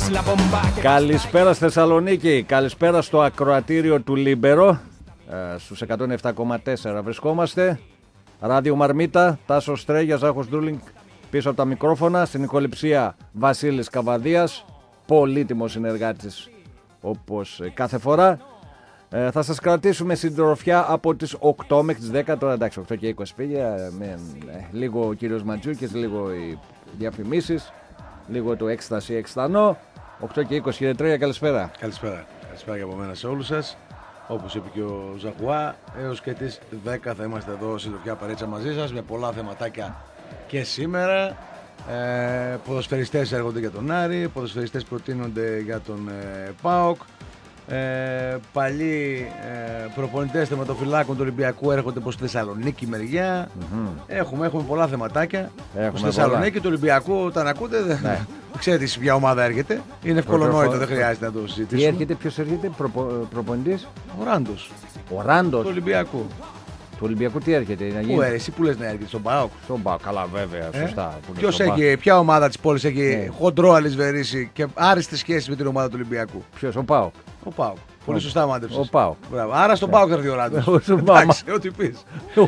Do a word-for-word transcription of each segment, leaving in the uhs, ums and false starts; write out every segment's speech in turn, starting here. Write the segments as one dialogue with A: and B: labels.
A: Καλησπέρα στη Θεσσαλονίκη, καλησπέρα στο ακροατήριο του Λίμπερο. ε, Στους εκατόν επτά κόμμα τέσσερα βρισκόμαστε. Ράδιο Μαρμίτα, Τάσος Στρέγιας, Ζάχος Ντούλινγκ πίσω από τα μικρόφωνα. Στην οικοληψία Βασίλης Καβαδίας, πολύτιμος συνεργάτης όπως κάθε φορά. ε, Θα σας κρατήσουμε συντροφιά από τις οκτώ μέχρι τις δέκα. Τώρα εντάξει, οκτώ και είκοσι πήγε, με, ε, λίγο ο κύριος Μαντζούκης, λίγο οι διαφημίσεις, λίγο το έκσταση εξτανό. Οκτώ και είκοσι, κύριε Τρέγια, καλησπέρα.
B: Καλησπέρα. Καλησπέρα και από μένα σε όλους σας. Όπως είπε και ο Ζαχουά, έως και τις δέκα θα είμαστε εδώ συντροφιά παρέτσα μαζί σας με πολλά θεματάκια και σήμερα. Ε, ποδοσφαιριστές έρχονται για τον Άρη, ποδοσφαιριστές προτείνονται για τον ε, ΠΑΟΚ. Ε, παλιοί ε, προπονητές θεματοφυλάκων του Ολυμπιακού έρχονται προς τη Θεσσαλονίκη μεριά. Mm-hmm. Έχουμε, έχουμε πολλά θεματάκια. Στη Θεσσαλονίκη του Ολυμπιακού, όταν ακούτε, ναι. Ξέρετε ποια ομάδα έρχεται. Είναι ευκολονόητο, δεν χρειάζεται να το συζητήσουμε.
A: Τι έρχεται, ποιος έρχεται, προπο, προπονητής?
B: Ο Ράντος.
A: Ο Ράντος.
B: Του Ολυμπιακού.
A: Του Ολυμπιακού τι έρχεται, να γίνει?
B: Πού ε, εσύ που λες να έρχεται, στον ΠΑΟΚ?
A: Στον ΠΑΟΚ, καλά βέβαια, σωστά.
B: Ε? Ποιος έχει, ποια ομάδα της πόλης έχει ναι. χοντρό αλυσβερίσει και άριστες σχέσεις με την ομάδα του Ολυμπιακού?
A: Ποιος, ο ΠΑΟΚ?
B: Ο ΠΑΟΚ. Πολύ σωστά μάντεψες.
A: Ο ΠΑΟΚ.
B: Άρα στον ΠΑΟΚ θα έρθει ο Ράντος. Εντάξει, ό,τι πεις.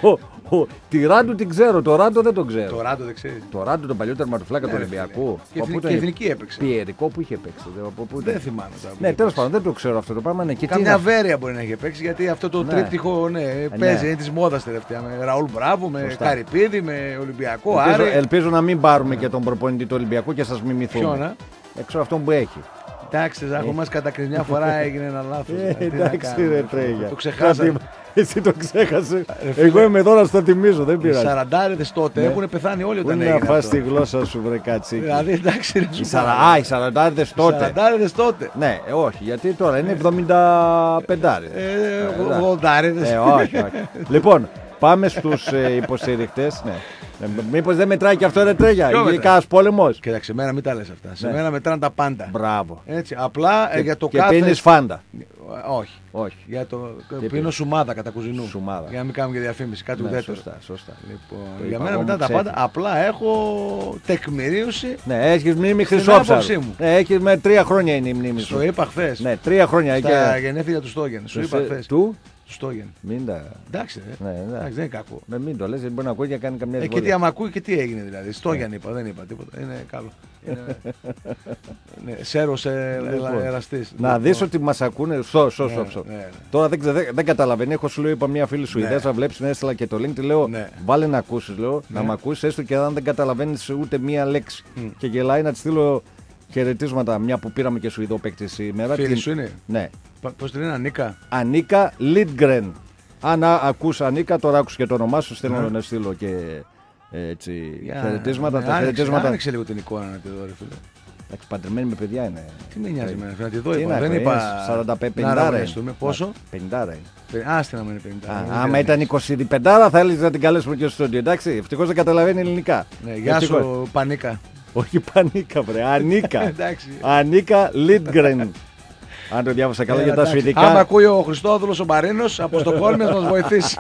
A: Τη Ράντο την ξέρω, το Ράντο δεν τον ξέρω.
B: Το Ράντο δεν ξέρει.
A: Το Ράντο, τον παλιό τερματοφύλακα του Ολυμπιακού.
B: Και εθνική έπαιξε.
A: Πιερικό που είχε παίξει.
B: Δεν θυμάμαι.
A: Ναι, τέλος πάντων δεν το ξέρω αυτό το πράγμα.
B: Καμιά βέρεια μπορεί να έχει παίξει, γιατί αυτό το τρίπτυχο παίζει, είναι τη μόδα τελευταία. Με Ραούλ Μπράβο, με Καρυπίδη, με Ολυμπιακό.
A: Ελπίζω να μην πάρουμε και τον προπονητή του Ολυμπιακού και σας μιμηθούμε.
B: Ποιον?
A: Έξω αυτόν που έχει.
B: Εντάξει, Ζάχο, μας κατακρίνει μια φορά, έγινε ένα λάθος.
A: Εντάξει, ρε Τρέγια.
B: Το ξεχάσαμε.
A: Εσύ το ξέχασε. Εγώ είμαι εδώ να στο τιμήσω, δεν πειράζει.
B: Οι σαραντάριδες τότε έχουν πεθάνει όλοι όταν έγινε.
A: Να φας τη γλώσσα σου, βρε Κατσίκη.
B: Δηλαδή, εντάξει, ρε.
A: Α, οι σαραντάριδες τότε.
B: Οι σαραντάριδες τότε.
A: Ναι, όχι, γιατί τώρα είναι εβδομήντα πεντάριδες.
B: ογδόντα.
A: Όχι, όχι. Λοιπόν, πάμε στους υποστηρικτές. Μήπως δεν μετράει και αυτό, ρε Τρέγια? Είναι κανένας πόλεμος?
B: Κοίταξε, εμένα μην τα λες αυτά. Σε μένα μετράνε τα πάντα.
A: Μπράβο.
B: Έτσι, απλά
A: και,
B: για το
A: και
B: κάθε.
A: Και πίνεις φάντα?
B: Όχι.
A: Όχι.
B: Για το... Πίνω σουμάδα κατά κουζινού.
A: Σουμάδα.
B: Για να μην κάνουμε και διαφήμιση. Κάτι
A: ναι,
B: ουδέτερο.
A: Σωστά, σωστά.
B: Λοιπόν, για μένα μετράνε τα πάντα. Απλά έχω τεκμηρίωση.
A: Ναι, έχεις μνήμη Χρυσόψαρου. Ναι, έχεις με τρία χρόνια είναι η μνήμη σου.
B: Το είπα χθες.
A: Ναι, τρία χρόνια.
B: Στα και... γενέθλια του Στόγεν. Σου είπα χθες.
A: Του?
B: Στόγεν.
A: Μην τα.
B: Εντάξει,
A: ναι, ναι.
B: εντάξει, δεν είναι κακό.
A: Με μην το λες, δεν μπορεί να ακούει και να κάνει καμιά
B: ε, και τι άμα ακούει και τι έγινε δηλαδή. Στόγεν είπα, δεν είπα τίποτα. Είναι καλό. Είναι... ναι, σέρος εραστής.
A: Να δεις ότι μας ακούνε. Σω, σω, σω. Τώρα δεν, δεν, δεν καταλαβαίνει. Έχω σου λέω, είπα μια φίλη σου ιδέα, θα βλέπεις, να έστειλα και το link. Τη λέω, ναι. Βάλε να ακούσεις, λέω, ναι. Να μ' ακούσεις έστω και αν δεν καταλαβαίνεις ούτε μία λέξη. Mm. Και γελάει να τη στείλω χαιρετίσματα, μια που πήραμε και Σουηδό παίκτη σήμερα.
B: Φίλη σου είναι?
A: Ναι.
B: Πώς την λένε, Ανίκα?
A: Ανίκα Λίτγκρεν. Αν ακούς Ανίκα, τώρα άκουσες και το όνομά σου, θέλω mm. να στείλω και έτσι yeah, χαιρετίσματα.
B: Ναι,
A: τα
B: άνοιξε,
A: χαιρετίσματα.
B: Άνοιξε λίγο την εικόνα να τη δω, ρε φίλε.
A: Εντάξει, παντρεμένη με παιδιά είναι.
B: Τι με νοιάζει εμένα, να τη δω,
A: είπα.
B: Δεν είπα
A: σαράντα πέντε πενήντα.
B: Πόσο?
A: πενήντα.
B: Άστε να μένει πενήντα.
A: Άμα ήταν είκοσι πέντε θα έλεγε να την καλέσουμε και στο στούντιο. Εντάξει, ευτυχώς δεν καταλαβαίνει ελληνικά.
B: Γεια σου, Πανίκα.
A: Όχι Πανίκα, βρε. Ανίκα. Ανίκα Λίτγκρεν. Αν το διάβασα καλά, για τα σουηδικά.
B: Άμα ακούει ο Χριστόδουλος ο Μαρίνος από Στοκχόλμη να μας βοηθήσει.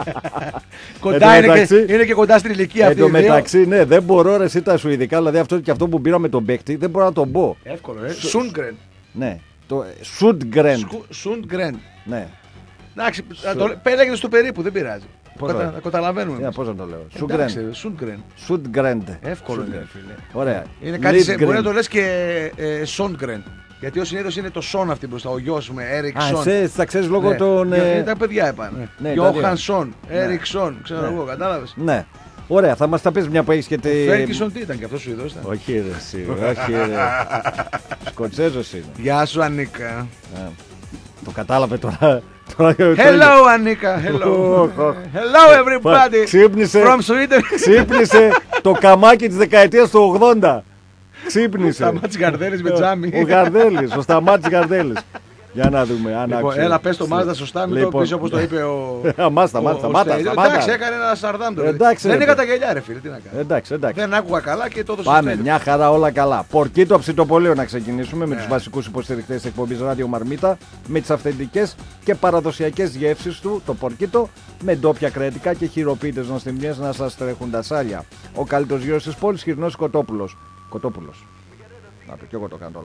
B: Κοντά είναι, και, είναι και κοντά στην ηλικία αυτή.
A: Εν τω μεταξύ, ναι, δεν μπορώ ρε εσύ τα σουηδικά, δηλαδή αυτό και αυτό που πήραμε τον παίκτη, δεν μπορώ να τον πω.
B: Εύκολο, ε. Σούντγκρεν.
A: Ναι, το Σούντγκρεν.
B: Σούντγκρεν.
A: Ναι.
B: Εντάξει, πέλεγε στο περίπου, δεν πειράζει. Θα καταλαβαίνουμε.
A: Πώς να το λέω.
B: Σούντγκρεν.
A: Σούντγκρεν.
B: Εύκολο είναι, φίλε.
A: Ωραία.
B: Είναι κάτι, μπορεί να το λες και Σόντγκρεν. Γιατί ο συνήθως είναι το Σον αυτή μπροστά, ο γιος μου, Έριξον.
A: Α, εσύ θα ξέρεις λόγω των.
B: Είναι τα παιδιά επάνω. Γιώχανσον, Έριξον, ξέρω εγώ, κατάλαβες.
A: Ναι. Ωραία, θα μας τα πεις μια που έχεις και τη.
B: Φέρκισον τι ήταν και αυτός σου είδος ήταν.
A: Όχι ρε εσύ, όχι ρε. Σκοτσέζος είναι.
B: Γεια σου Ανίκα.
A: Το κατάλαβε τώρα.
B: Hello Ανίκα, hello. Hello everybody.
A: Ξύπνησε.
B: From Sweden.
A: Ξύπνησε το καμάκι της δεκαετίας του ογδόντα. Ξύπνησε.
B: Ο Σταμάτης Γαρδέλης με τζάμι.
A: Ο Γαρδέλης, ο Σταμάτης Γαρδέλης. Για να δούμε αν
B: λοιπόν, έλα πες το Μάζδα σωστά, μην λοιπόν, το πεις όπως το είπε ο...
A: Μάστα, μάστα, μάτα.
B: Εντάξει, έκανε ένα σαρδάμ το. Δεν είχα τα γελιά ρε φίλε, τι να κάνω.
A: Εντάξει, εντάξει.
B: Δεν άκουγα καλά και το έδωσα.
A: Πάμε, μια χαρά όλα καλά. Πορκίτο Ψητοπολείο να ξεκινήσουμε με τους βασικούς υποστηρικτές της εκπομπής Ράδιο Μαρμίτα, με τις αυθεντικές και παραδοσιακές γεύσεις του, το Πορκίτο, με ντόπια κρεατικά και χειροποίητες νοστιμιές να σας τρέχουν τα σάλια. Ο καλύτερος γύρος της πόλης, Χοιρινός Κοτόπουλος. Κοτόπουλος. Να το κι εγώ το κάνω το λάθος.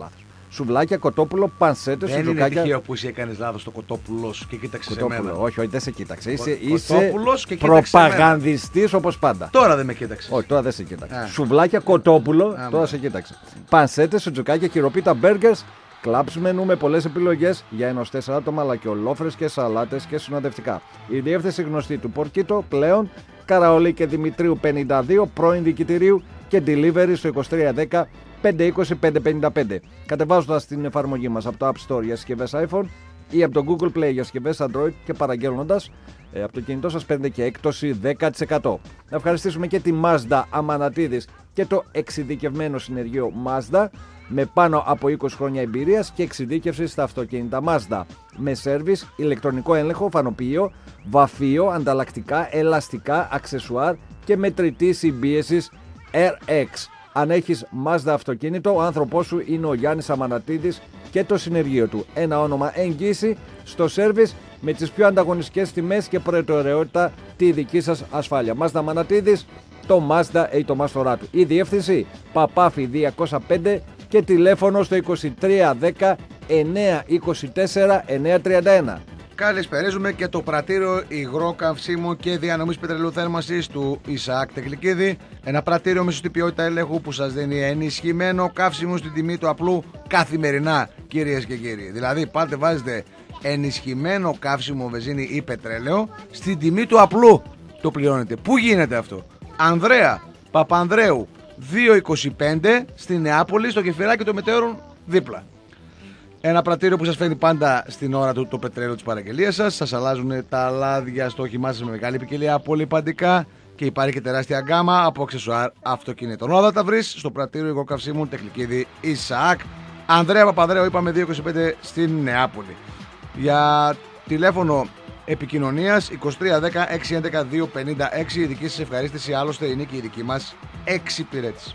A: σουβλάκια, κοτόπουλο, πανσέτες,
B: Δεν
A: σουτζουκάκια.
B: είναι τυχαίο που εσύ έκανες λάθος το κοτόπουλος και κοίταξες
A: Κοτόπουλο.
B: εμένα.
A: Όχι, όχι, δεν σε κοίταξε. Είσαι,
B: Κο-
A: είσαι
B: κοτόπουλος και κοίταξε
A: προπαγανδιστής όπως πάντα.
B: Τώρα δεν με κοίταξες.
A: Όχι, τώρα δεν σε κοίταξε.
B: Α.
A: Σουβλάκια, κοτόπουλο,
B: Α,
A: τώρα
B: μα.
A: σε κοίταξε. Πανσέτες, σουτζουκάκια, χειροποίητα, μπέργκερς, κλαμπς μενού με πολλές επιλογές για ενός τέσσερα άτομα, αλλά και ολόφρες και σαλάτες και συνοδευτικά. Η διεύθυνση γνωστή του Πορκίτο πλέον, Καραολί και Δημητρίου πενήντα δύο, πρώην διοικητηρίου και delivery στο είκοσι τρία δέκα πεντακόσια είκοσι πεντακόσια πενήντα πέντε. Κατεβάζοντας την εφαρμογή μας από το App Store για συσκευές iPhone ή από το Google Play για συσκευές Android και παραγγέλνοντας ε, από το κινητό σας παίρνετε και έκπτωση δέκα τοις εκατό. Να ευχαριστήσουμε και τη Mazda Αμανατίδης και το εξειδικευμένο συνεργείο Mazda με πάνω από είκοσι χρόνια εμπειρίας και εξειδίκευση στα αυτοκίνητα Mazda. Με σέρβις, ηλεκτρονικό έλεγχο, φανοποιείο, βαφείο, ανταλλακτικά, ελαστικά, αξεσουάρ και μετρητή συμπίεσης αρ εξ. Αν έχεις Mazda αυτοκίνητο, ο άνθρωπός σου είναι ο Γιάννης Αμανατίδης και το συνεργείο του. Ένα όνομα εγγύηση στο σέρβις με τις πιο ανταγωνιστικές τιμές και προτεραιότητα τη δική σας ασφάλεια. Mazda Αμανατίδης, το Mazda έχει το μάστορά του. Η διεύθυνση Παπάφη διακόσια πέντε και τηλέφωνο στο είκοσι τρία δέκα εννιακόσια είκοσι τέσσερα εννιακόσια τριάντα ένα.
B: Καλησπερίζουμε και το πρατήριο υγρό καυσίμου και διανομής πετρελαίου θέρμανσης του Ισαάκ Τεκλικίδη. Ένα πρατήριο με σωστή ποιότητα ελέγχου που σας δίνει ενισχυμένο καύσιμο στην τιμή του απλού καθημερινά, κυρίες και κύριοι. Δηλαδή, πάτε βάζετε ενισχυμένο καύσιμο βενζίνη ή πετρέλαιο στην τιμή του απλού. Το πληρώνετε. Πού γίνεται αυτό? Ανδρέα Παπανδρέου διακόσια είκοσι πέντε στη Νεάπολη, στο κεφυράκι των μετέωρων δίπλα. Ένα πρατήριο που σας φέρνει πάντα στην ώρα του το πετρέλαιο της παραγγελίας σας. Σας αλλάζουν τα λάδια στο όχημά σας με μεγάλη ποικιλία απολυπαντικά και υπάρχει και τεράστια γκάμα από αξεσουάρ αυτοκινήτων. Όλα θα τα βρεις στο πρατήριο υγροκαυσίμου Τεκλικίδη Ισαάκ. Ανδρέα Παπανδρέου, είπαμε διακόσια είκοσι πέντε στην Νεάπολη. Για τηλέφωνο επικοινωνίας είκοσι τρία δέκα εξακόσια έντεκα διακόσια πενήντα έξι. Η δική σας ευχαρίστηση άλλωστε είναι και η δική μας εξυπηρέτηση.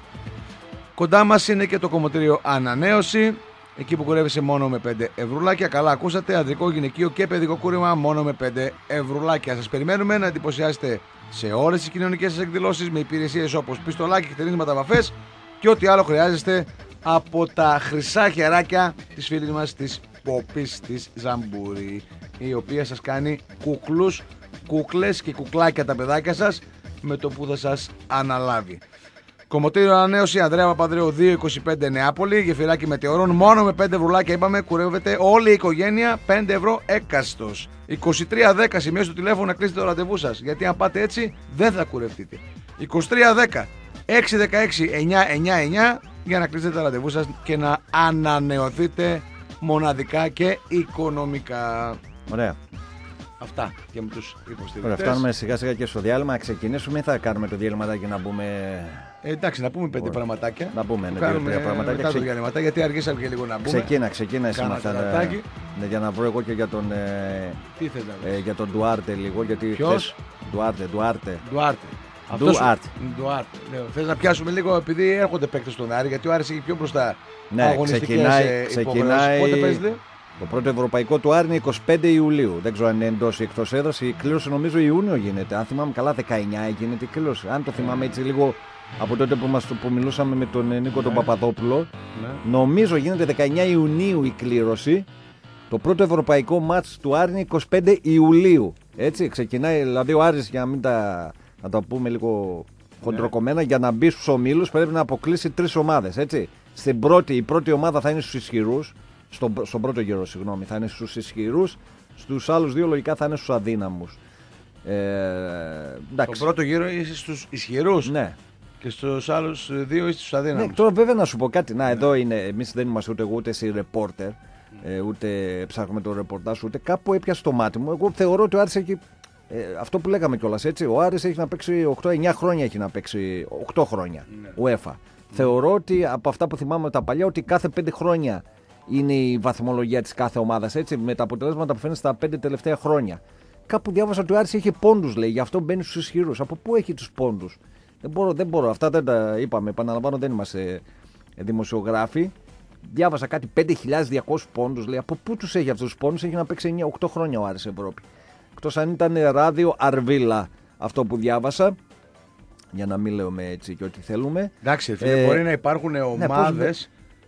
B: Κοντά μας είναι και το κομμωτήριο Ανανέωση. Εκεί που κουρεύεσαι μόνο με πέντε ευρουλάκια. Καλά ακούσατε, ανδρικό, γυναικείο και παιδικό κούρεμα μόνο με πέντε ευρουλάκια. Σας περιμένουμε να εντυπωσιάσετε σε όλες τις κοινωνικές σας εκδηλώσεις με υπηρεσίες όπως πιστολάκι, χτερίσματα, βαφές και ό,τι άλλο χρειάζεστε από τα χρυσά χεράκια της φίλης μας της Πόπης της Ζαμπούρη, η οποία σας κάνει κουκλούς, κούκλες και κουκλάκια τα παιδάκια σας με το που θα σας αναλάβει. Κομμωτήριο Ανανέωση Ανδρέα Παπανδρέου διακόσια είκοσι πέντε Νεάπολη, γεφυράκι μετεωρών, μόνο με πέντε ευρουλάκια είπαμε, κουρεύεται όλη η οικογένεια, πέντε ευρώ έκαστος. είκοσι τρία δέκα σημειώστε το τηλέφωνο να κλείσετε το ραντεβού σας, γιατί αν πάτε έτσι δεν θα κουρευτείτε. είκοσι τρία δέκα έξι ένα έξι εννιά εννιά εννιά για να κλείσετε τα ραντεβού σας και να ανανεωθείτε μοναδικά και οικονομικά.
A: Ωραία.
B: Αυτά και με τους υποστηρικτές.
A: Ωραία, φτάνουμε σιγά σιγά και στο διάλειμμα. Να ξεκινήσουμε ή θα κάνουμε το διάλειμμα και να μπούμε.
B: Ε, εντάξει, να πούμε πέντε
A: Ωραία.
B: πραγματάκια.
A: Να πούμε
B: Που
A: ναι, δύο
B: κάνουμε
A: τρία πραγματάκια.
B: μετά το
A: Ξε...
B: διαλύματα, γιατί αργήσαμε και λίγο να μπούμε.
A: Ξεκίνα, ξεκίνα εσύ με
B: Κάνα
A: αυτά.
B: τεταρτάκι.
A: Ναι, για να βρω εγώ και για τον, ε,
B: Τι θες να
A: ε,
B: βρεις?
A: για τον Ντουάρτε λίγο. Γιατί
B: Ποιος?
A: χθες- Ντουάρτε, Ντουάρτε.
B: Ντουάρτε.
A: Ντουάρτε.
B: Ντουάρτε. Λέω, θες να πιάσουμε λίγο, επειδή έρχονται παίκτες στον Άρη, γιατί ο Άρης έχει πιο μπροστά
A: Ναι,
B: αγωνιστικές
A: ξεκινάει,
B: ε,
A: ξεκινάει
B: υποχρεώσεις. Πότε παίζετε?
A: το πρώτο ευρωπαϊκό του Άρη είναι είκοσι πέντε Ιουλίου. Δεν ξέρω αν είναι εντός ή εκτός έδρας. Η κλήρωση νομίζω Ιούνιο γίνεται. Αν θυμάμαι καλά, δεκαεννιά γίνεται η κλήρωση. Αν το θυμάμαι έτσι λίγο από τότε που, μας, που μιλούσαμε με τον Νίκο τον Παπαδόπουλο,
B: Ναι.
A: νομίζω γίνεται δεκαεννιά Ιουνίου η κλήρωση. Το πρώτο ευρωπαϊκό μάτς του Άρη είναι είκοσι πέντε Ιουλίου. Έτσι, ξεκινάει δηλαδή ο Άρης, για να μην τα, να τα πούμε λίγο χοντροκομμένα, για να μπει στους ομίλους πρέπει να αποκλείσει τρεις ομάδες. Έτσι. Στην πρώτη, η πρώτη ομάδα θα είναι στους ισχυρούς. Στον, στον πρώτο γύρο, συγγνώμη, θα είναι στους ισχυρούς. Στους άλλους δύο λογικά θα είναι στους αδύναμους. Ε, εντάξει.
B: Στον πρώτο γύρο είσαι στους ισχυρούς
A: Ναι.
B: και στους άλλους δύο είσαι στους αδύναμους.
A: Ναι, τώρα βέβαια να σου πω κάτι. Να, εδώ είναι. Εμείς δεν είμαστε ούτε εγώ ούτε εσύ ρεπόρτερ, ε, ούτε ψάχνουμε το ρεπορτάζ, ούτε κάπου έπιασε το μάτι μου. Εγώ θεωρώ ότι ο Άρης έχει. Ε, αυτό που λέγαμε κιόλας, έτσι. Ο Άρης έχει να παίξει οκτώ εννιά χρόνια, έχει να παίξει οκτώ χρόνια. Ναι. UEFA. Ναι. Θεωρώ ότι από αυτά που θυμάμαι τα παλιά, ότι κάθε πέντε χρόνια είναι η βαθμολογία της κάθε ομάδας, έτσι, με τα αποτελέσματα που φαίνεται στα πέντε τελευταία χρόνια. Κάπου διάβασα ότι ο Άρης έχει πόντους, λέει, γι' αυτό μπαίνει στους ισχυρούς. Από πού έχει τους πόντους? Δεν μπορώ, δεν μπορώ. Αυτά δεν τα είπαμε. Επαναλαμβάνω, δεν είμαστε δημοσιογράφοι. Διάβασα κάτι πέντε χιλιάδες διακόσιους πόντους, λέει. Από πού τους έχει αυτούς τους πόντους? Έχει να παίξει εννιά οκτώ χρόνια ο Άρης Ευρώπη. Εκτός αν ήταν ράδιο Αρβίλα αυτό που διάβασα. Για να μην λέμε έτσι και ό,τι θέλουμε.
B: Εντάξει, φίλε,
A: Ε,
B: μπορεί να υπάρχουν ομάδες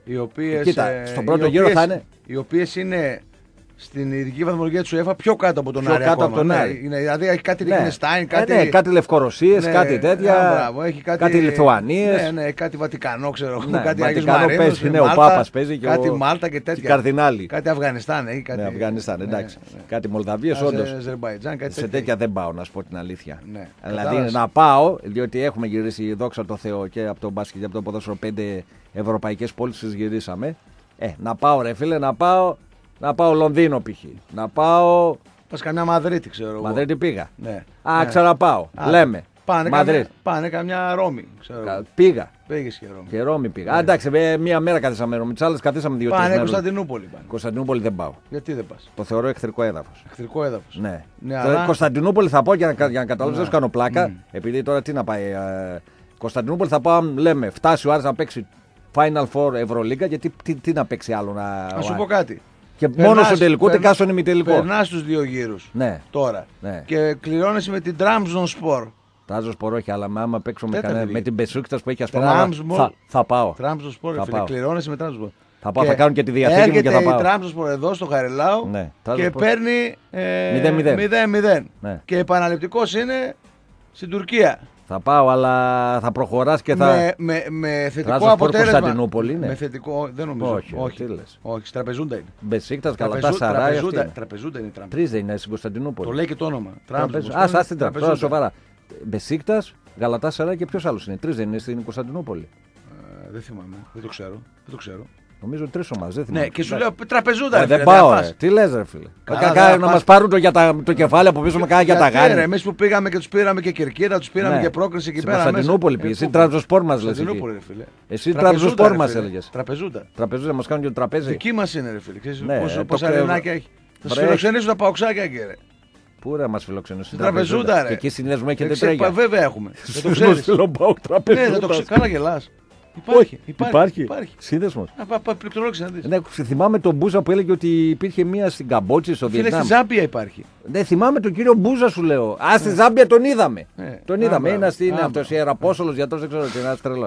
B: οι οποίες,
A: Κοίτα,
B: ε,
A: στον πρώτο
B: οι
A: γύρο
B: οποίες,
A: θα είναι.
B: Οι οποίες είναι στην ειδική βαθμολογία της UEFA πιο κάτω από τον
A: Πιο
B: Άρη.
A: κάτω
B: ακόμα.
A: από τον
B: Ναι,
A: Άρη.
B: είναι, δηλαδή έχει κάτι
A: Ναι.
B: Λιχτενστάιν,
A: Ε,
B: κάτι.
A: ναι, κάτι Λευκορωσίες,
B: Ναι,
A: κάτι τέτοια.
B: α, μπράβο, έχει κάτι,
A: κάτι Λιθουανίες.
B: Ναι, ναι, κάτι Βατικανό, ξέρω εγώ.
A: Ναι,
B: κάτι Άγιος
A: Βατικανό
B: Μαρίνος,
A: παίζει, ναι, ο
B: Μάλτα,
A: Πάπας παίζει και
B: κάτι
A: ο-
B: Μάλτα και
A: Και
B: τέτοια.
A: Καρδινάλη.
B: Κάτι Αφγανιστάν, έχει κάτι.
A: Ναι, Αφγανιστάν,
B: ναι,
A: εντάξει.
B: ναι.
A: Κάτι Μολδαβίες,
B: Αζε-
A: όντως.
B: Αζερμπαϊτζάν, κάτι
A: Σε
B: τέτοια.
A: τέτοια δεν πάω, να σου πω την αλήθεια.
B: Ναι.
A: Δηλαδή
B: Κατάλαβες.
A: να πάω, διότι έχουμε γυρίσει, δόξα τω Θεώ, και από τον μπάσκετ και από το ποδόσφαιρο, πέντε ευρωπαϊκές πόλεις τις γυρίσαμε. Ε, να πάω ρε φίλε, να πάω, να πάω Λονδίνο π.χ. Να πάω.
B: Πας καμιά Μαδρίτη, ξέρω εγώ.
A: Μαδρίτη πήγα.
B: Ναι.
A: Α,
B: Ναι.
A: ξαναπάω.
B: Α,
A: Λέμε.
B: Πάνε
A: Μαδρίτη.
B: καμιά, πάνε καμιά Ρώμη, ξέρω εγώ.
A: Κα- Πήγα.
B: Πήγες και Ρώμη.
A: Και Ρώμη πήγα. Α, εντάξει, με μία μέρα καθίσαμε Ρώμη. Τι άλλες καθίσαμε δύο-τρεις
B: Πάνε
A: μέρες.
B: Κωνσταντινούπολη. Πάνε.
A: Κωνσταντινούπολη δεν πάω.
B: Γιατί δεν πας.
A: Το θεωρώ εχθρικό έδαφος.
B: Εχθρικό έδαφος.
A: Ναι.
B: Ναι,
A: Το
B: αλλά-
A: Κωνσταντινούπολη θα πάω για να, για να καταλάβεις, δεν
B: Ναι.
A: σου κάνω πλάκα.
B: Μμ.
A: Επειδή τώρα τι να πάει. Ε, Κωνσταντινούπολη θα πάω, αν λέμε, φτάσει ο Άρης να παίξει Final Four Ευρωλίγκα, γιατί τι, τι να παίξει άλλο να.
B: Να σου πω κάτι.
A: Και
B: Περνάς-
A: μόνο στον τελικό, ούτε
B: περνά-
A: καν στον ημιτελικό.
B: Περνάς τους δύο γύρους.
A: Ναι.
B: Τώρα.
A: Ναι.
B: Και κληρώνεσαι με την Trabzonspor.
A: Τάζο σπορ όχι, αλλά άμα παίξω με,
B: Τέταρτη
A: κανένα,
B: λίγη.
A: με την Μπεσούκτας που έχει ασπρόμαυρα,
B: Trabzon-
A: θα, θα πάω.
B: Trabzonspor,
A: Θα
B: φίλε,
A: πάω.
B: κληρώνεσαι με Trabzonspor.
A: Θα πάω, θα κάνω και τη διαθήκη μου και θα πάω.
B: Έρχεται η Trabzonspor εδώ στο Χαριλάου
A: Ναι,
B: και
A: Trabzonspor.
B: παίρνει ε,
A: μηδέν μηδέν.
B: μηδέν μηδέν.
A: Ναι.
B: Και επαναληπτικός είναι στην Τουρκία.
A: Θα πάω, αλλά θα προχωράς και θα.
B: Με, με, με θετικό
A: Trabzonspor
B: αποτέλεσμα.
A: Κωνσταντινούπολη είναι.
B: Με θετικό, δεν νομίζω.
A: Όχι,
B: όχι.
A: τι λες.
B: όχι στην Τραπεζούντα είναι.
A: Μπεσίκτας,
B: Τραπεζού-
A: Καλατάσαράι.
B: τραπεζούντα, τραπεζούντα είναι η Τραμπ.
A: Τρει δεν είναι στην Κωνσταντινούπολη.
B: Το λέει και το όνομα.
A: Τραπεζ-
B: Trabzonspor
A: Α,
B: είναι
A: σας την τώρα
B: Τραπεζούντα.
A: σοβαρά. Μπεσίκτας, Γαλατάσαράι και ποιο άλλο είναι. Τρει δεν είναι στην Κωνσταντινούπολη.
B: Ε, δεν θυμάμαι. Δεν το ξέρω. Δεν το ξέρω.
A: Νομίζω τρει ομάδε. Δεν θυμάμαι.
B: Ναι, και σου
A: Εντάξει.
B: λέω τραπεζούντα.
A: Ε,
B: ρε
A: δεν
B: φίλε,
A: πάω,
B: θα
A: ρε.
B: πας.
A: Τι λες ρε φίλε.
B: Καλά,
A: Κακά
B: δεν θα
A: να
B: πας.
A: μας πάρουν το, για τα, το κεφάλι από πίσω με κάνα για τα
B: Γιατί, ρε,
A: γάρι.
B: εμείς που πήγαμε και τους πήραμε και κερκίδα, τους πήραμε
A: Ναι.
B: και πρόκριση εκεί
A: Στην
B: πέρα.
A: Κωνσταντινούπολη
B: μέσα.
A: πήγες.
B: Ε,
A: Εσύ
B: πού?
A: Τρabzonspor μας λες
B: Κωνσταντινούπολη,
A: εκεί.
B: ρε φίλε.
A: Εσύ
B: Τραπεζούντα,
A: Trabzonspor
B: ρε
A: μας
B: φίλε.
A: έλεγες.
B: Τραπεζούντα.
A: Τραπεζούδα να μας κάνουν και το τραπέζι.
B: Δική μας είναι, ρε φίλε. Ξέρεις
A: Ναι,
B: πόσο-
A: το
B: πόσα
A: ξέρω.
B: ρενάκια έχει. Θα σου
A: Βρε,
B: φιλοξενήσουν τα παοξάκια και ρε.
A: Πού ρε μας φιλοξενούν.
B: Στην Τραπεζούντα, ρε.
A: Και εκεί συνδέσμο έχετε
B: Δεν ξέρω,
A: τρέγια.
B: Βέβαια έχουμε. Δεν το
A: Στους
B: ξέρεις.
A: φιλομπάουκ
B: Ναι, δεν το
A: τραπεζούντας.
B: ξέρω. Καλά γελάς. Υπάρχει.
A: Υπάρχει.
B: Υπάρχει.
A: Σύνδεσμος.
B: Να πά- πά- πληκτρολόγησε να δεις.
A: Ναι, θυμάμαι τον Μπούζα που έλεγε ότι υπήρχε μία στην Καμπότζη, στο
B: Φίλε, στη
A: Βιετνάμ.
B: Ζάμπια υπάρχει.
A: Ναι, θυμάμαι τον κύριο Μπούζα σου λέω. Α, στη Ζάμπια τον είδαμε.
B: Ναι.
A: Τον
B: Α,
A: είδαμε.
B: μπράβο.
A: Είναι αυτή, είναι
B: Α,
A: αυτό.
B: μπράβο.
A: Ιεραπόστολος, γιατρός, δεν ξέρω τι είναι, ένα τρελό.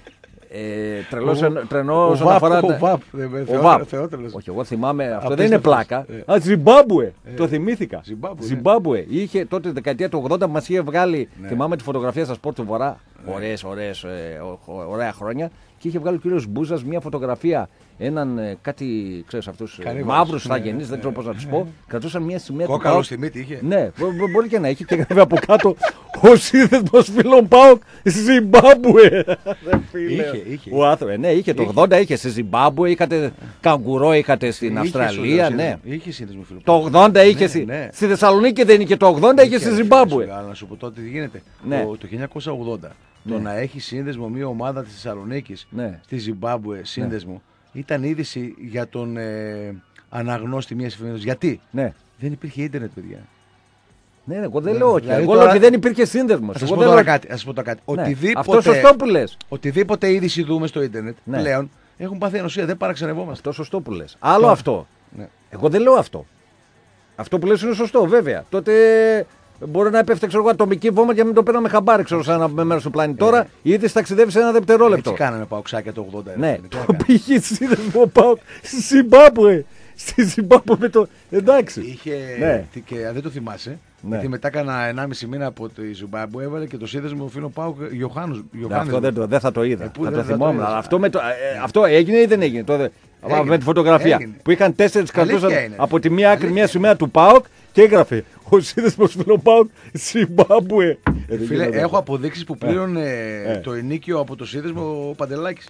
A: Ε, τρελός,
B: Ο-
A: εν- τρενό
B: ο
A: όσον
B: Βαπ,
A: αφορά.
B: ο
A: τα-
B: Βαπ, δεν με-
A: Ο
B: Θεό-
A: Βαπ.
B: Θεότρελος.
A: Όχι, εγώ θυμάμαι. Αυτό δεν
B: Απίστευτος.
A: είναι πλάκα.
B: Ε.
A: Α, Ζιμπάμπουε. Το θυμήθηκα.
B: Ζιμπάμπουε, ναι.
A: Ζιμπάμπουε. Είχε τότε τη δεκαετία του ογδόντα που μα είχε βγάλει.
B: Ναι.
A: Θυμάμαι τη φωτογραφία στα σπορ του Βορρά. Ωραίες, ωραίες, ε, ο- ο- ωραία χρόνια. Και είχε βγάλει ο κύριος Μπούζας μια φωτογραφία. Έναν ε, κάτι, ξέρεις αυτούς, ε,
B: Κανίβαλος.
A: μαύρους
B: Ναι,
A: θαγενείς, δεν ξέρω πώς να τους πω. Κρατούσαν μια σημαία του
B: Κόκαλο
A: ΠΑΟΚ.
B: στη μύτη είχε.
A: Ναι, μπο- μπο- μπορεί και να έχει και έγραφε από κάτω ο σύνδεσμος φίλων ΠΑΟΚ Ζιμπάμπουε. Ρε φίλε.
B: Είχε, είχε.
A: Ο άνθρωπος, ναι, είχε το ογδόντα, είχε σε Ζιμπάμπουε, είχατε καγκουρό, είχατε στην
B: Είχε,
A: Αυστραλία,
B: σου λέω,
A: ναι.
B: Είχε σύνδεσμο φίλο.
A: Το ογδόντα είχε
B: Ναι,
A: στη,
B: ναι.
A: στη Θεσσαλονίκη δεν είχε το ογδόντα, είχε στη
B: Είχε,
A: Ζιμπάμπουε.
B: σου λέω, Να σου πω τότε τι γίνεται.
A: Ναι.
B: Το, το χίλια εννιακόσια ογδόντα το
A: Ναι.
B: να έχει σύνδεσμο μια ομάδα της Θεσσαλονίκης
A: Ναι.
B: στη Ζιμπάμπουε σύνδεσμο ήταν είδηση για τον ε, αναγνώστη μιας εφημερίδας. Γιατί
A: Ναι.
B: δεν υπήρχε ίντερνετ, παιδιά.
A: Ναι, ναι, εγώ δεν λέω όχι.
B: Δηλαδή
A: Εγώ
B: τώρα-
A: λέω ότι δεν υπήρχε σύνδεσμο.
B: Θα σας πω τώρα κάτι. Θα σας πω τώρα κάτι. Οτιδήποτε,
A: Αυτό σωστό που λε.
B: οτιδήποτε είδηση δούμε στο ίντερνετ
A: Ναι.
B: πλέον έχουν πάθει ανοσία. Δεν παραξενευόμαστε.
A: Αυτό σωστό που λε. Άλλο
B: Το-
A: αυτό.
B: Ναι.
A: Εγώ δεν λέω αυτό. Αυτό που λες είναι σωστό, βέβαια. Τότε μπορεί να έπεφτε ξέρω, εγώ, ατομική βόμβα και να μην το παίρναμε χαμπάρι ξέρω, σε ένα μέρο του πλανήτη. Τώρα η είδηση ταξιδεύει σε ένα δευτερόλεπτο.
B: Έτσι κάναμε παοξάκια το ογδόντα. ρε
A: Ναι,
B: φίλε, τι
A: το
B: να κάνουμε.
A: πήγε σύνδεσμο πάω στη Ζιμπάμπουε. Στη Ζιμπάμπουε με το. Εντάξει.
B: Είχε.
A: Ναι.
B: τι- Και δεν το θυμάσαι.
A: Ναι.
B: Γιατί μετά κάνα ενάμιση μήνα από τη Ζιμπάμπου έβαλε και το σύνδεσμο φίλο Πάου Γιωχάνου.
A: Ναι, αυτό δεν, το, δεν θα το είδα.
B: Ε, πού
A: θα
B: δεν
A: το
B: θα το
A: θυμόμουν.
B: είδες.
A: Αλλά αυτό, με το, ε, αυτό έγινε ή δεν έγινε. Το, δε-
B: Έγινε.
A: με τη φωτογραφία.
B: Έγινε.
A: Που είχαν τέσσερι
B: Αλήθεια
A: κρατούσαν
B: είναι.
A: από τη μία άκρη
B: Αλήθεια
A: μια
B: είναι.
A: σημαία του ΠΑΟΚ και έγραφε ο σύνδεσμο φίλο ΠΑΟΚ Ζιμπάμπουε. Ε, δεν
B: Φίλε,
A: γίνεται
B: έχω
A: αυτό.
B: αποδείξει που πλήρωνε
A: Ε.
B: το ενίκιο από το σύνδεσμο ο Παντελάκης.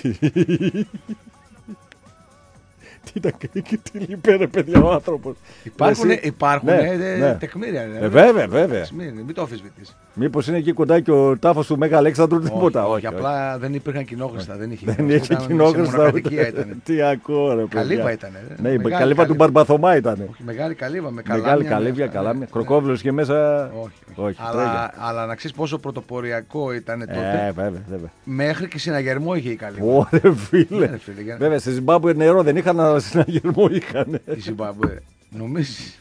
A: Τι τα κάνει και τι λυπέ, ρε παιδιά, ο άνθρωπο.
B: Υπάρχουν, υπάρχουν
A: Ναι,
B: ε,
A: ναι.
B: τεκμήρια. ε,
A: Ε, βέβαια, βέβαια.
B: Μην, μην το αφισβητείς.
A: Μήπω είναι εκεί κοντά και ο τάφο του Μέγα Αλέξανδρου τίποτα.
B: όχι,
A: Όχι, όχι.
B: απλά δεν υπήρχαν κοινόχρηστα. Δεν είχε,
A: Δεν είχε
B: ήταν σε
A: κοινόχρηστα.
B: μονοκατοικία
A: ούτε-
B: ήταν.
A: Τι ακούω, ρε παιδιά.
B: Καλύβα ήτανε, ε.
A: Ναι, η
B: Μεγάλη
A: καλύβα του
B: καλύβα.
A: Μπαρμπαθωμά ήταν.
B: Όχι, μεγάλη καλύβα με καλάμια.
A: Μεγάλη
B: με
A: καλύβια,
B: αυτά,
A: καλάμια.
B: ναι.
A: Κροκόβλος και μέσα.
B: Όχι, όχι.
A: Όχι, τρέγια.
B: αλλά, αλλά να ξέρει πόσο πρωτοποριακό ήταν τότε.
A: Ε, βέβαια, βέβαια.
B: Μέχρι και συναγερμό είχε η καλύβα.
A: Ωραία, φίλε.
B: Ναι, φίλε, για-
A: Βέβαια, στη Ζιμπάμπουε νερό δεν είχαν, αλλά συναγερμό είχαν.
B: Η Ζιμπάμπουε. Νομίζεις.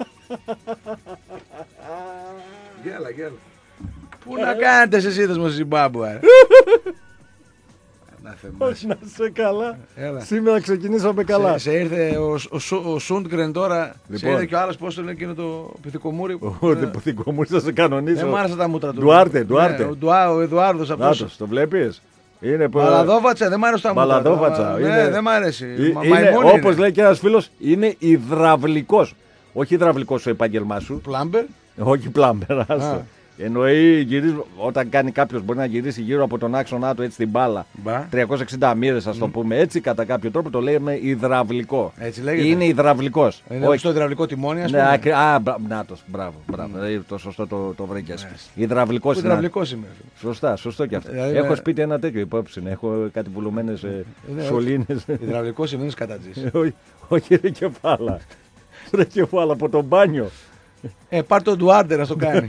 B: Γέλα, γέλα. Πού να κάνετε σε σύνδεσμο στη Ζιμπάμπουε. ρε. Να θυμάσαι.
A: Να σε καλά.
B: Έλα.
A: Σήμερα ξεκινήσαμε καλά.
B: Σε, σε ήρθε ο, ο, ο Σούντγκρεν τώρα.
A: Λοιπόν.
B: Σε ήρθε και ο άλλος, πώς το λένε εκείνο το πυθικομούρι.
A: Ο πυθικομούρης θα σε κανονίσει.
B: Δεν μ' άρεσε τα μούτρα του.
A: Ντουάρτε, Ντουάρτε.
B: Ναι, ο, Ντουά, ο Εδουάρδος αυτός.
A: Νάτος, το βλέπεις. Είναι που...
B: Μαλαδόβατσα, δεν μ' άρεσε τα μούτρα.
A: Μαλαδόβατσα.
B: Ναι,
A: Είναι...
B: δεν μ' αρέσει.
A: Είναι,
B: Μα, είναι,
A: όπως λέει και ένας φίλος, είναι υδραυλικός. Όχι υδραυλικός στο επάγγελμά σου.
B: Πλάμπερ.
A: Όχι πλάμπερ. Εννοεί γυρίζει, όταν κάνει κάποιο μπορεί να γυρίσει γύρω από τον άξονά του έτσι την μπάλα.
B: Μπα.
A: τριακόσιες εξήντα μοίρες, ας το πούμε έτσι, κατά κάποιο τρόπο το λέμε υδραυλικό.
B: Έτσι λέγεται.
A: Είναι υδραυλικός.
B: Είναι όχι στο υδραυλικό τιμόνι, ας
A: ναι,
B: πούμε.
A: ακρι... Α, μπρα... νάτος, μπράβο, μπράβο. Mm. Το σωστό το, το βρήκες.
B: Yes.
A: Υδραυλικός είναι.
B: Υδραυλικός είμαι.
A: Σωστά, σωστό και αυτό.
B: Δηλαδή,
A: έχω
B: με...
A: σπίτι ένα τέτοιο υπόψη. Έχω κάτι βουλωμένες ε, σωλήνες.
B: Υδραυλικός είμαι, είναι κατατζής.
A: Όχι, ρε κεφάλα. Ρε κεφάλα από το μπάνιο.
B: Ε, πάρ' τον Ντουάρντε να στο κάνει.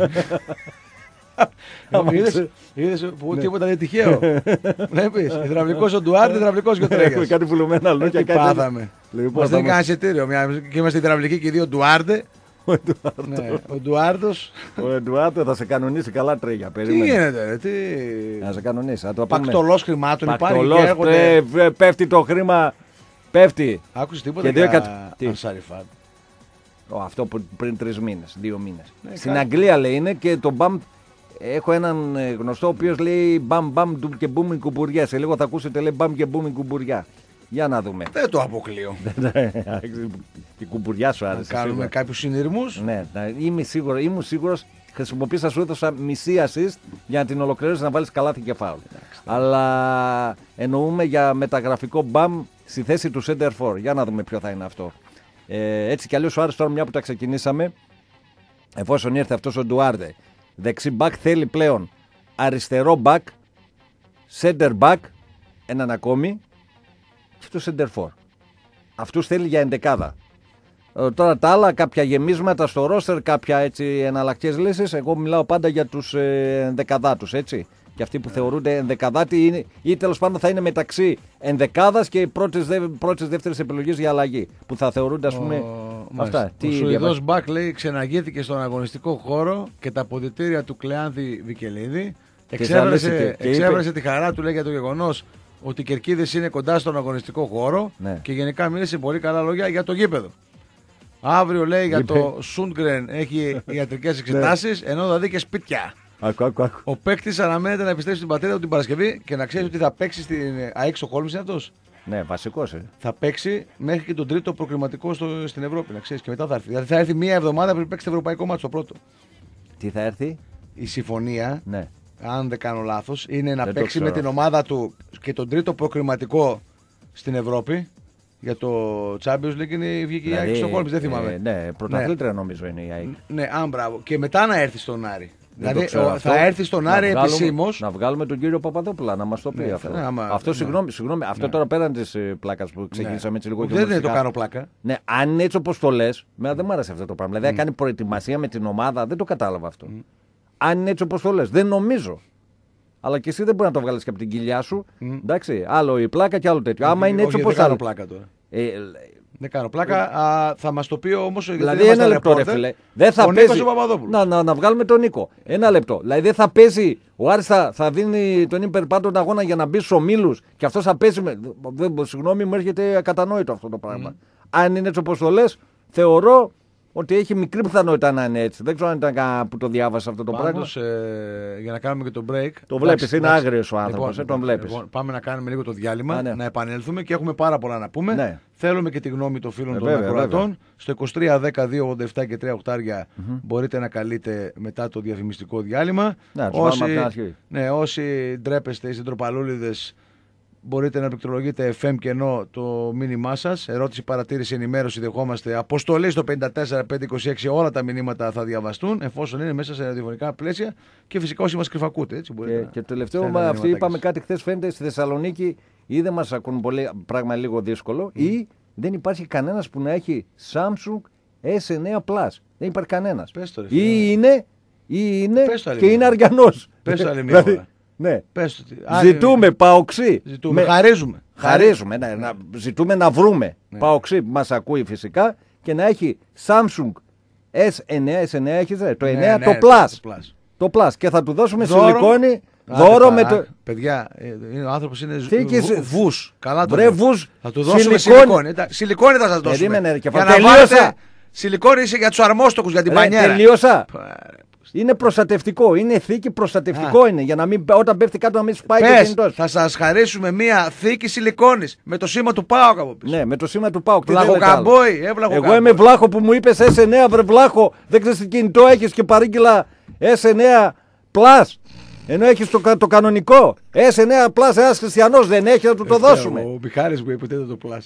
B: Είδες που τίποτα δεν είναι τυχαίο. Βλέπεις, υδραυλικός ο Ντουάρντε, υδραυλικός και ο Τρέγιας.
A: Κάτι βουλωμένα λόγια.
B: Τι πάθαμε.
A: Λοιπόν,
B: μας δίνει κανένα εισιτήριο και είμαστε υδραυλικοί και οι δύο Ντουάρντε. Ο Ντουάρντος.
A: Ο Εντουάρντο θα σε κανονίσει καλά, Τρέγια.
B: Τι γίνεται, ρε, τι.
A: Θα σε κανονίσει.
B: Πακτολός χρημάτων υπάρχει.
A: Πέφτει το χρήμα. Πέφτει.
B: Άκουσες τίποτα για Ανσαριφάτ?
A: Αυτό πριν τρεις μήνες, δύο μήνες. Στην Αγγλία λέει είναι και το μπαμ. Έχω έναν γνωστό ο οποίος λέει μπαμ μπαμ και μπούμιν κουμπουριά. Σε λίγο θα ακούσετε λέει μπαμ και μπούμιν κουμπουριά. Για να δούμε.
B: Δεν το αποκλείω.
A: Η κουμπουριά σου άρεσε.
B: Να κάνουμε κάποιους συνειρμούς.
A: Ναι, είμαι σίγουρο, ήμουν σίγουρος. Χρησιμοποίησα, σου έδωσα μισή assist για να την ολοκληρώσει να βάλεις καλάθι και φάουλ. Αλλά εννοούμε για μεταγραφικό μπαμ στη θέση του center for. Για να δούμε ποιο θα είναι αυτό. Ε, έτσι κι αλλιώς σου άρεσε τώρα μια που τα ξεκινήσαμε. Εφόσον ήρθε αυτός ο Ντουάρντε, δεξί μπακ θέλει πλέον αριστερό μπακ, center back, έναν ακόμη και το center for. Αυτούς θέλει για εντεκάδα. Ε, τώρα τα άλλα, κάποια γεμίσματα στο ρόστερ, κάποια έτσι εναλλακτικές λύσεις. Εγώ μιλάω πάντα για τους ε, ενδεκαδάτους, έτσι. Και αυτοί που θεωρούνται ενδεκαδάτοι είναι, ή τέλος πάντων θα είναι μεταξύ ενδεκάδας και πρώτης, δε, πρώτης δεύτερης επιλογής για αλλαγή. Που θα θεωρούνται, ας πούμε. Ο, αυτά.
B: Ο Σουηδός Μπακ λέει ξεναγήθηκε στον αγωνιστικό χώρο και τα αποδυτήρια του Κλεάνθη Βικελίδη. Εξέβρασε, εξέβρασε είπε... τη χαρά του, λέει, για το γεγονός ότι οι κερκίδες είναι κοντά στον αγωνιστικό χώρο, ναι. Και γενικά μίλησε πολύ καλά λόγια για το γήπεδο. Αύριο, λέει, για το Σούντγκρεν έχει ιατρικές εξετάσεις, ενώ θα δει και σπίτια.
A: Άκου, άκου, άκου.
B: Ο παίκτης αναμένεται να επιστρέψει στην πατρίδα του την Παρασκευή και να ξέρει ότι θα παίξει στην ΑΕΚ Στοκχόλμης, είναι αυτός.
A: Ναι, βασικός. Ε.
B: Θα παίξει μέχρι και τον τρίτο προκριματικό στο, στην Ευρώπη, να ξέρεις, και μετά θα έρθει. Δηλαδή θα έρθει μία εβδομάδα πριν παίξει το ευρωπαϊκό μάτσο το πρώτο.
A: Τι θα έρθει?
B: Η συμφωνία,
A: ναι. Αν
B: δεν κάνω λάθος, είναι να δεν παίξει με την ομάδα του και τον τρίτο προκριματικό στην Ευρώπη. Για το Champions League είναι βγήκε δηλαδή, η ΑΕΚ Στοκχόλμης, δεν θυμάμαι.
A: Ε, ναι, πρωταθλήτρια ναι. Νομίζω είναι η ΑΕΚ.
B: Ναι, αν μπράβο. Και μετά να έρθει στον Άρη. Δηλαδή θα αυτό, έρθει στον Άρη επισήμως.
A: Να βγάλουμε τον κύριο Παπαδόπουλα να μας το πει ναι, αυτό. Ναι, άμα, αυτό ναι. Συγγνώμη, συγγνώμη, αυτό ναι. Τώρα πέραν της πλάκας που ξεκινήσαμε ναι. Έτσι λίγο.
B: Δεν είναι το κάνω πλάκα.
A: Ναι, αν είναι έτσι όπως το λες, δεν μου άρεσε αυτό το πράγμα. Δηλαδή, mm. αν κάνει προετοιμασία με την ομάδα, δεν το κατάλαβα αυτό. Mm. Αν είναι έτσι όπως το λες, δεν νομίζω. Αλλά και εσύ δεν μπορεί να το βγάλεις και από την κοιλιά σου. Mm. Εντάξει, άλλο η πλάκα και άλλο τέτοιο. Άμα είναι έτσι όπως.
B: Δεν κάνω πλάκα τώρα. Δεν κάνω πλάκα. Α, θα μας το πει όμως.
A: Δηλαδή ένα λεπτό, ρε φίλε. Δεν θα παίζει. Να, να, να βγάλουμε τον Νίκο. Ένα λεπτό. Δηλαδή δεν θα παίζει. Ο Άρης θα, θα δίνει τον υπερπάντων αγώνα για να μπει στους ομίλους και αυτό θα παίζει. Με... Συγγνώμη, μου έρχεται ακατανόητο αυτό το πράγμα. Mm. Αν είναι έτσι όπως το λες, θεωρώ ότι έχει μικρή πιθανότητα να είναι έτσι. Δεν ξέρω αν ήταν που το διάβασα αυτό το
B: Πάντως,
A: πράγμα.
B: Ε, για να κάνουμε και το break.
A: Το βλέπεις, είναι άγριος ο άνθρωπος. Λοιπόν, ε, τον βλέπεις.
B: Λοιπόν, πάμε να κάνουμε λίγο το διάλειμμα, Α, ναι. να επανέλθουμε και έχουμε πάρα πολλά να πούμε. Ναι. Θέλουμε και τη γνώμη των φίλων ε, των ακροατών. Στο είκοσι τρία δέκα δύο ογδόντα επτά και τρία οχτάρια mm-hmm. μπορείτε να καλείτε μετά το διαφημιστικό διάλειμμα.
A: Ναι,
B: όσοι, ναι, όσοι ντρέπεστε, είστε ντροπαλούλιδες, μπορείτε να πληκτρολογείτε εφ εμ κενό το μήνυμά σας. Ερώτηση, παρατήρηση, ενημέρωση δεχόμαστε. Αποστολή στο πέντε τέσσερα πέντε είκοσι έξι. Όλα τα μηνύματα θα διαβαστούν εφόσον είναι μέσα σε ραδιοφωνικά πλαίσια και φυσικά όσοι μας κρυφακούτε. Έτσι,
A: και, και το τελευταίο, μα αυτοί είπαμε κάτι χθες, φαίνεται στη Θεσσαλονίκη ή δεν μας ακούν πολύ, πράγμα λίγο δύσκολο, mm. ή δεν υπάρχει κανένας που να έχει Samsung ες εννιά Plus. Δεν υπάρχει κανένας.
B: Πες το, ρε,
A: ή είναι, ή είναι και είναι αργανός.
B: Πες το άλλη μια ώρα.
A: Ναι.
B: Πες το,
A: ζητούμε παοξί.
B: Ζητούμε. Με... Χαρίζουμε.
A: Χαρίζουμε. Ναι, να, ζητούμε να βρούμε ναι. Παοξί που μας ακούει φυσικά και να έχει Samsung ες εννιά, ες εννιά έχεις, το εννιά, ναι, το, ναι, Plus. το Plus. Το Plus. Και θα του δώσουμε
B: δώρο,
A: σιλικόνη. Δώρο με το.
B: Παιδιά, ο άνθρωπος είναι
A: Θήκης...
B: βους. Καλά το
A: Βρε, βους.
B: Θα του δώσουμε
A: σιλικόνη.
B: σιλικόνη. Σιλικόνη θα σας δώσουμε.
A: Περίμενε, και
B: για
A: να
B: τελείωσα. Βάλετε... Σιλικόνη είσαι για τους αρμόστοκους, για την
A: Ρε,
B: πανιέρα.
A: Τελείωσα. Είναι προστατευτικό. Είναι θήκη προστατευτικό. Α. Είναι για να μην, όταν πέφτει κάτω να μην σπάει το κινητός.
B: Θα σας χαρίσουμε μία θήκη σιλικόνης με το σήμα του ΠΑΟΚ από πίσω.
A: Ναι, με το σήμα του ΠΑΟΚ.
B: Βλαχοκαμπόι, ε,
A: Εγώ είμαι βλάχο που μου είπες ες εννέα, βρε βλάχο. Δεν ξέρεις τι κινητό έχεις και παρήγγειλα ες εννέα Plus. Ενώ έχεις το, το κανονικό. ες εννέα Plus, ένας χριστιανός δεν έχει να του το δώσουμε.
B: Ο Μιχάλης μου είπε το Plus.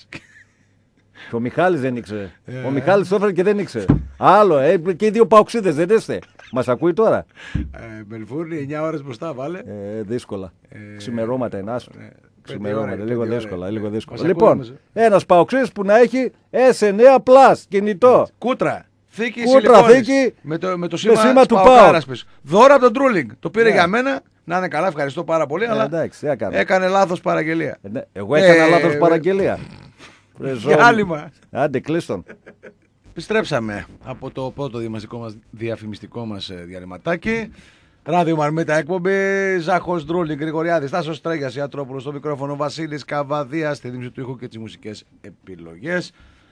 A: Ο Μιχάλης δεν ήξερε. Yeah. Ο Μιχάλης το έφερε και δεν ήξερε. Άλλο, ε, και οι δύο παοξίδες δεν είστε. Μας ακούει τώρα.
B: Ε, Μελβούρνη, εννιά ώρες μπροστά, βάλε.
A: Ε, δύσκολα. Ε, Ξημερώματα είναι άσο. Ε, Ξημερώματα, λίγο δύσκολα.
B: Ε,
A: λίγο δύσκολα. Λοιπόν, ένας παοξίδης που να έχει ες εννέα Plus κινητό.
B: Κούτρα. Θήκη
A: Κούτρα, θήκη.
B: Με το, με το σήμα,
A: σήμα του
B: ΠΑΟΚ. Δώρα από τον Τρούλινγκ. Το πήρε yeah. για μένα. Να είναι καλά, ευχαριστώ πάρα πολύ.
A: Ε,
B: αλλά
A: εντάξει,
B: έκανε λάθος παραγγελία.
A: Ε, ναι, εγώ έκανα ε, λάθος παραγγελία.
B: Διάλειμμα.
A: Άντε, κλείστον.
B: Επιστρέψαμε από το πρώτο μας διαφημιστικό μας διαλυματάκι. Ράδιο Μαρμίτα εκπομπή. Ζάχος Ντρούλινγκ, Γρηγοριάδης, Τάσος Τρέγιας, Ιατρόπουλος στο μικρόφωνο, Βασίλης Καβαδίας στη δίμηση του ήχου και τις μουσικές επιλογές.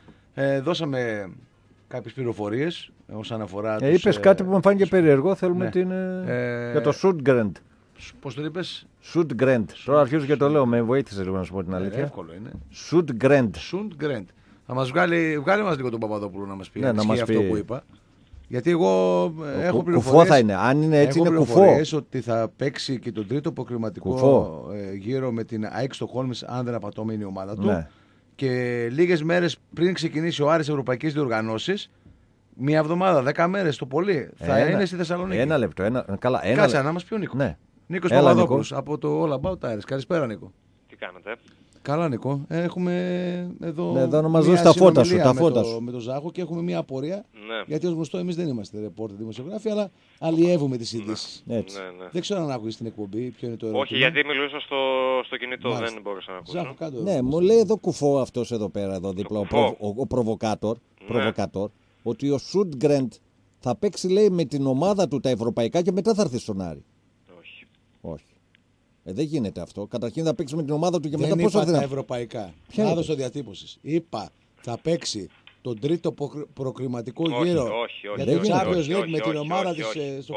B: Ε, δώσαμε κάποιες πληροφορίες όσον αφορά.
A: Ε, είπες ε, κάτι που μου φάνηκε περίεργο. Θέλουμε ναι. την. Ε, για το Sundgren.
B: Πώς το είπες?
A: Sundgren. Τώρα αρχίζω και το λέω, με βοήθησε λίγο να σου πω την αλήθεια.
B: Ε, εύκολο είναι.
A: Sundgren.
B: Sundgren. Θα μας βγάλει, βγάλει μας λίγο τον Παπαδόπουλο να μας πει,
A: ναι, να μας
B: αυτό
A: πει...
B: που είπα. Γιατί εγώ
A: ο,
B: έχω πληροφορίες.
A: Κουφό θα είναι. Αν είναι έτσι,
B: έχω
A: είναι κουφό.
B: Έχω ότι θα παίξει και τον τρίτο προκριματικό ε, γύρο με την ΑΕΚ Στοκχόλμης, αν δεν απατώμε είναι η ομάδα του.
A: Ναι.
B: Και λίγες μέρες πριν ξεκινήσει ο Άρης Ευρωπαϊκής Διοργανώσεις, μία εβδομάδα, δέκα μέρες το πολύ, θα
A: ένα,
B: είναι στη Θεσσαλονίκη.
A: Ένα λεπτό. Ένα, καλά, ένα
B: Κάτσε να μας πει ο Νίκο.
A: Ναι.
B: Νίκος Παπαδόπουλος από το All About Άρης. Καλησπέρα, Νίκο.
C: Τι κάνετε?
B: Καλά, Νίκο. Έχουμε εδώ.
A: Ναι, εδώ να μας δώσει τα φώτα σου. Τα φώτα
B: με,
A: σου.
B: Το, με τον Ζάχο και έχουμε μια απορία.
C: Ναι.
B: Γιατί ως γνωστό, εμείς δεν είμαστε ρεπόρτερ δημοσιογράφοι, αλλά αλλιεύουμε τις ειδήσεις.
A: Ναι. Ναι,
C: ναι.
B: Δεν ξέρω αν άκουγες την εκπομπή. Ποιο είναι το ερώτημα?
C: Όχι, γιατί μιλούσα στο, στο κινητό, Μάλιστα. δεν μπορούσα να ακούσω.
B: Ζάχο, κάτω,
A: ναι, μου λέει εδώ κουφό αυτός εδώ πέρα, εδώ δίπλα, ο, προβο, ο, ο προβοκάτορ, ναι. προβοκάτορ, ότι ο Sundgren θα παίξει, λέει, με την ομάδα του τα ευρωπαϊκά και μετά θα έρθει στον Άρη.
C: Όχι.
A: Όχι. Ε, δεν γίνεται αυτό. Καταρχήν θα παίξει με την ομάδα του και
B: δεν
A: μετά πώς θα
B: έρθει.
A: έρθει.
B: Τα ευρωπαϊκά. Λάθος διατύπωσης. Είπα θα παίξει τον τρίτο προκριματικό
C: όχι,
B: γύρο
C: όχι, όχι,
B: για το Champions
C: League
B: με την ομάδα της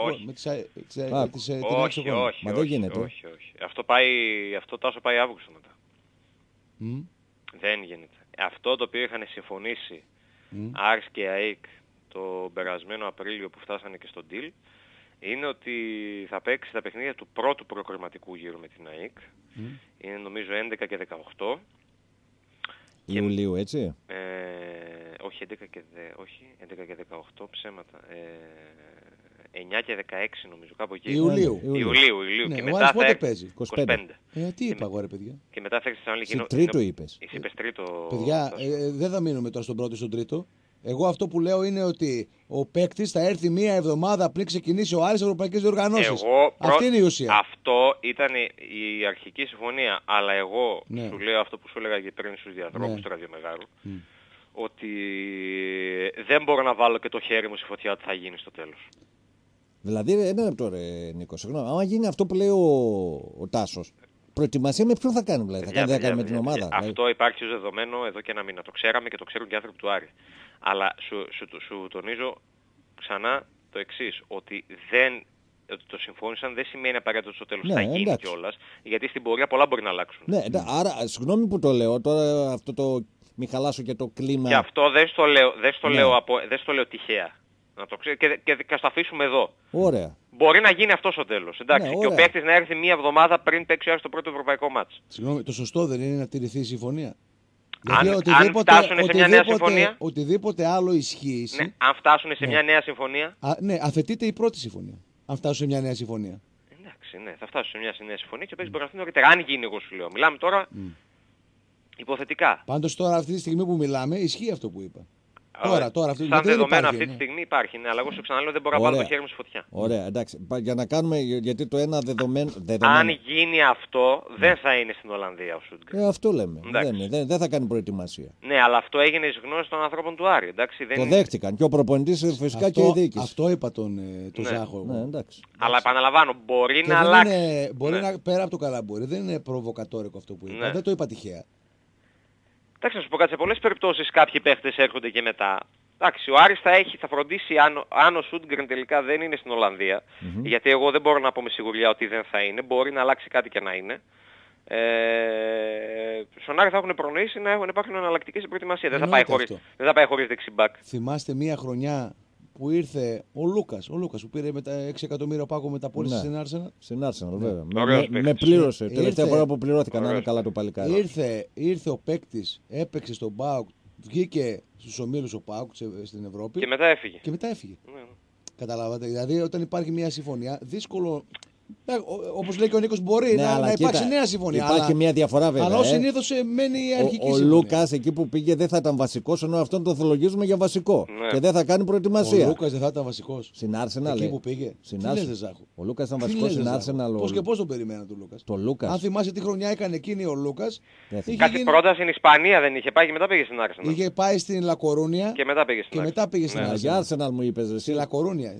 C: Στοκχόλμης.
A: Μα δεν γίνεται.
C: Όχι, όχι. Αυτό πάει, αυτό τάσο πάει Αύγουστο μετά.
B: Mm.
C: Δεν γίνεται. Αυτό το οποίο είχαν συμφωνήσει mm. Άρης και ΑΕΚ το περασμένο Απρίλιο που φτάσανε και στον deal, είναι ότι θα παίξει τα παιχνίδια του πρώτου προκριματικού γύρου με την ΑΕΚ. Mm. Είναι νομίζω έντεκα και δεκαοκτώ.
A: Ιουλίου, έτσι.
C: Ε, όχι, έντεκα και, όχι, έντεκα και δεκαοκτώ ψέματα. Ε, εννιά και δεκαέξι νομίζω, κάπου εκεί.
B: Ιουλίου.
C: Ιουλίου, Ιουλίου. Ιουλίου.
B: Ναι,
C: και
B: ο
C: μετά
B: Άρης
C: θα
B: πότε παίζει?
C: είκοσι πέντε.
B: Ε, τι είπα εγώ, ρε παιδιά.
C: Και μετά θα έρθει στη
A: τρίτο είπες.
C: Εσύ είπες τρίτο.
B: Παιδιά, ε, δεν θα μείνουμε τώρα στον πρώτο ή στον τρίτο. Εγώ αυτό που λέω είναι ότι ο παίκτης θα έρθει μία εβδομάδα πριν ξεκινήσει ο Άρης Ευρωπαϊκής Διοργανώσεις.
C: Εγώ,
B: αυτή είναι η ουσία.
C: Αυτό ήταν η αρχική συμφωνία. Αλλά εγώ
B: ναι.
C: σου λέω αυτό που σου έλεγα και πριν στους διαδρόμους ναι. του Ραδιομεγάρου. Mm. Ότι δεν μπορώ να βάλω και το χέρι μου στη φωτιά ότι θα γίνει στο τέλος.
A: Δηλαδή, ένα λεπτό ρε Νίκο, συγγνώμη. Άμα γίνει αυτό που λέει ο, ο Τάσος, προετοιμασία με ποιον θα κάνει, δηλαδή, θα κάνει, θα κάνει με την ομάδα.
C: Αυτό
A: δηλαδή.
C: υπάρχει ως δεδομένο εδώ και ένα μήνα. Το ξέραμε και το ξέρουν και οι άνθρωποι του Άρη. Αλλά σου, σου, σου, σου τονίζω ξανά το εξής, ότι δεν... ότι το συμφώνησαν δεν σημαίνει απαραίτητο ότι στο τέλος
A: ναι,
C: θα γίνει κιόλας, γιατί στην πορεία πολλά μπορεί να αλλάξουν.
A: Ναι, ναι, άρα, συγγνώμη που το λέω, τώρα αυτό το μη χαλάσω και το κλίμα.
C: Και αυτό δεν στο λέω, δεν στο ναι. λέω, από, δεν στο λέω τυχαία. Να το ξέρω, και, και, και ας το αφήσουμε εδώ.
A: Ωραία.
C: Μπορεί να γίνει αυτό στο τέλος. Εντάξει, ναι, και ο παίκτης να έρθει μία εβδομάδα πριν παίξει το πρώτο ευρωπαϊκό μάτς.
B: Συγγνώμη, το σωστό δεν είναι να τηρηθεί η συμφωνία?
C: Αν, αν φτάσουν σε μια νέα συμφωνία.
B: Οτιδήποτε άλλο ισχύει.
C: Ναι, αν φτάσουν σε ναι. μια νέα συμφωνία.
B: Α, ναι, αφαιτείται η πρώτη συμφωνία. Αν φτάσουν σε μια νέα συμφωνία.
C: Εντάξει, ναι, θα φτάσουν σε μια νέα συμφωνία και παίζει μπορεί να έρθει νωρίτερα. Αν γίνει, εγώ σου λέω. Μιλάμε τώρα mm. υποθετικά.
B: Πάντως τώρα αυτή τη στιγμή που μιλάμε ισχύει αυτό που είπα. Τώρα, τώρα, αυτό,
C: σαν δεδομένο
B: υπάρχει,
C: αυτή
B: ναι.
C: τη στιγμή υπάρχει, ναι, αλλά εγώ σου ξαναλέω δεν μπορώ να βάλω το χέρι μου στη φωτιά.
A: Ωραία, εντάξει. Για να κάνουμε, γιατί το ένα δεδομένο... δεδομένο...
C: Αν γίνει αυτό, δεν θα είναι στην Ολλανδία ο Σούντγκρεν.
A: Ε, αυτό λέμε. Δεν, δεν, δεν θα κάνει προετοιμασία.
C: Ναι, αλλά αυτό έγινε εις γνώση των ανθρώπων του Άρη. Εντάξει, δεν
A: το
C: είναι...
A: δέχτηκαν. Και ο προπονητής φυσικά
B: αυτό,
A: και η διοίκηση.
B: Αυτό είπα τον, τον
C: ναι.
B: Ζάχο.
A: Ναι, εντάξει.
C: Αλλά επαναλαμβάνω, μπορεί
B: και
C: να αλλάξει.
B: Είναι, μπορεί
C: ναι.
B: να, πέρα από το καλαμπούρι, δεν είναι προβοκατόρικο αυτό που είπα.
C: Ναι.
B: Δεν το είπα τυχαία.
C: Εντάξει, να σου πω κάτι, σε πολλές περιπτώσεις κάποιοι παίχτες έρχονται και μετά. Εντάξει, ο Άρης θα, έχει, θα φροντίσει αν, αν ο Σούντγκρεν τελικά δεν είναι στην Ολλανδία, mm-hmm. γιατί εγώ δεν μπορώ να πω με σιγουριά ότι δεν θα είναι, μπορεί να αλλάξει κάτι και να είναι. Ε, στον Άρη θα έχουν προνοήσει να έχουν, υπάρχουν εναλλακτικές στην προετοιμασία. Δεν θα, πάει χωρίς, δεν θα πάει χωρίς δεξιμπάκ.
B: Θυμάστε μία χρονιά που ήρθε ο Λούκας, ο Λούκας που πήρε με τα έξι εκατομμύρια πάκο μεταπόληση ναι. στην Άρσενα.
A: Στην Άρσενα, βέβαια.
C: Ναι.
A: Με, με, με πλήρωσε.
B: Ήρθε,
A: τελευταία φορά που πληρώθηκαν, να είναι καλά το παλικάρι.
B: Ήρθε, ήρθε ο παίκτης, έπαιξε στον ΠΑΟΚ, βγήκε στους ομίλους ο ΠΑΟΚ στην Ευρώπη.
C: Και μετά έφυγε.
B: Και μετά έφυγε.
C: Ναι.
B: Καταλάβατε. Δηλαδή όταν υπάρχει μια συμφωνία, δύσκολο. Όπως λέει και ο Νίκος, μπορεί
A: ναι,
B: να, να
A: κοίτα,
B: υπάρξει νέα συμφωνία.
A: Υπάρχει αλλά, μια διαφορά βέβαια.
B: Αλλά ως
A: ε.
B: συνήθως μένει η αρχική
A: ο, ο
B: συμφωνία.
A: Ο Λούκας εκεί που πήγε δεν θα ήταν βασικός, ενώ αυτόν τον θολογίζουμε για βασικό.
C: Ναι.
A: Και δεν θα κάνει προετοιμασία.
B: Ο Λούκας δεν θα ήταν βασικός.
A: Στην Άρσεναλ.
B: Εκεί που πήγε.
A: Στην
B: Άρσεναλ.
A: Ο Λούκας ήταν βασικός στην Άρσεναλ.
B: Πώς και πώς τον περιμέναν τον Λούκας.
A: Το Λούκας.
B: Αν θυμάσαι τι χρονιά έκανε εκείνη ο Λούκας.
C: Κάτι γίνει... πρώτα στην Ισπανία δεν είχε πάει και μετά πήγε στην Άρσεναλ.
B: Είχε πάει στην Λακορούνια
C: και μετά πήγε στην
B: Άρσεναλ.
A: Για Άρσεναλ μου είπες εσύ.
B: Στη Λακορούνια.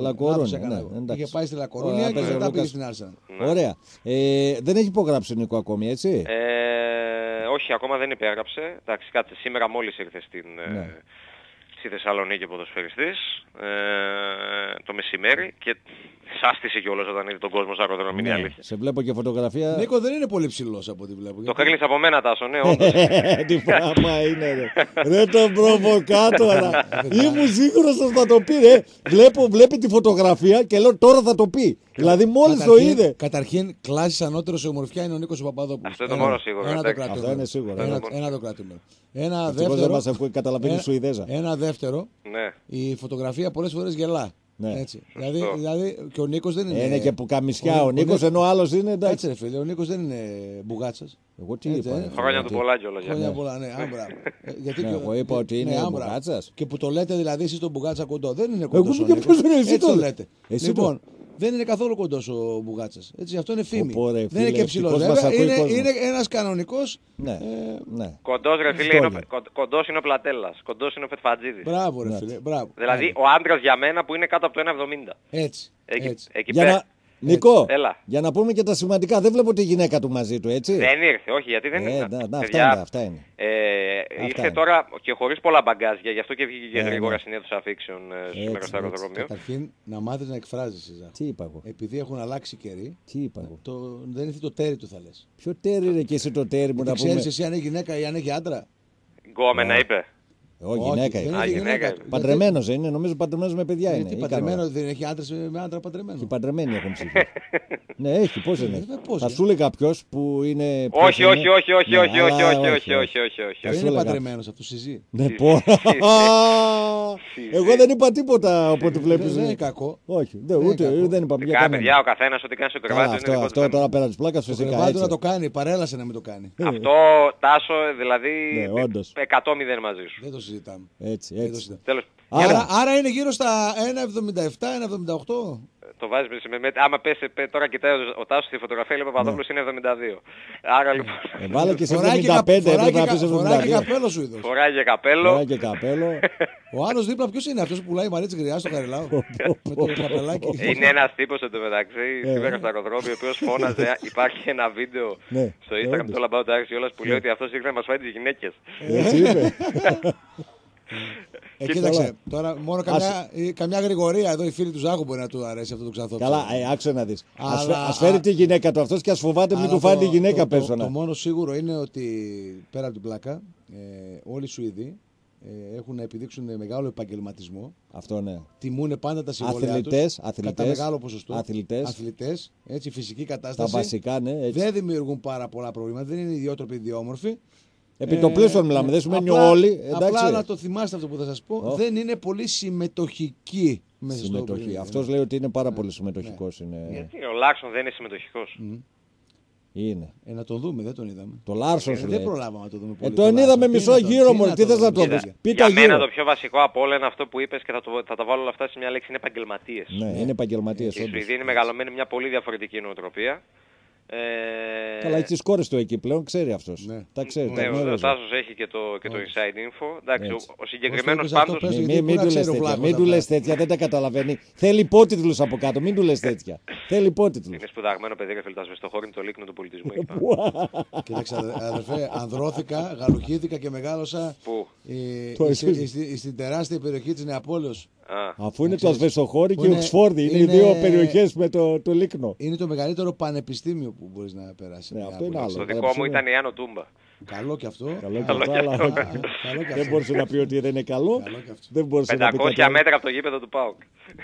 B: Είχε πάει στη Λακορούνια και μετά πήγε στην Άρσεναλ.
C: Ωραία.
A: Ε, δεν έχει υπογράψει Νίκο ακόμη, έτσι.
C: Ε, όχι, ακόμα δεν υπέγραψε. Εντάξει, κάτσε, σήμερα μόλις ήρθε στην,
A: ναι.
C: στη Θεσσαλονίκη ποδοσφαιριστής ε, το μεσημέρι και σάστησε κιόλας όταν είδε τον κόσμο στο αεροδρόμιο, είναι η αλήθεια.
A: Σε βλέπω και φωτογραφία.
B: Νίκο δεν είναι πολύ ψηλός από ό,τι βλέπω.
C: Το
B: γιατί...
C: κρίνεις από μένα, Τάσο, ναι, όντως.
A: Τι πράγμα είναι, ρε. Ρε τον προβοκάτορα. Ήμουν σίγουρος ότι θα το πει, ρε. Βλέπω, βλέπει τη φωτογραφία και λέω τώρα θα το πει. Δηλαδή μόλις το είδε.
B: Καταρχήν, κλάσης ανώτερος σε ομορφιά είναι ο Νίκος ο Παπαδόπουλος.
C: Αυτό είναι το μόνο σίγουρο.
B: Ένα το κρατούμε.
A: Αυτό είναι σίγουρο.
B: Ένα, ένα το κρατούμε. Ένα
A: δεύτερο. Δεν μας ακούει, καταλαβαίνει
B: ένα,
A: Σουηδέζα.
B: Ένα δεύτερο.
C: Ναι.
B: Η φωτογραφία πολλές φορές γελά.
A: Ναι.
B: Έτσι. Δηλαδή, δηλαδή και ο Νίκος δεν είναι.
A: Είναι και που καμισιά ο, ο Νίκος, ενώ άλλος είναι εντάξει.
B: Έτσι, ρε φίλε, ο Νίκος δεν είναι μπουγάτσας.
A: Εγώ τι είπα.
C: Ε, χρόνια του πολλά κιόλας.
B: Χρόνια πολλά, ναι, άμπρα.
A: Γιατί ναι, και, εγώ είπα ότι είναι ναι, μπουγάτσας.
B: Και που το λέτε δηλαδή εσείς τον μπουγάτσα κοντό. Δεν είναι κοντός.
A: Εγώ ποιος είναι, εσύ
B: το λέτε. Λοιπόν, δεν είναι καθόλου κοντός ο μπουγάτσας. Έτσι, αυτό είναι φήμη.
A: Πω, ρε,
B: δεν είναι και ψηλός. Βέβαια, είναι, είναι ένας κανονικός.
A: Ναι, ε, ναι.
C: Κοντός, ρε φίλε, είναι ο, κοντός είναι ο Πλατέλλας. Κοντός είναι ο Πετφατζίδης.
B: Μπράβο, ρε φίλε. Μπράβο.
C: Δηλαδή, ο άντρας για μένα που είναι κάτω από το ένα εβδομήντα.
B: Έτσι.
C: Εκεί,
B: έτσι.
C: εκεί
A: για
C: πέρα.
A: να... Νικό,
C: Έλα.
A: για να πούμε και τα σημαντικά, δεν βλέπω τη γυναίκα του μαζί του, έτσι.
C: Δεν ήρθε, όχι, γιατί δεν
A: ε,
C: ήρθε.
A: Να, να, αυτά είναι, αυτά είναι.
C: Ε,
A: αυτά
C: ήρθε
A: είναι.
C: τώρα και χωρίς πολλά μπαγκάζια, γι' αυτό και βγήκε και
A: ε,
C: γρήγορα
A: ναι.
C: στην αίθουσα αφήξεων σήμερα στο αεροδρόμιο.
B: Καταρχήν, να μάθεις να εκφράζεσαι, Ζάχο.
A: Τι είπα εγώ.
B: Επειδή έχουν αλλάξει καιροί.
A: Τι είπα εγώ.
B: Το, δεν ήρθε το τέρι του, θα λες.
A: Ποιο τέρι είναι και εσύ το τέρι μου να πούμε.
B: Ξέρεις εσύ αν είναι γυναίκα ή αν έχει άντρα.
C: Γκόμενα είπε.
A: Όχι, γυναίκα είναι.
C: Α, γυναίκα.
A: Παντρεμένος είναι, νομίζω παντρεμένος με παιδιά είναι.
B: Γιατί παντρεμένο δεν έχει άντρες με άντρα παντρεμένο.
A: Και παντρεμένοι έχουν ψυχή. Ναι, έχει, πώς είναι.
B: Ε,
A: Θα σου λέει κάποιος που είναι.
C: Όχι, όχι, όχι, όχι, όχι, όχι, όχι, όχι, όχι, όχι, όχι.
B: Δεν είναι παντρεμένος αυτό, συζεί.
A: Ναι, πω. Εγώ δεν είπα τίποτα από ό,τι βλέπεις.
B: Δεν είναι κακό.
A: Όχι, δεν είπα πια.
C: Κάνα παιδιά, ο καθένας ό,τι κάνει στο κρεβάτι είναι δικό του.
A: Αυτό τώρα πέρα της πλάκας φυσικά.
B: Το κρεβάτι να το κάνει, παρέλασε να μην το κάνει.
C: Αυτό, Τάσο, δηλαδή εκατό μηδέν μαζί σου.
B: Δεν το συζητάμε.
A: Έτσι, έτσι.
B: Άρα, άρα είναι γύρω στα ένα εβδομήντα επτά ένα εβδομήντα οκτώ.
C: Το βάζεις με, με, άμα πες, τώρα κοιτάει ο Τάσος στη φωτογραφία, λέει ο Παπαδόπουλος είναι εβδομήντα δύο. Άρα λοιπόν...
A: Ε, βάλε και σε εβδομήντα πέντε, έπρεπε να πεις εβδομήντα δύο.
B: Φοράει και καπέλο σου είδος.
C: Φοράει και καπέλο.
A: Φοράει και καπέλο.
B: Ο άλλος δίπλα ποιος είναι, αυτός που πουλάει μαρίτης γριά στο Χαριλάου. Με το καπελάκι.
C: Είναι ένας τύπος εντωμεταξύ, σήμερα στο αεροδρόμιο, ο οποίος φώναζε, υπάρχει ένα βίντεο στο Instagram του All About Axios που λέει ότι αυτός ήρθε να μας φάει τις γυναίκες.
A: Έτσι είπε.
B: Ε, κοίταξε, τώρα μόνο καμιά, καμιά γρηγορία εδώ οι φίλοι του Ζάχου μπορεί να του αρέσει αυτό το ξανθόπι.
A: Καλά, ε, άκουσε να δεις.
B: Αλλά,
A: ας φέρει α... τη γυναίκα του αυτός και ας φοβάται μην του φάνει τη γυναίκα πέσω.
B: Το, το, το μόνο σίγουρο είναι ότι πέρα από την πλάκα ε, όλοι οι Σουηδοί ε, έχουν να επιδείξουν μεγάλο επαγγελματισμό.
A: Αυτό ναι.
B: Τιμούν πάντα τα συμβόλαια
A: αθλητές,
B: τους
A: αθλητές,
B: κατά μεγάλο ποσοστό.
A: Αθλητές,
B: αθλητές έτσι, φυσική κατάσταση.
A: Τα βασικά, ναι, έτσι.
B: Δεν δημιουργούν πάρα πολλά προβλήματα. Δεν είναι ιδιότροποι, ιδιόμορφοι.
A: Επί το πλήσον μιλάμε, δεν σημαίνει όλοι. Εντάξει.
B: Απλά να το θυμάστε αυτό που θα σας πω. Oh. Δεν είναι πολύ συμμετοχική μέσα
A: συμμετοχή.
B: στο
A: Αυτός λέει ότι είναι πάρα πολύ συμμετοχικός.
C: Ναι.
A: Είναι...
C: Γιατί ο Λάξον δεν είναι συμμετοχικός.
B: Mm.
A: Είναι.
B: Ε, να τον δούμε, δεν τον είδαμε.
A: Το Λάρσον
B: Ε,
A: σου
B: δεν
A: λέει.
B: προλάβαμε να το δούμε
A: Ε,
B: πολύ.
A: τον
B: το
A: είδαμε
B: Λάρσον.
A: μισό
B: Τι να
A: γύρο
B: τον-
A: μόνο.
B: να
A: Τι θες να το
B: δούμε.
A: δεις.
C: Κοίτα,
A: Πείτε
C: για μένα
A: γύρω.
C: το πιο βασικό από όλα είναι αυτό που είπες και θα, το, θα τα βάλω όλα αυτά σε μια λέξη, είναι επαγγελματίες.
A: Ναι, είναι επαγγελματίες.
C: Οι Σουηδοί είναι μεγαλωμένοι μια πολύ διαφορετική νοοτροπία. Ε,
A: Καλά, έχει τις κόρες του εκεί πλέον, ξέρει αυτός.
B: Ναι.
A: Τα ξέρει.
C: ναι,
A: τα
C: ο, ο
A: γνωρίζει.
C: Τάσος έχει και το, και το inside info. Εντάξει, ο,
A: Έτσι.
C: ο συγκεκριμένος
B: Πώς το είπες
C: πάντως...
B: αυτό, πες.
A: Μην,
B: γιατί
A: μην,
B: μπορεί
A: του
B: να
A: λες
B: ξέρει ο
A: τέτοια,
B: Βλάχος
A: μην του
B: αυτά.
A: λες τέτοια, δεν τα καταλαβαίνει. Θέλει υπότιτλους από κάτω, μην του λες τέτοια. Θέλει υπότιτλους.
C: Είναι σπουδαγμένο παιδί, ρε φίλε, τα σβεστοχώρη είναι το λίκνο του πολιτισμού. εκεί πάνω.
B: Κοίταξε αδε- αδερφέ, ανδρώθηκα, γαλουχήθηκα και μεγάλωσα
C: Πού?
B: ε,
A: Το
B: ε,
A: εξής.
B: στη- στη- στην τεράστια περιοχή της Νεαπόλεως.
C: Α,
A: Αφού είναι το
B: ξέρεις,
A: Ασβεστοχώρι
B: που
A: και η
B: είναι-
A: Οξφόρδη, είναι οι
B: είναι-
A: δύο περιοχές με το, το λίκνο.
B: Είναι το μεγαλύτερο πανεπιστήμιο που μπορείς να περάσεις.
A: Ναι,
B: στην
A: αυτό είναι
B: Νεάπολη.
A: άλλο.
C: το δικό μου ήταν η Άνω Τούμπα.
B: Καλό και αυτό.
A: Καλό και
B: Καλό
A: αυτό,
C: και
A: αλλά
C: αυτό.
B: καλό και
A: δεν
B: αυτό.
A: μπορούσε να πει ότι δεν είναι καλό.
B: Καλό και αυτό.
A: Δεν μπορούσε να πει
C: πεντακόσια
A: κάτι άλλο.
C: μέτρα από το γήπεδο του ΠΑΟΚ.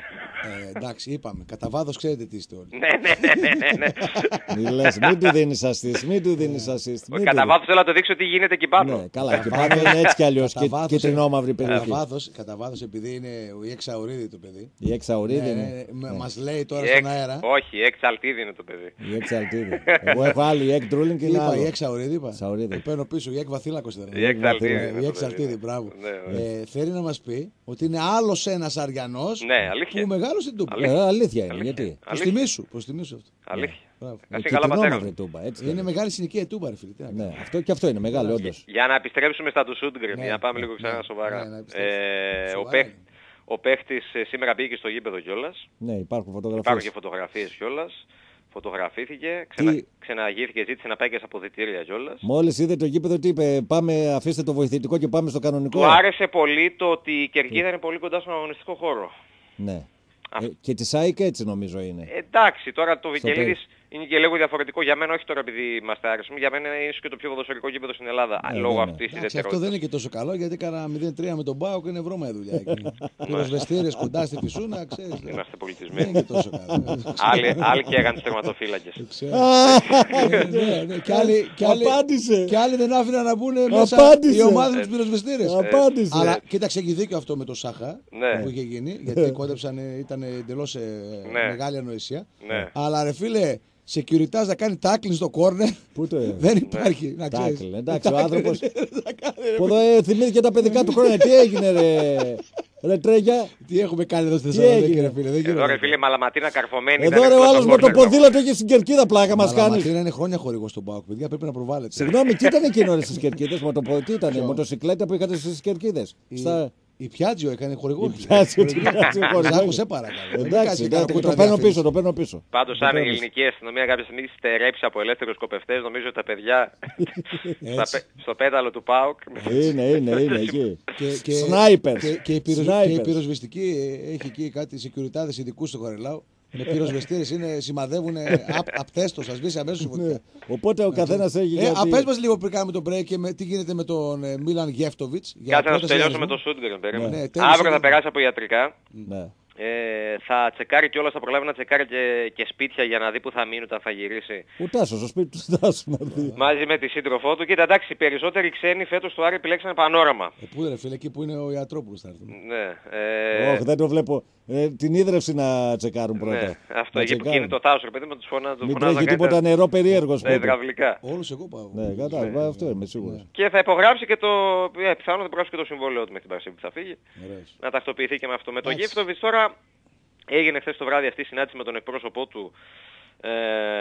B: Ε, εντάξει, είπαμε. Κατά βάθος ξέρετε τι είστε όλοι.
C: Ναι, ναι, ναι, ναι, ναι.
A: Μη λες, μην του δίνεις assist, μην του δίνεις assist. μην του
C: Κατά
A: δίνεις.
C: βάθος θέλω να το δείξω τι γίνεται εκεί πάνω.
A: Ναι, καλά, και πάνω είναι έτσι κι αλλιώς.
B: Κατά
A: Και
B: βάθος,
A: κυτρινόμαυρη
B: κατά
A: περιοχή.
B: βάθος, κατά βάθος, επειδή είναι η Εξαουρίδη το παιδί.
A: Η Εξαουρίδη
B: Ναι,
A: είναι.
B: ναι, με- μας λέει τώρα
C: Η
B: στον
C: Εξ-
B: αέρα.
C: Όχι, η Εξαλτίδη είναι το παιδί.
A: Η Εξαλτίδη. Εγώ έχω άλλη, η Εκ Ντρούλινγκ
B: Τι
A: είναι
B: είπα, η
A: άλλο.
B: Εξαουρίδη είπα.
A: Εξαουρίδη.
B: Το παίρνω πίσω, η Εκ Βαθύλακος ήταν.
C: Η Εξαλτίδη.
A: Βαθύλα.
C: είναι
B: Η
C: το
B: Εξαλτίδη,
C: παιδί.
B: μπράβο.
C: Ναι, ναι.
B: Ε, θέλει να μας πει ότι είναι άλλος ένας Αριανός
C: Ναι, αλήθεια.
B: που μεγάλωσε την Τούμπα.
A: Ε, Αλήθεια είναι,
C: Αλήθεια.
A: γιατί.
B: Προς
C: Αλήθεια.
B: τιμή σου, προς τιμή σου αυτό.
C: Αλήθεια.
B: Μπράβο.
C: Ας
A: Ε,
C: είναι καλά πατέρα.
A: κυτρινόμαυρη τούμπα, έτσι.
B: Είναι
A: είναι.
B: μεγάλη συνοικία η Τούμπα, ρε φίλε. Τι να κάνεις.
A: Ναι, αυτό και αυτό είναι μεγάλο, όντως.
C: Για να επιστρέψουμε στα του Σούντγκρεμ,
B: Ναι,
C: για να πάμε
B: ναι,
C: λίγο ξανά
B: ναι,
C: σοβαρά.
B: ναι, να επιστρέψουμε.
C: Ε, ο,
B: Σοβαρά
C: παίχ-
B: είναι.
C: ο παίχτης ε, σήμερα πήγε στο γήπεδο κιόλας.
A: Ναι, υπάρχουν
C: Υπάρχουν και
A: φωτογραφίες.
C: φωτογραφίες κιόλας. Φωτογραφήθηκε, ξενα...
A: Τι-
C: ξαναγήθηκε, ζήτησε να πάει και σε αποδυτήρια κιόλας.
A: Μόλις είδε το γήπεδο, τι είπε, πάμε, αφήστε το βοηθητικό και πάμε στο κανονικό.
C: Του άρεσε πολύ το ότι η κερκίδα είναι πολύ κοντά στον αγωνιστικό χώρο.
A: Ναι.
C: Α.
A: Ε, και τη ΑΕΚ έτσι νομίζω είναι.
C: Ε, εντάξει, τώρα το
A: Στο
C: Βικελίδης είναι και λίγο διαφορετικό για μένα, όχι τώρα επειδή είμαστε άρεσμοι, για μένα είναι ίσως και το πιο ποδοσφαιρικό γήπεδο στην Ελλάδα,
A: Ναι,
C: λόγω
A: ναι, ναι.
C: αυτής της
B: Εντάξει, αυτό δεν είναι και τόσο καλό γιατί έκανα μηδέν τρία με τον Μπάουκ είναι βρώμα η δουλειά. εκεί. Πυροσβεστήρες κοντά στη φυσούνα, ξέρεις. δεν-
C: Είμαστε
B: Δεν
C: πολιτισμένοι.
B: είναι τόσο καλό.
C: Άλλοι, άλλοι καίγαν τους τερματοφύλακες.
B: Ξέρω. Ναι, ναι, ναι. Και άλλοι- και άλλοι-
A: Απάντησε.
B: Και άλλοι δεν άφηναν να μπουν μέσα
A: Απάντησε.
B: οι ομάδες με τους πυροσβεστήρες.
A: Απάντησε.
B: Αλλά κοίταξε, έχει δίκιο αυτό με το Σάχα
C: Ναι.
B: που είχε γίνει, γιατί κόντεψαν, ήταν εντελώς ε,
C: Ναι.
B: μεγάλη ανοησία.
C: Ναι.
B: Αλλά ρε φίλε, securitas να κάνει tackling στο corner
A: Πού το είναι.
B: δεν υπάρχει. Να ξέρεις.
A: Τάκλ, εντάξει, ο άνθρωπος.
B: Θα κάνει, ρε.
A: Που εδώ ε, θυμήθηκε τα παιδικά του χρόνια. Τι έγινε, ρε, ρε Τρέγια.
B: Τι έχουμε κάνει εδώ στη
A: Τι
B: Θεσσαλονίκη,
A: έγινε?
B: ρε φίλε. Δεν
C: Εδώ
B: γίνεται.
C: ρε φίλε μαλαματίνα καρφωμένη.
A: Εδώ
C: δεν
A: ρε ο
C: είναι
A: άλλος με το
C: κόρνερ.
A: ποδήλατο και στην κερκίδα πλάκα μας κάνει.
B: Μαλαματίνα είναι χρόνια χορηγός στον Πάοκ, παιδιά, πρέπει να προβάλλεται.
A: Συγγνώμη, τι ήταν εκείνο ρε στις κερκίδες, με το πο- τι ήταν, μοτοσυκλέτα που είχατε στις κερκίδες.
B: Η-
A: Στα...
B: Η Πιάτζιο έκανε χορηγό.
A: Η Πιάτζιο, η Πιάτζιο χορηγό.
B: Ζάκο, σε παρακαλώ. Δεν
A: Εντάξει,
B: κάτσε
A: εντάξει,
B: κανένα
A: το
B: κούτρα
A: παίρνω
B: διαφήμιση.
A: πίσω, το παίρνω πίσω.
C: Πάντως
A: Το
C: αν η
A: παίρνεις.
C: ελληνική αστυνομία κάποια στιγμή στερέψει από ελεύθερους σκοπευτές, νομίζω ότι τα παιδιά στα
B: Έτσι.
C: πε- στο πέταλο του ΠΑΟΚ.
A: Είναι, είναι, είναι εκεί.
B: Και, και,
A: Snipers.
B: Και, και, η πυροσ-
A: Snipers.
B: και η πυροσβεστική ε, έχει εκεί κάτι securitátes ειδικούς στο Χαριλάου. Με πυροσβεστήρες είναι, σημαδεύουν απτέστο, σας σβήσει αμέσως η
A: Ναι.
B: φωτιά.
A: Οπότε ο καθένας έχει
B: Ε,
A: γιατί...
B: α, πες μας λίγο πριν κάνουμε το break και με, τι γίνεται με τον ε, Μίλαν Γεύτοβιτς. για
C: Κάτσε να σου
B: πρόταση
C: τελειώσω με
B: διαγωνισμού.
C: το Σούντγκρεν, περίμενε.
B: Ναι, τέλειωσε
C: Αύριο θα
B: το-
C: περάσει από ιατρικά.
A: Ναι.
C: Ε, θα τσεκάρει κιόλας, θα προλάβει να τσεκάρει και, και σπίτια για να δει που θα μείνει όταν θα γυρίσει.
A: Ο Τάσος, στο σπίτι του Τάσου να δει.
C: Μαζί με τη σύντροφό του. Κοίτα, εντάξει, οι περισσότεροι ξένοι φέτος του Άρη επιλέξανε πανόραμα.
B: Ε, πού ρε φίλε, εκεί που είναι ο Ιατρόπουλος θα έρθουν.
C: Ναι, ε,
A: Όχι, δεν το βλέπω. Ε, την ίδρυυση να τσεκάρουν πρώτα.
C: ναι, αυτό
A: Να
C: εκεί που
A: τσεκάρουν.
C: κινεί το Θάσο, ρε παιδί μου, τους φωνά, του
A: Μην
C: φωνάζουν
A: τρέχει
C: να κάνει
A: τίποτα
C: τα-
A: νερό περίεργος
C: τα
A: πρώτα.
C: υδραυλικά.
B: Όλους εγώ πάω.
A: Ναι, κατάλαβα, αυτό είμαι σίγουρος.
C: Και θα υπογράψει και το. Ε, πιθανόν θα υπογράψει και το συμβόλαιο του με την Παρασκευή που θα φύγει.
B: Ωραίος.
C: Να τακτοποιηθεί και με αυτό. Με το
B: Εντάξει.
C: Γεύτοβιτς τώρα έγινε χθες το βράδυ αυτή η συνάντηση με τον εκπρόσωπό του ε,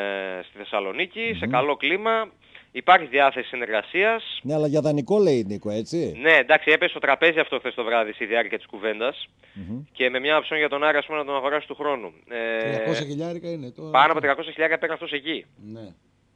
C: στη Θεσσαλονίκη, σε καλό κλίμα. Υπάρχει διάθεση συνεργασίας.
A: Ναι, αλλά για δανεικό λέει Νίκο, έτσι.
C: Ναι, εντάξει, έπεσε στο τραπέζι αυτό χθες το βράδυ στη διάρκεια της κουβέντας. Και με μια οψιόν για τον Άρη, ας πούμε, να τον αγοράσει του χρόνου. Ε,
B: τριακόσια χιλιάρικα είναι τώρα.
C: πάνω από τριακόσια χιλιάδες παίρνει αυτός εκεί.
B: Ναι.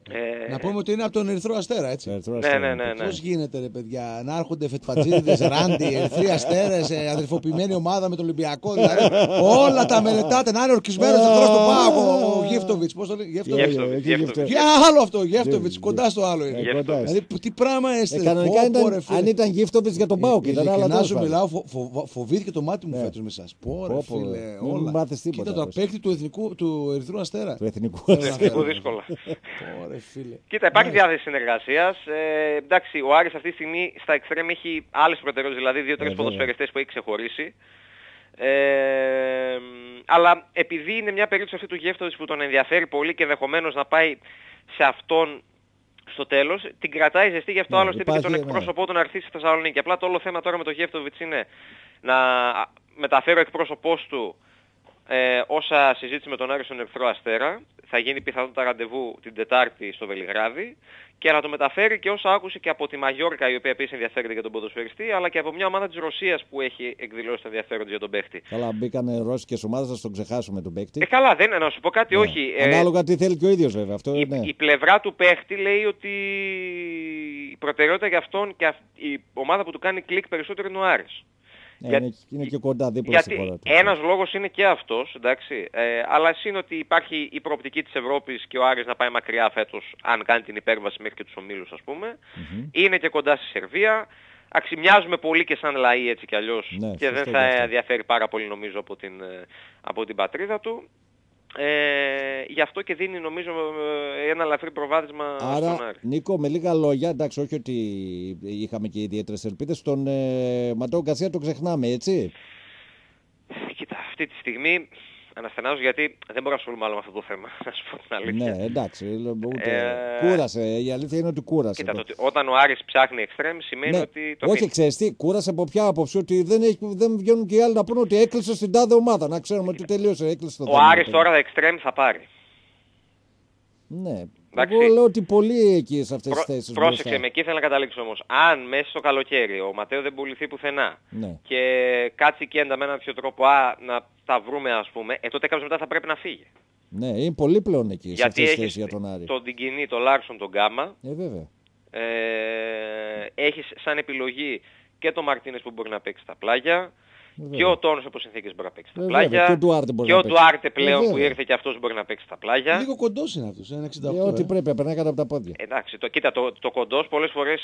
C: Ε,
B: Να πούμε ότι είναι από τον Ερυθρό Αστέρα, έτσι.
A: Ερυθρό
C: ναι,
A: αστέρα.
C: ναι, ναι, ναι.
B: Πώς γίνεται ρε παιδιά, να έρχονται φετφατζίδες, ράντι, ερυθροί αστέρες, ε, αδερφοποιημένη ομάδα με τον Ολυμπιακό. Δηλαδή, όλα τα μελετάτε, να είναι ορκισμένος εχθρός στον Πάγο. Ο Γεύτοβιτς, πώς το λέει, Γεύτοβιτς.
C: Γεύτοβιτς,
A: Εκεί
C: Γεύτοβιτς.
A: Γεύτοβιτς.
B: Για άλλο αυτό, Γεύτοβιτς, κοντά στο άλλο
A: Ε,
B: είναι.
A: κοντά.
B: Δηλαδή, που- τι πράγμα είστε.
A: Ε, κανονικά
B: πω, πω,
A: ήταν,
B: ρε, φίλε.
A: αν ήταν Γεύτοβιτς για τον Πάοκ, ήταν άλλα
B: Ειλικρινά
A: τέλος
B: σου
A: πάντων.
B: μιλάω, φο- φο- φοβήθηκε το μάτι μου φέτος με εσάς. Πω ρε
A: Πω, πω,
B: φίλε,
A: μην
B: όλα.
A: μάθεις τίποτα,
B: Κοίτα το
A: άλλος.
B: παίκτη του, εθνικού, του Ερυθρού Αστέρα.
A: Του εθνικού.
B: Θέλω να
C: Εθνικού
B: φέρω.
C: δύσκολα.
B: Πω, ρε, φίλε.
C: Κοίτα, υπάρχει διάθεση συνεργασίας. Ε, εντάξει, ο Άρης αυτή τη στιγμή στα εξτρέμ έχει άλλες προτεραιότητες, δηλαδή δύο-τρεις
A: Ε, βέβαια.
C: ποδοσφαιριστές που έχει ξεχωρίσει. Ε, αλλά επειδή είναι μια περίπτωση αυτή του Γεύτοβιτς που τον ενδιαφέρει πολύ και ενδεχομένως να πάει σε αυτόν στο τέλος, την κρατάει ζεστή, γι' αυτό
A: Ναι,
C: άλλωστε είπε και τον εκπρόσωπό του να έρθει στη Θεσσαλονίκη. Απλά το όλο θέμα τώρα με τον Γεύτοβιτς είναι να μεταφέρει ο εκπρόσωπός του ε, όσα συζήτησε με τον Άρη στον Ερυθρό Αστέρα. Θα γίνει πιθανότατα ραντεβού την Τετάρτη στο Βελιγράδι και να το μεταφέρει και όσα άκουσε και από τη Μαγιόρκα, η οποία επίσης ενδιαφέρεται για τον ποδοσφαιριστή, αλλά και από μια ομάδα της Ρωσίας που έχει εκδηλώσει ενδιαφέρον για τον παίκτη.
A: Καλά, μπήκανε ρώσικες ομάδες, θα τον ξεχάσουμε τον παίκτη.
C: Ε, καλά, δεν, να σου πω κάτι,
A: Ναι.
C: όχι. Ε,
A: Ανάλογα τι θέλει και ο ίδιος βέβαια. Αυτό,
C: η,
A: ναι.
C: η πλευρά του παίχτη λέει ότι η προτεραιότητα για αυτόν και η ομάδα που του κάνει κλικ περισσότερο είναι ο Άρης.
A: Ναι,
C: Για...
A: είναι, είναι και κοντά δίπλα στη χώρα
C: Γιατί
A: του.
C: ένας λόγος είναι και αυτός, εντάξει, ε, αλλά είναι ότι υπάρχει η προοπτική της Ευρώπης και ο Άρης να πάει μακριά φέτος, αν κάνει την υπέρβαση μέχρι και τους ομίλους, ας πούμε. Mm-hmm. Είναι και κοντά στη Σερβία. Αξιμιάζουμε πολύ και σαν λαοί έτσι κι αλλιώς,
A: ναι,
C: και δεν θα ενδιαφέρει πάρα πολύ νομίζω από την, από την πατρίδα του. Ε, γι' αυτό και δίνει νομίζω ένα ελαφρύ προβάδισμα.
A: Άρα,
C: στον Άρη.
A: Νίκο, με λίγα λόγια, εντάξει, όχι ότι είχαμε και ιδιαίτερες ελπίδες, τον ε, Ματέο Γκαρσία το ξεχνάμε, έτσι.
C: Κοίτα, αυτή τη στιγμή αναστενάζω γιατί δεν μπορώ να ασχολούμαι άλλο με αυτό το θέμα, να σου πω την αλήθεια.
A: Ναι, εντάξει, ούτε...
C: Ε...
A: κούρασε, η αλήθεια είναι ότι κούρασε.
C: Κοίτα, το, όταν ο Άρης ψάχνει εξτρέμ σημαίνει
A: ναι.
C: ότι... Το
A: όχι, ξέρεις τι, κούρασε από ποια άποψη, ότι δεν, έχει, δεν βγαίνουν και οι άλλοι να πούνε ότι έκλεισε στην τάδε ομάδα, να ξέρουμε ότι τελείωσε, έκλεισε το
C: Ο θέμα. Ο Άρης τώρα εξτρέμ θα πάρει.
A: Ναι.
C: Εντάξει.
A: Εγώ λέω ότι πολύ εκεί σε αυτές
C: Προ,
A: τις θέσεις.
C: πρόσεξε
A: μπροστά.
C: με, εκεί θέλω να καταλήξω όμως. Αν μέσα στο καλοκαίρι ο Ματέο δεν πουληθεί πουθενά
A: ναι.
C: και κάτσει και έντα με έναν τέτοιο τρόπο α, να τα βρούμε ας πούμε, ε, τότε κάποιος μετά θα πρέπει να φύγει.
A: Ναι, είναι πολύ πλέον εκεί.
C: Γιατί
A: σε αυτές τις
C: έχεις
A: θέσεις για τον Άρη.
C: τον Τιγκινή, τον Λάρσον, τον Γκάμα.
A: Ε, βέβαια.
C: Ε, έχεις σαν επιλογή και τον Μαρτίνες που μπορεί να παίξει στα πλάγια. Βέβαια. Και ο Τόνος από συνθήκες μπορεί να παίξει στα πλάγια.
A: Και ο Ντουάρτε, μπορεί
C: και
A: να
C: ο Ντουάρτε πλέον
A: βέβαια.
C: που ήρθε και αυτός μπορεί να παίξει στα πλάγια.
B: Λίγο κοντός είναι αυτός, ένα εξήντα οκτώ.
A: Ε, ό,τι
B: ε.
A: πρέπει, περνάει κάτω από τα πόδια.
C: Εντάξει, το, κοίτα, το, το κοντός πολλές φορές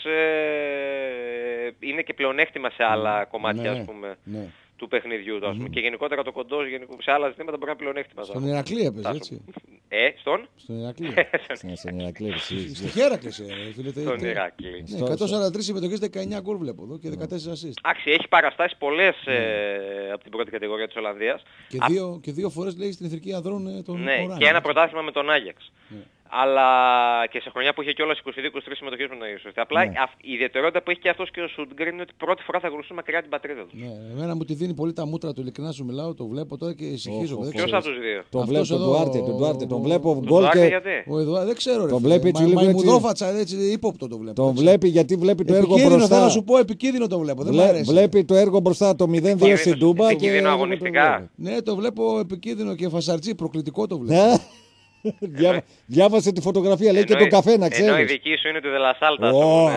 C: ε, είναι και πλεονέκτημα σε άλλα κομμάτια
B: ναι,
C: ας πούμε,
B: ναι.
C: του παιχνιδιού του. Ας πούμε. Mm. Και γενικότερα το κοντός σε άλλα ζητήματα μπορεί να είναι πλεονέκτημα.
B: Στον Ηρακλή έπαιζε έτσι.
C: Ε, στον?
B: Στον Ηρακλή.
A: Στον Ηρακλή.
B: Στη Χέρακλης, φίλε.
C: Στον Ηρακλή.
B: εκατόν σαράντα τρεις συμμετοχές, δεκαεννιά γκολ βλέπω εδώ και δεκατέσσερα assist.
C: Εντάξει, έχει παραστάσει πολλές ε, από την πρώτη κατηγορία της Ολλανδίας.
B: Και δύο, και δύο φορές λέει στην Εθνική Ανδρών τον
C: Ναι,
B: Οράνιο.
C: και ένα πρωτάθλημα με τον Άγιαξ. Ναι. Αλλά και σε χρονιά που είχε κιόλας είκοσι δύο είκοσι τρεις συμμετοχές με τον Άγιαξ. Απλά ναι. η ιδιαιτερότητα που έχει και αυτός και ο Σούντγκριν είναι ότι πρώτη φορά θα ακολουθούν μακριά την πατρίδα του.
B: Ναι, εμένα μου τη δίνει πολύ τα μούτρα του, ειλικρινά σου μιλάω, το βλέπω τώρα και ησυχίζομαι.
C: Ποιος από τους δύο?
A: Τον βλέπω, τον Ντουάρτε, τον Ντουάρτε, τον βλέπω
C: γκολ
A: και...
B: Ο Εδουάρ, δεν ξέρω ρε.
A: Τον βλέπει έτσι λίγο
B: έτσι. Μουδόφατσα, έτσι ύποπτο το βλέπω.
A: Τον βλέπει γιατί βλέπει το έργο μπροστά.
B: Επικίνδυνο, θέλω να σου πω, επικίνδυνο το βλέπω.
A: Βλέπει το έργο μπροστά το μηδέν δύο στην Τούμπα.
C: Επικίνδυνο αγωνιστικά.
B: Ναι, το βλέπω επικίνδυνο και φασαρτζή, προκλητικό το βλέπω.
A: Διά, διάβασε τη φωτογραφία, λέει εννοεί, και το καφέ να ξέρεις.
C: Ενώ η δική σου είναι του Δελασάλτα.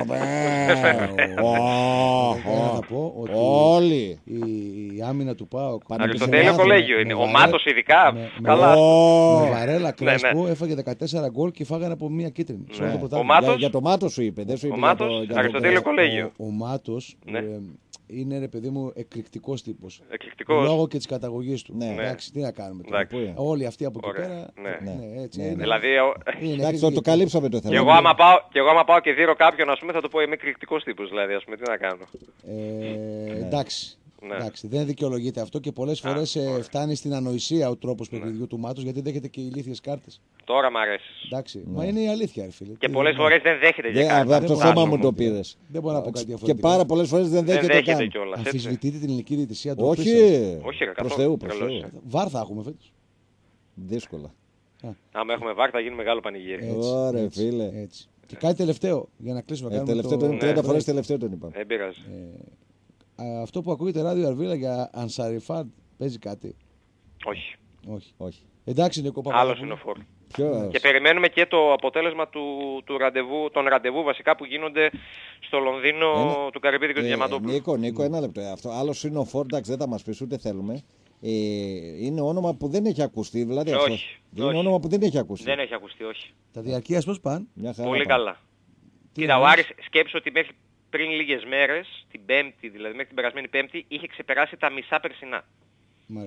B: Θα πω ότι
A: όλοι
B: η άμυνα του ΠΑΟΚ
C: Αριστοτέλειο κολέγιο είναι. Ο Μάτος ειδικά. Καλά.
B: Με Βαρέλα, Κρέσπο έφαγε δεκατέσσερα γκολ και φάγανε από μία κίτρινη.
A: Για το Μάτος σου είπε.
C: Ο Μάτος, Αριστοτέλειο κολέγιο.
B: Ο Μάτος είναι ρε παιδί μου εκρηκτικός τύπος.
C: Εκρηκτικός.
B: Λόγω και της καταγωγής του.
A: Ναι.
B: Εντάξει, τι να κάνουμε τώρα. Όλοι αυτοί από εκεί πέρα.
C: Ναι.
B: Ναι, έτσι,
A: ναι,
B: είναι.
C: Δηλαδή.
A: Εντάξει, το, το καλύψαμε το θέμα.
C: Και εγώ άμα πάω και, εγώ, άμα πάω και δείρω κάποιον, ας πούμε, θα το πω είμαι εκρηκτικός τύπος. Δηλαδή, ας πούμε, τι να κάνω.
B: Ε, ναι. Εντάξει.
C: Ναι.
B: Εντάξει, δεν δικαιολογείται αυτό και πολλές φορές ε, φτάνει στην ανοησία ο τρόπος παιχνιδιού ναι. του Μάτος γιατί δέχεται και ηλίθιες κάρτες.
C: Τώρα μ' αρέσει.
B: Εντάξει, ναι. Μα είναι η αλήθεια, ρε φίλε.
C: Και πολλές
B: ναι.
C: φορές δεν δέχεται και
A: κάρτες. Από το θέμα μου το πήρες.
B: Δεν μπορώ να πω κάτι διαφορετικό.
A: Και πάρα πολλές φορές δεν δέχεται,
C: δεν δέχεται
A: καν.
C: κιόλας.
B: Αμφισβητείτε την ελληνική διαιτησία του.
A: Όχι,
C: όχι ρε,
A: προς Θεού, προς Θεού.
B: Βάρ θα έχουμε φέτος.
A: Δύσκολα.
C: Άμα έχουμε βάρ θα γίνει μεγάλο πανηγύρι.
A: Ωραία, φίλε.
B: Έτσι. Και κάτι τελευταίο για να κλείσουμε.
A: Ε, τελευταίο το... τον τριάντα φορές τελευταίο τον είπαμε.
C: Δεν πειράζει.
B: Ε, αυτό που ακούγεται ράδιο Αρβίλα για Ανσαριφάρντ παίζει κάτι.
C: Όχι.
B: Όχι.
A: Όχι.
B: Εντάξει, Νίκο Παπαδόπουλο.
C: Άλλος είναι ο φόρ.
A: Ποιος?
C: Και περιμένουμε και το αποτέλεσμα του, του ραντεβού, των ραντεβού βασικά που γίνονται στο Λονδίνο ένα... του Καρυπίδη και του
A: ε,
C: Διαμαντόπουλου.
A: Νίκο, Νίκο, ένα λεπτό. Αυτό. Άλλος είναι ο φόρ, εντάξει, δεν θα μας πεις ούτε θέλουμε. Ε, είναι όνομα που δεν έχει ακουστεί, δηλαδή.
C: Όχι.
A: Αυτό.
C: όχι.
A: Είναι όνομα που δεν έχει ακουστεί.
C: Δεν έχει ακουστεί, όχι.
B: Τα διαρκείας πώς πάνε?
C: Πολύ καλά. Κοίτα, ο Άρης σκέψου ότι μέχρι πριν λίγες μέρες, την Πέμπτη, δηλαδή μέχρι την περασμένη Πέμπτη, είχε ξεπεράσει τα μισά περσινά.
B: Μάλιστα.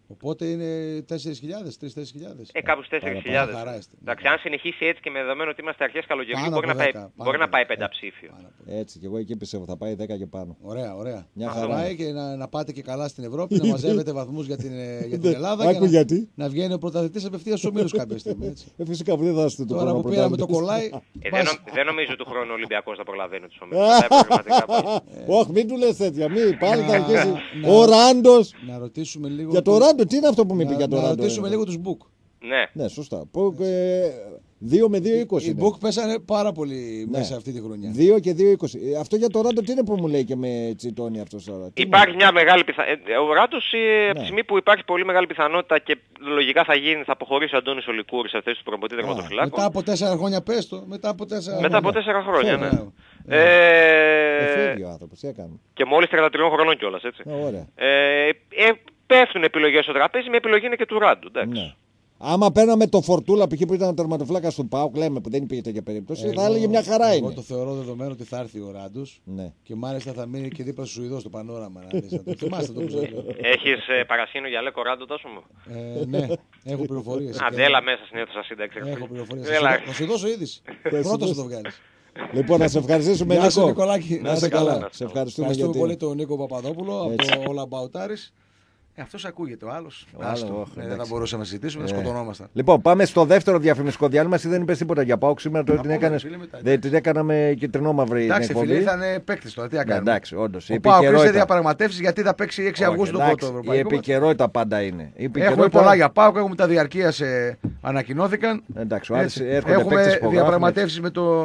B: Οπότε είναι τέσσερις χιλιάδες, τρεις-τέσσερις χιλιάδες.
C: Ε, κάπου στις τέσσερις χιλιάδες. Εντάξει, αν συνεχίσει έτσι και με δεδομένο ότι είμαστε αρχές καλοκαιριού, μπορεί, να πάει, μπορεί να πάει πενταψήφιο.
A: Έτσι, και εγώ εκεί πιστεύω θα πάει δέκα και πάνω.
B: Ωραία, ωραία.
A: Μια
B: χαρά.
A: χαρά.
B: Και να, να πάτε και καλά στην Ευρώπη, να μαζεύετε βαθμούς για την, για την Ελλάδα.
A: Άκου
B: και
A: γιατί.
B: Να, να βγαίνει ο πρωταθλητής απευθείας στους ομίλους κάποια στιγμή. Έτσι.
A: Ε, φυσικά που δεν θα είστε το
B: Τώρα που πήραμε το κολλάι.
C: Ε, δεν, νο, δεν νομίζω του χρόνου ο Ολυμπιακός θα προλαβαίνει τους ομίλους.
A: Όχι, μην του λες τέτοια. Μην πάλι θα αρχίσει. Ο Ράντος.
B: Να ρωτήσουμε λίγο.
A: Για το Ράντο, τι είναι αυτό που με είπε για το Ράντο.
B: Να ρωτήσουμε λίγο τους Μπουκ.
C: Ναι.
A: Ναι, σωστά. δύο με δύο είκοσι.
B: Οι Μπουκ πέσανε πάρα πολύ μέσα αυτή τη χρονιά.
A: δύο και δύο είκοσι. Αυτό για το Ράντο τι είναι που μου λέει και με τσιτώνει αυτό τώρα.
C: Υπάρχει μια μεγάλη πιθανότητα. Ο Ράντος από τη στιγμή που υπάρχει πολύ μεγάλη πιθανότητα και λογικά θα γίνει, θα αποχωρήσει ο Αντώνης Ολικούρης σε θέση του προπονητή τερματοφυλάκου.
B: Μετά από τέσσερα χρόνια πες το. Μετά από τέσσερα
C: μετά από τέσσερα χρόνια, ναι.
A: Εφεύγει ο άνθρωπος, τι έκανε.
C: Και μόλις τριάντα τρία χρονών κιόλας, έτσι.
A: Ωραία.
C: Ε, ε, πέφτουν επιλογές στο τραπέζι, με επιλογή είναι και του Ράντου, εντάξει.
A: Ναι. Άμα παίρναμε το Φορτούλα π.χ. που ήταν ο τερματοφύλακας του ΠΑΟΚ, λέμε που δεν υπήρχε τέτοια περίπτωση, εγώ, θα έλεγε μια χαρά είναι.
B: Εγώ το θεωρώ δεδομένο ότι θα έρθει ο Ράντος
A: ναι.
B: Και μάλιστα θα μείνει και δίπλα στους Σουηδούς στο πανόραμα. Να δεις, να το θυμάστε το ψωλό.
C: Έχεις ε, παρασύνο για Λέκο Ράντο τόσο μου.
B: Ε, ναι, έχω πληροφορίες.
C: Αντέλα μέσα στην αίθουσα σύνταξη.
B: Έχω πληροφορίες. Θα σου δώσω είδηση. Πρώτος θα το βγάλεις.
A: Λοιπόν, να σε ευχαριστήσουμε,
B: Νίκο.
A: Νίκο.
B: Νικολάκη,
A: να είσαι καλά. καλά. Σε
B: ευχαριστούμε,
A: ευχαριστούμε
B: γιατί... πολύ τον Νίκο Παπαδόπουλο από το Όλα Μπαουτάρης. Ε, αυτός ακούγεται, ο άλλος.
A: Ο άλλο,
B: ε, δεν θα μπορούσαμε να συζητήσουμε, ε. σκοτωνόμασταν.
A: Λοιπόν, πάμε στο δεύτερο διαφημιστικό διάλειμμα. Εσύ δεν είπες τίποτα για ΠΑΟΚ σήμερα, τώρα την έκανες. Δεν την έκανα με κυτρινόμαυρη.
B: Εντάξει, φίλε, ήταν παίκτης τώρα, τι έκανε.
A: Εντάξει, όντως.
B: Ο ΠΑΟΚ κλείσε διαπραγματεύσεις γιατί θα παίξει έξι Αυγούστου το Ευρωπαϊκό.
A: Η επικαιρότητα πάντα είναι.
B: Έχουμε πολλά για ΠΑΟΚ, έχουμε τα διαρκείας ανακοινώθηκαν. Έχουμε διαπραγματεύσεις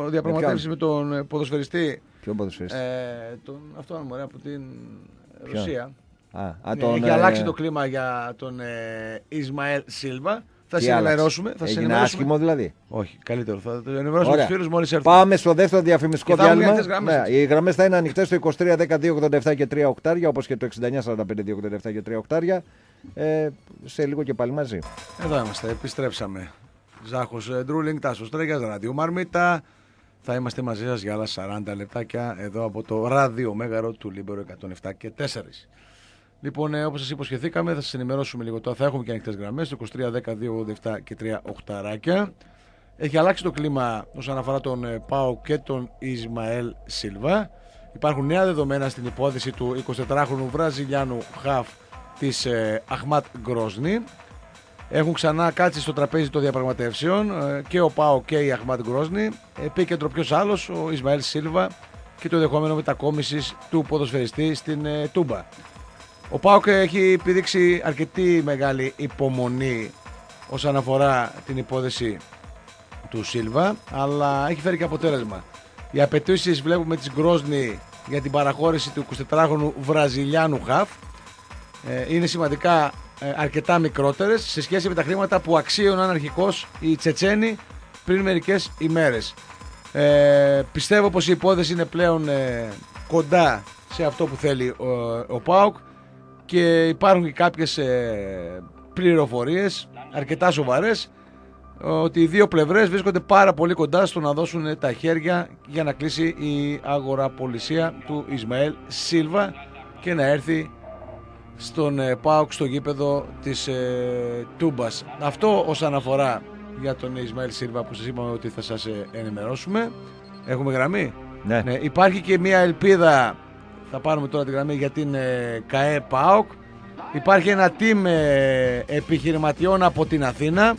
B: με τον ποδοσφαιριστή.
A: Ποιο ποδοσφαιριστή?
B: Αυτό είναι από την Ρωσία.
A: Α, α,
B: ναι,
A: τον,
B: έχει
A: ε...
B: αλλάξει το κλίμα για τον ε, Ισμαέλ Σίλβα. Θα συνενημερώσουμε. Θα
A: έγινε άσχημο δηλαδή?
B: Όχι, καλύτερο. Θα το ενημερώσουμε τους φίλους μόλις έρθουν.
A: Πάμε στο δεύτερο διαφημιστικό διάλειμμα. Ναι, οι γραμμές θα είναι ανοιχτές στο είκοσι τρία δέκα δύο ογδόντα επτά και τρία οκτάρια, όπως και το εξήντα εννιά σαράντα πέντε δύο ογδόντα επτά και τρία οκτάρια. Ε, σε λίγο και πάλι μαζί.
B: Εδώ είμαστε, επιστρέψαμε. Ζάχος Ντρούλινγκ, Τάσος Τρέγιας, Ράδιο Μαρμίτα. Θα είμαστε μαζί σας για άλλα σαράντα λεπτάκια εδώ από το ράδιο Μέγαρο του Λίμπερο εκατόν επτά και τέσσερα. Λοιπόν, ε, όπως σας υποσχεθήκαμε, θα σας ενημερώσουμε λίγο τώρα. Θα έχουμε και ανοιχτές γραμμές, το είκοσι τρία δέκα δύο ογδόντα επτά και τρία οκτάρια. Έχει αλλάξει το κλίμα όσον αφορά τον ε, ΠΑΟ και τον Ισμαέλ Σίλβα. Υπάρχουν νέα δεδομένα στην υπόθεση του εικοσιτετράχρονου Βραζιλιάνου χαφ της ε, Αχμάτ Γκρόσνη. Έχουν ξανά κάτσει στο τραπέζι των διαπραγματεύσεων ε, και ο ΠΑΟ και η Αχμάτ Γκρόσνη. Επίκεντρο ποιος άλλος, ο Ισμαέλ Σίλβα και το ενδεχόμενο μετακόμισης του ποδοσφαιριστή στην ε, Τούμπα. Ο ΠΑΟΚ έχει επιδείξει αρκετή μεγάλη υπομονή όσον αφορά την υπόθεση του Σίλβα, αλλά έχει φέρει και αποτέλεσμα. Οι απαιτήσεις βλέπουμε της Γκρόσνη για την παραχώρηση του εικοσιτετράχρονου Βραζιλιάνου χαφ ε, είναι σημαντικά ε, αρκετά μικρότερες σε σχέση με τα χρήματα που αξίωναν αρχικώς οι Τσετσένοι πριν μερικές ημέρες. Ε, πιστεύω πως η υπόθεση είναι πλέον ε, κοντά σε αυτό που θέλει ο, ο ΠΑΟΚ. Και υπάρχουν και κάποιες ε, πληροφορίες αρκετά σοβαρές ότι οι δύο πλευρές βρίσκονται πάρα πολύ κοντά στο να δώσουν τα χέρια για να κλείσει η αγοραπολισία του Ισμαέλ Σίλβα και να έρθει στον ε, ΠΑΟΚ στο γήπεδο της ε, Τούμπας. Αυτό όσον αφορά για τον Ισμαέλ Σίλβα που σας είπαμε ότι θα σας ε, ενημερώσουμε. Έχουμε γραμμή?
A: Ναι.
B: Ναι. Υπάρχει και μια ελπίδα. Θα πάρουμε τώρα τη γραμμή για την ε, ΚΑΕ ΠΑΟΚ. Υπάρχει ένα team ε, επιχειρηματιών από την Αθήνα,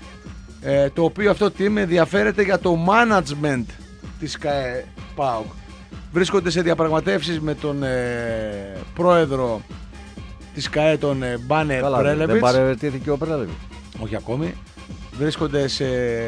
B: ε, το οποίο αυτό team ενδιαφέρεται για το management της ΚΑΕ ΠΑΟΚ. Βρίσκονται σε διαπραγματεύσεις με τον ε, πρόεδρο της ΚΑΕ, τον ε, Μπάνε Πρέλεβιτς.
A: Δεν παρευρετήθηκε ο Πρέλεβιτς?
B: Όχι ακόμη. Βρίσκονται σε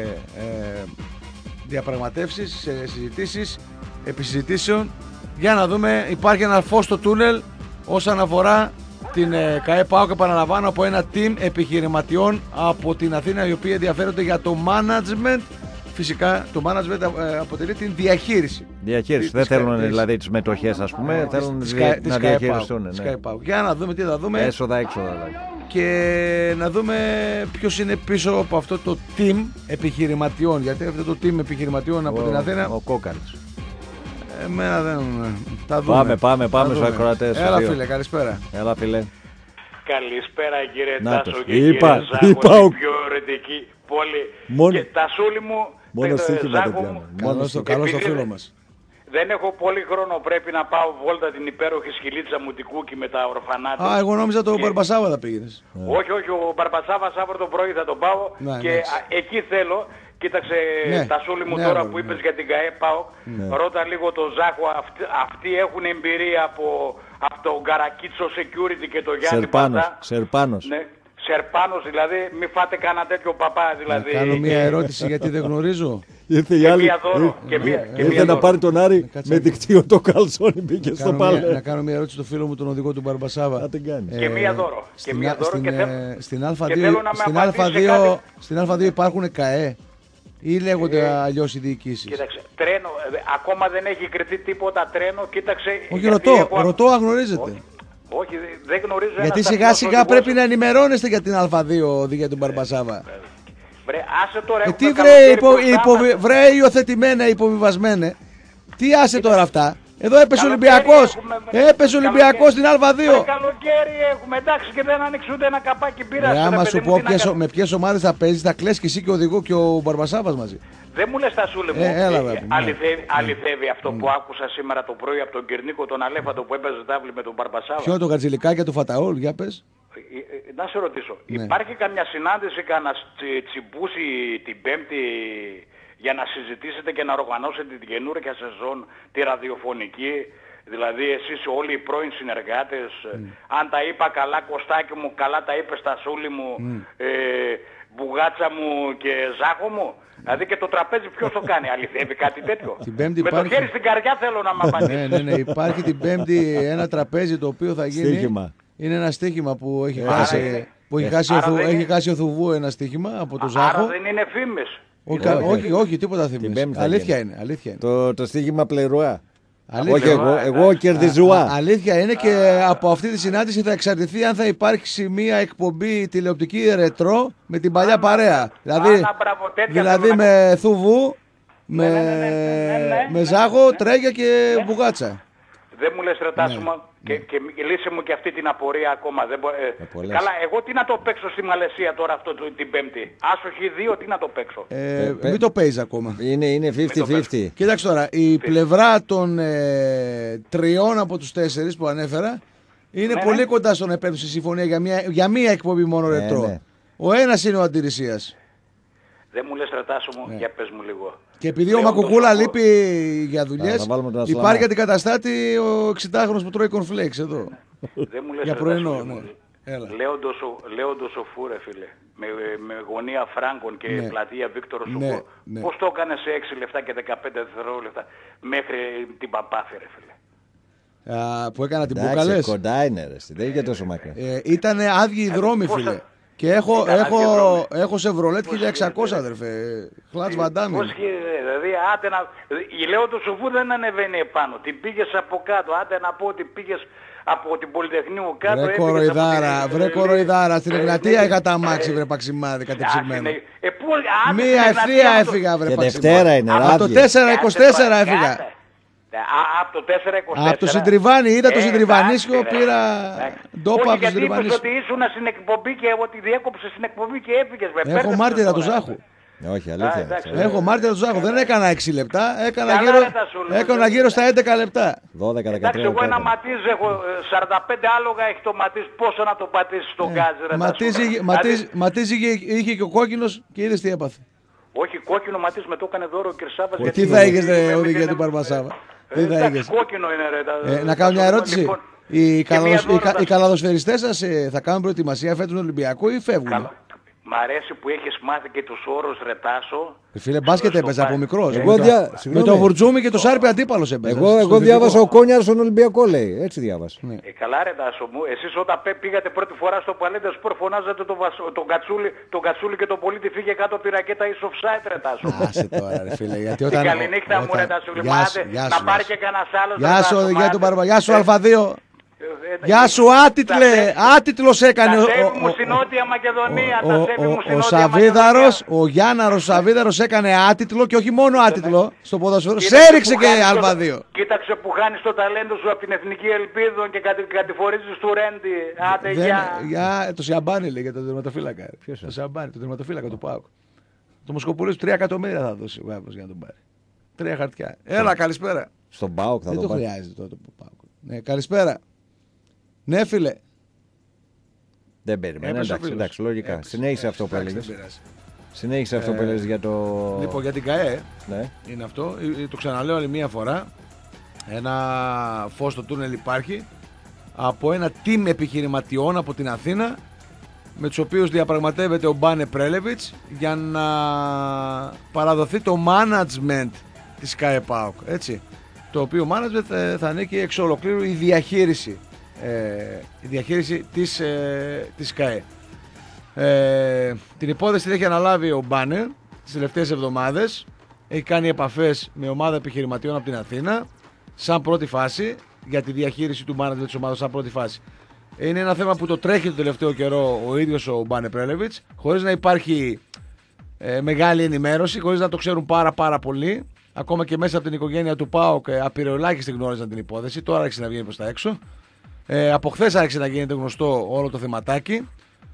B: ε, διαπραγματεύσεις, σε συζητήσεις, επισυζητήσεων. Για να δούμε, υπάρχει ένα φως στο τούνελ όσον αφορά την ε, ΚΑΕ ΠΑΟΚ, επαναλαμβάνω, από ένα team επιχειρηματιών από την Αθήνα, οι οποίοι ενδιαφέρονται για το management. Φυσικά το management ε, αποτελεί την διαχείριση.
A: Διαχείριση,
B: της,
A: δεν
B: της,
A: θέλουν
B: της,
A: δηλαδή τις μετοχές, ας πούμε,
B: της,
A: θέλουν
B: της,
A: δια,
B: της,
A: να
B: της
A: διαχειριστούν. Ναι.
B: Για να δούμε τι θα δούμε.
A: Έσοδα, έξοδα δηλαδή.
B: Και να δούμε ποιος είναι πίσω από αυτό το team επιχειρηματιών. Γιατί αυτό το team επιχειρηματιών από
A: ο,
B: την Αθήνα.
A: Ο Κόκαλης.
B: Εμένα δεν. Τα δούμε.
A: Πάμε, πάμε, πάμε στους ακροατές.
B: Έλα φίλε, καλησπέρα.
A: Έλα φίλε.
D: Καλησπέρα κύριε
A: Να
D: Τάσο
A: το.
D: και
A: Είπα,
D: κύριε Ζάχο,
A: είπα,
D: την
A: ο-
D: πιο ωρετική πόλη.
A: Μόνο-
D: Και Τασούλη μου,
A: Μόνο
D: τε-
A: στοίχημα
D: Ζάχο
A: το πιάνω.
D: μου,
A: Μόνο
B: Καλό στο,
A: στοίχημα.
B: καλό στο
D: Επειδή
B: φίλο
D: δεν-
B: μας.
D: δεν έχω πολύ χρόνο, πρέπει να πάω βόλτα την υπέροχη σκυλίτσα μου την Κούκι με τα ορφανάτα.
B: Α, εγώ νόμιζα το
D: Και-
B: Μπαρμπασάβα θα πήγαινες.
D: Όχι, όχι, ο Μπαρμπασάβας αύριο το πρωί θα τον πάω
B: Ναι,
D: και
B: εντάξει.
D: α, εκεί θέλω. Κοίταξε,
B: Ναι,
D: Τασούλη μου,
B: ναι,
D: τώρα
B: αγόρι,
D: που είπες
B: ναι.
D: για την ΚΑΕ πάω, ρώτα λίγο το Ζάχο, αυτοί, αυτοί έχουν εμπειρία από, από το Γκαρακίτσο Security και το Γιάννη
A: Σερπάνος,
D: Πατά.
A: Σερπάνος.
D: Ναι, Σερπάνος δηλαδή, μη φάτε κανένα τέτοιο παπά
B: Να
D: δηλαδή.
B: κάνω μια
D: Και-
B: ερώτηση γιατί δεν γνωρίζω.
A: Ήρθε η
D: Και
A: άλλη.
D: μία δώρο,
A: ήρθε-
D: και μία- και μία
A: Ήρθε να
D: δώρο.
A: πάρει τον Άρη
B: κάτσε
A: με
B: να-
A: δικτύο το καλσόνι, μπήκε
B: Να
A: στο
B: κάνω, μια, να
A: πάλε.
B: κάνω μια ερώτηση στο φίλο μου τον οδηγό του Μπαρμπασάβα.
A: Να την κάνεις.
D: Και μία δώρο. Και
B: Στην,
D: μία
B: Α-
D: δώρο
B: στην,
D: και
B: ε,
D: θέλω-
B: στην
D: και
B: Α2,
D: θέλω να με
B: στην
D: απαντήσει σε
B: Α2,
D: κάτι.
B: στην Α2 υπάρχουν ΚΑΕ ή λέγονται
D: Ε,
B: αλλιώς οι διοικήσεις.
D: Κοίταξε, τρένο, ε, ακόμα δεν έχει κρυφτεί τίποτα τρένο, κοίταξε.
B: Όχι,
D: γιατί
B: ρωτώ,
D: έχω-
B: ρωτώ αν γνωρίζετε.
D: Όχι, όχι, δε- δεν γνωρίζω ένα
B: Γιατί σιγά
D: σταθμός
B: σιγά
D: οδηγός.
B: πρέπει να ενημερώνεστε για την Α2 για τον Μπαρμπασάβα.
D: Βρε, άσε τώρα,
B: Ε,
D: έχουμε
B: τι βρε,
D: καλοκαίρι
B: υπο,
D: μπροστά
B: υποβι,
D: μας.
B: βρε υιοθετημένα, υποβιβασμένε. Τι άσε τώρα αυτά. Εδώ έπεσε ο
D: Καλοκαίρι
B: Ολυμπιακός.
D: έχουμε,
B: Έπεσε ο Ολυμπιακός στην
D: Βρε,
B: Α2.
D: καλοκαίρι έχουμε, εντάξει, και δεν άνοιξε ούτε ένα καπάκι μπύρας.
B: Ρε,
D: ρε,
B: άμα
D: παιδί
B: σου
D: μου,
B: πω
D: τι να
B: ποιες,
D: κάνω.
B: με ποιες ομάδες θα παίζεις, θα κλαις και εσύ και ο οδηγό και ο Μπαρμπασάβας μαζί.
D: Δεν μου λες Τασούλη μου,
B: Ε, έλα,
D: ε,
B: βέβαια, ναι.
D: αληθεύει, αληθεύει αυτό που άκουσα σήμερα το πρωί από τον Κυρνίκο τον Αλέφαντο που έπαιζε τάβλη με τον Μπαρμπασάβα.
B: Ποιο το Κατζηλικάκια του Φαταόλ, για πες.
D: Ε, ε, Να σε ρωτήσω,
B: Ναι.
D: υπάρχει καμιά συνάντηση, κανένα τσιμπούση την Πέμπτη για να συζητήσετε και να οργανώσετε την καινούργια σεζόν, τη ραδιοφωνική, δηλαδή εσείς όλοι οι πρώην συνεργάτες, αν τα είπα καλά Κωστάκη μου, καλά τα είπε Στασούλη μου, ε, Μπουγάτσα μου και Ζάχο μου. Δηλαδή και το τραπέζι ποιος το κάνει, αληθεύει κάτι τέτοιο.
B: Την Πέμπτη
D: με
B: υπάρχει.
D: το χέρι στην καρδιά θέλω να μ' απαντήσει.
B: Ναι, ναι, ναι. Υπάρχει την Πέμπτη ένα τραπέζι το οποίο θα γίνει.
A: Στοίχημα.
B: Είναι ένα στοίχημα που έχει
A: Ε,
B: χάσει,
D: είναι-
B: που έχει χάσει, ο
D: άρα
B: Θου-
D: δεν
B: έχει
D: είναι-
B: χάσει ο Θουβού ένα στοίχημα από τον
D: Άρα
B: Ζάχο.
D: δεν είναι φήμες.
B: Όχι,
D: Είναι-
A: όχι,
B: όχι, όχι, τίποτα θυμίζει.
A: Πέμπτη θα
B: Αλήθεια
A: γίνει.
B: είναι. Αλήθεια είναι.
A: Το, το στοίχημα πλερουά.
B: Αλήθεια.
A: Όχι εγώ, εγώ
B: Α,
A: κερδιζουά.
B: αλήθεια είναι και από αυτή τη συνάντηση θα εξαρτηθεί αν θα υπάρξει μια εκπομπή τηλεοπτική ρετρό με την παλιά παρέα. Δηλαδή,
D: Άνα, μπράβο, τέτοια
B: δηλαδή
D: θέλω να-
B: με Θουβού, με,
D: ναι, ναι, ναι, ναι, ναι,
B: με
D: ναι,
B: Ζάχο,
D: ναι.
B: Τρέγια και Μπουγάτσα.
D: Δεν μου λες ρε Τάσο
B: Ναι,
D: μου, και, και λύσε μου και αυτή την απορία ακόμα. Δεν μπο- ε,
A: πολλές.
D: καλά, εγώ τι να το παίξω στη Μαλαισία τώρα αυτό το- την Πέμπτη. Άσοχη δύο, τι να το παίξω.
B: Ε,
A: πε-
B: μην το παίζει ακόμα.
A: Είναι, είναι πενήντα πενήντα.
B: Κοίταξε τώρα, η πλευρά των ε, τριών από τους τέσσερις που ανέφερα είναι
D: Ναι,
B: πολύ
D: ναι.
B: κοντά στο να επέλθουν στη συμφωνία για μια, για μια εκπομπή μόνο
A: Ναι,
B: ρετρό.
A: ναι.
B: Ο ένας είναι ο αντιρρησίας.
D: Δεν μου λες ρε Τάσο μου,
B: Ναι.
D: για πες μου λίγο.
B: Και επειδή ο
D: Λέω
B: Μακουκούλα
D: το
B: λείπει για
A: Α,
B: δουλειές,
A: θα βάλουμε τον Ασλαμά.
B: υπάρχει αντικαταστάτη ο εξηντάχρονος που τρώει κορνφλέξ εδώ.
D: Δεν μου λες
B: Για
D: ρε
B: πρωινό,
D: Τάσο μου.
B: ναι. Έλα.
D: Λέοντος ο- Λέοντος ο Φούρε φίλε, με, με γωνία Φράγκων και
B: Ναι.
D: πλατεία Βίκτορο
B: Ναι,
D: Σουκό.
B: ναι.
D: Πώς το έκανε σε έξι λεπτά και δεκαπέντε δευτερόλεπτα μέχρι την Παπάθη ρε φίλε.
B: Α, που έκανα την
A: Εντάξει,
B: Μπουκαλές.
A: κοντά είναι ρε, δεν είναι και τόσο μακριά.
B: Ε, ήταν άδειοι οι δρόμοι,
D: πώς
B: φίλε.
D: θα-
B: Και έχω,
D: Ήταν
B: έχω,
D: άδειοι δρόμοι.
B: έχω Chevrolet
D: Πώς
B: χίλια εξακόσια,
D: γίνεται,
B: αδερφέ. Χλάτς Βαντάμι.
D: Πώς γίνεται, δηλαδή άντε να... Η Λέοντο Σοφού δεν ανεβαίνει επάνω. Την πήγες από κάτω. Άντε να πω ότι πήγες από την Πολυτεχνείου κάτω.
B: Βρε
D: έφυγες
B: κοροϊδάρα,
D: από την-
B: βρε κοροϊδάρα. Στην
D: Ε,
B: Εγνατία
D: ε,
B: είχα τα αμάξι,
D: ε,
B: βρε Παξιμάδι,
D: Α,
B: κατεψυγμένο.
D: ναι. Ε, πού, άντε,
B: Μία
D: στην
B: ευθεία
D: Εγνατία με το-
B: έφυγα, βρε
A: Και
B: Παξιμάδι.
A: Δευτέρα είναι,
B: Από το
A: ράδιο.
B: τέσσερα είκοσι τέσσερα
D: Κάτσε,
B: έφυγα.
D: κάτσε. Α, από το τέσσερα είκοσι τέσσερα.
B: Από το Συντριβάνι, είδα το
D: Ε,
B: Συντριβανίσιο,
D: εντάξει, ρε.
B: πήρα
D: Εντάξει.
B: ντόπα
D: Όχι,
B: από το
D: γιατί είπες
B: Συντριβανίσιο.
D: ότι ήσουν στην εκπομπή και ότι διέκοψες στην εκπομπή και έφυγες. με
B: Έχω
D: πέρδεψες
B: μάρτυρα του
D: τώρα.
B: Ζάχου.
A: Όχι, αλήθεια.
D: εντάξει.
B: Έχω μάρτυρα του Ζάχου. Δεν έκανα έξι λεπτά, έκανα
D: Καλά,
B: γύρω,
D: ρε, τα σου λέω.
B: έκανα γύρω στα έντεκα λεπτά.
A: δώδεκα
D: Εντάξει,
A: δεκατρία
D: εγώ ένα
A: λεπτά.
D: ματίζ έχω, ε, σαράντα πέντε άλογα έχει το ματίζ, πόσο να το πατήσεις στον γκάζι ρε.
B: Ματίζει,
D: Τάσο.
B: ματίζει,
D: Δηλαδή,
B: ματίζει είχε, είχε και ο κόκκινος και είδες τι έπαθε.
D: όχι κόκκινο ματίζ με το έκανε δώρο ο Κυρσάβας.
B: Ε,
D: γιατί-
B: τι θα έγινες, ρε,
D: με-
B: οδηγέ
D: με-
B: του Παρβασάβα.
D: Ε,
B: Τι θα
D: εντάξει,
B: έγινες.
D: κόκκινο είναι ρε. τα-
B: Ε, να κάνω μια
D: τα-
B: ερώτηση.
D: λοιπόν,
B: Οι,
D: και μία
B: καλαδοσ- οι,
D: δώρο,
B: κα- οι
D: Τάσο.
B: καλαδοσφαιριστές σας ε, θα κάνουν προετοιμασία φέτος στον Ολυμπιακό ή φεύγουν.
D: Καλά. Μ' αρέσει που έχεις μάθει και τους όρους ρε Τάσο.
B: Ε, Φίλε, μπάσκετ
D: Στο
B: έπαιζα από
D: πα-
B: μικρός.
A: Εγώ
B: Με το-
A: δια-
B: Με
A: συγγνώμη.
B: το Βουρτζούμι και το Σάρπι αντίπαλος έπαιζα.
A: Εγώ,
B: στο
A: εγώ
B: δυτικό.
A: διάβασα ο Κόνιαρ στον Ολυμπιακό, λέει. Έτσι διάβασα.
B: Ναι.
D: Ε, καλά ρε Τάσο μου, εσείς όταν πέ- πήγατε πρώτη φορά στο Παλέντα Σπορ φωνάζατε τον, βασο- τον, κατσούλη, τον Κατσούλη και τον Πολίτη φύγε κάτω από τη ρακέτα ή offside ρε Τάσο.
B: Άσε τώρα, ρε φίλε. Γιατί
D: Την
B: όταν.
D: καληνύχτα μου ρε
B: όταν-
D: Τάσο,
B: Γεια σου,
D: άντε,
B: γεια
D: να
B: σου,
D: πάρει
B: γεια
D: και κανένας άλλος.
B: σου. Γεια
D: ρε,
B: σου,
D: Τάσο,
B: οδηγέ
D: άντε.
B: του Παρβα. Γεια σου,
D: Ε,
B: Α2.
D: ε,
B: Γεια σου Άτιτλε, Άτιτλος έκανε
D: τα
B: ο,
D: σέβη
B: ο,
D: μου στην Νότια Μακεδονία,
B: ο,
D: τα
B: ο,
D: σέβη μου στην
B: ο, ο
D: Νότια
B: Σαβίδαρος,
D: Μακεδονία.
B: ο Γιάνναρος Σαβίδαρος έκανε άτιτλο και όχι μόνο άτιτλο στο ποδόσφαιρο, σε
D: Κοίταξε
B: έριξε
D: που
B: και
D: χάνεις το-
B: Α2.
D: Κοίταξε που χάνεις το ταλέντο σου από την Εθνική Ελπίδων και κατη, κατηφορίζεις του Ρέντι. Άντε
B: Δεν-
D: γεια.
B: για το Σιαμπάνι λέει για τον τερματοφύλακα.
A: Ποιος
B: Το
A: είναι?
B: Σιαμπάνι, τον τερματοφύλακα του ΠΑΟΚ. Το Μοσκοπούλης τρία εκατομμύρια θα δώσει ο Γάβρος για να τον πάρει. Τρία χαρτιά. Έλα, καλησπέρα.
A: Στον ΠΑΟΚ θα
B: Δεν
A: το
B: το
A: πάρει.
B: χρειάζεται τώρα το ΠΑΟΚ. Ναι, καλησπέρα. Ναι, φίλε.
A: Δεν περιμένει.
B: Έπεσε ο
A: Εντάξει,
B: φίλος.
A: εντάξει, λογικά.
B: Έπεσε.
A: Συνέχισε αυτό που
B: Εντάξει,
A: έλεγες.
B: δεν πειράζει.
A: Συνέχισε αυτό που
B: Ε,
A: έλεγες για το.
B: Λοιπόν, για την ΚΑΕ
A: Ναι.
B: είναι αυτό. Ε, ε, Το ξαναλέω άλλη μία φορά. Ένα φως στο τούνελ υπάρχει από ένα team επιχειρηματιών από την Αθήνα, με τους οποίους διαπραγματεύεται ο Μπάνε Πρέλεβιτς για να παραδοθεί το management της ΚΑΕ ΠΑΟΚ, έτσι. Το οποίο management ε, θα ανήκει εξ ολοκλήρου η διαχείριση, ε, η διαχείριση της, ε, της ΚΑΕ. Ε, την υπόθεση την έχει αναλάβει ο Μπάνε τις τελευταίες εβδομάδες. Έχει κάνει επαφές με ομάδα επιχειρηματιών από την Αθήνα σαν πρώτη φάση για τη διαχείριση του management της ομάδας σαν πρώτη φάση. Είναι ένα θέμα που το τρέχει το τελευταίο καιρό ο ίδιος ο Μπάνε Πρέλεβιτς, χωρίς να υπάρχει ε, μεγάλη ενημέρωση, χωρίς να το ξέρουν πάρα πάρα πολύ. Ακόμα και μέσα από την οικογένεια του ΠΑΟΚ ε, απειροελάχιστοι γνώριζαν την υπόθεση. Τώρα άρχισε να βγαίνει προς τα έξω. Ε, από χθες άρχισε να γίνεται γνωστό όλο το θεματάκι.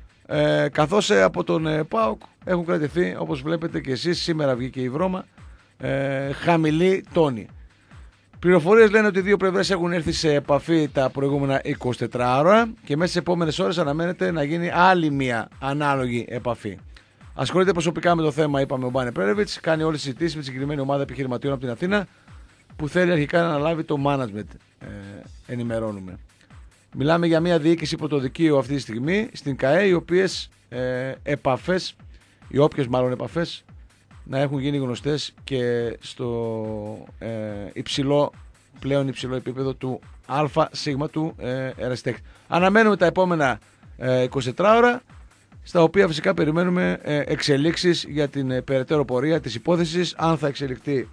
B: Ε, καθώς ε, από τον ε, ΠΑΟΚ έχουν κρατηθεί, όπως βλέπετε και εσείς, σήμερα βγήκε η βρώμα, ε, χαμηλή τόνη. Πληροφορίες λένε ότι οι δύο πλευρές έχουν έρθει σε επαφή τα προηγούμενα εικοσιτέσσερις ώρα και μέσα στις επόμενες ώρες αναμένεται να γίνει άλλη μια ανάλογη επαφή. Ασχολείται προσωπικά με το θέμα, είπαμε, ο Μπάνε Πρέλεβιτς, κάνει όλες τις συζητήσεις με τη συγκεκριμένη ομάδα επιχειρηματιών από την Αθήνα που θέλει αρχικά να αναλάβει το management, ε, ενημερώνουμε. Μιλάμε για μια διοίκηση πρωτοδικείου αυτή τη στιγμή στην ΚΑΕ, οι οποίες ε, επαφές, οι όποιες μάλλον επαφές, να έχουν γίνει γνωστές και στο ε, υψηλό, πλέον υψηλό επίπεδο του Α σίγμα του ε, ερασιτέχνη. Αναμένουμε τα επόμενα ε, εικοσιτέσσερις ώρα, στα οποία φυσικά περιμένουμε ε, εξελίξεις για την ε, περαιτέρω πορεία της υπόθεσης, αν θα εξελιχθεί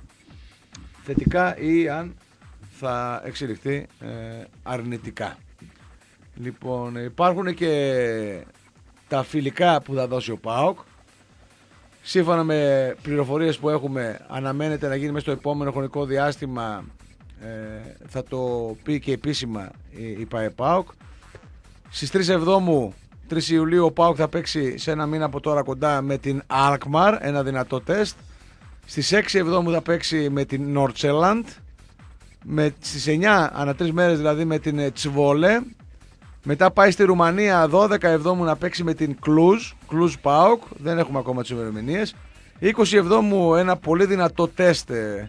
B: θετικά ή αν θα εξελιχθεί ε, αρνητικά. Λοιπόν, υπάρχουν και τα φιλικά που θα δώσει ο ΠΑΟΚ. Σύμφωνα με πληροφορίες που έχουμε, αναμένεται να γίνει μέσα στο επόμενο χρονικό διάστημα, ε, θα το πει και επίσημα η, η ΠΑΕ ΠΑΟΚ. Στις τρεις Εβδόμου, τρεις Ιουλίου, ο ΠΑΟΚ θα παίξει σε ένα μήνα από τώρα κοντά με την Alkmaar, ένα δυνατό τεστ. Στις έξι Εβδόμου θα παίξει με την Nordsjælland. Με, στις εννιά, ανά τρεις μέρες δηλαδή, με την Τσβόλε. Μετά πάει στη Ρουμανία δώδεκα Εβδόμου να παίξει με την Κλουζ, Κλουζ ΠΑΟΚ, δεν έχουμε ακόμα τις ημερομηνίες. είκοσι Εβδόμου ένα πολύ δυνατό τεστ ε,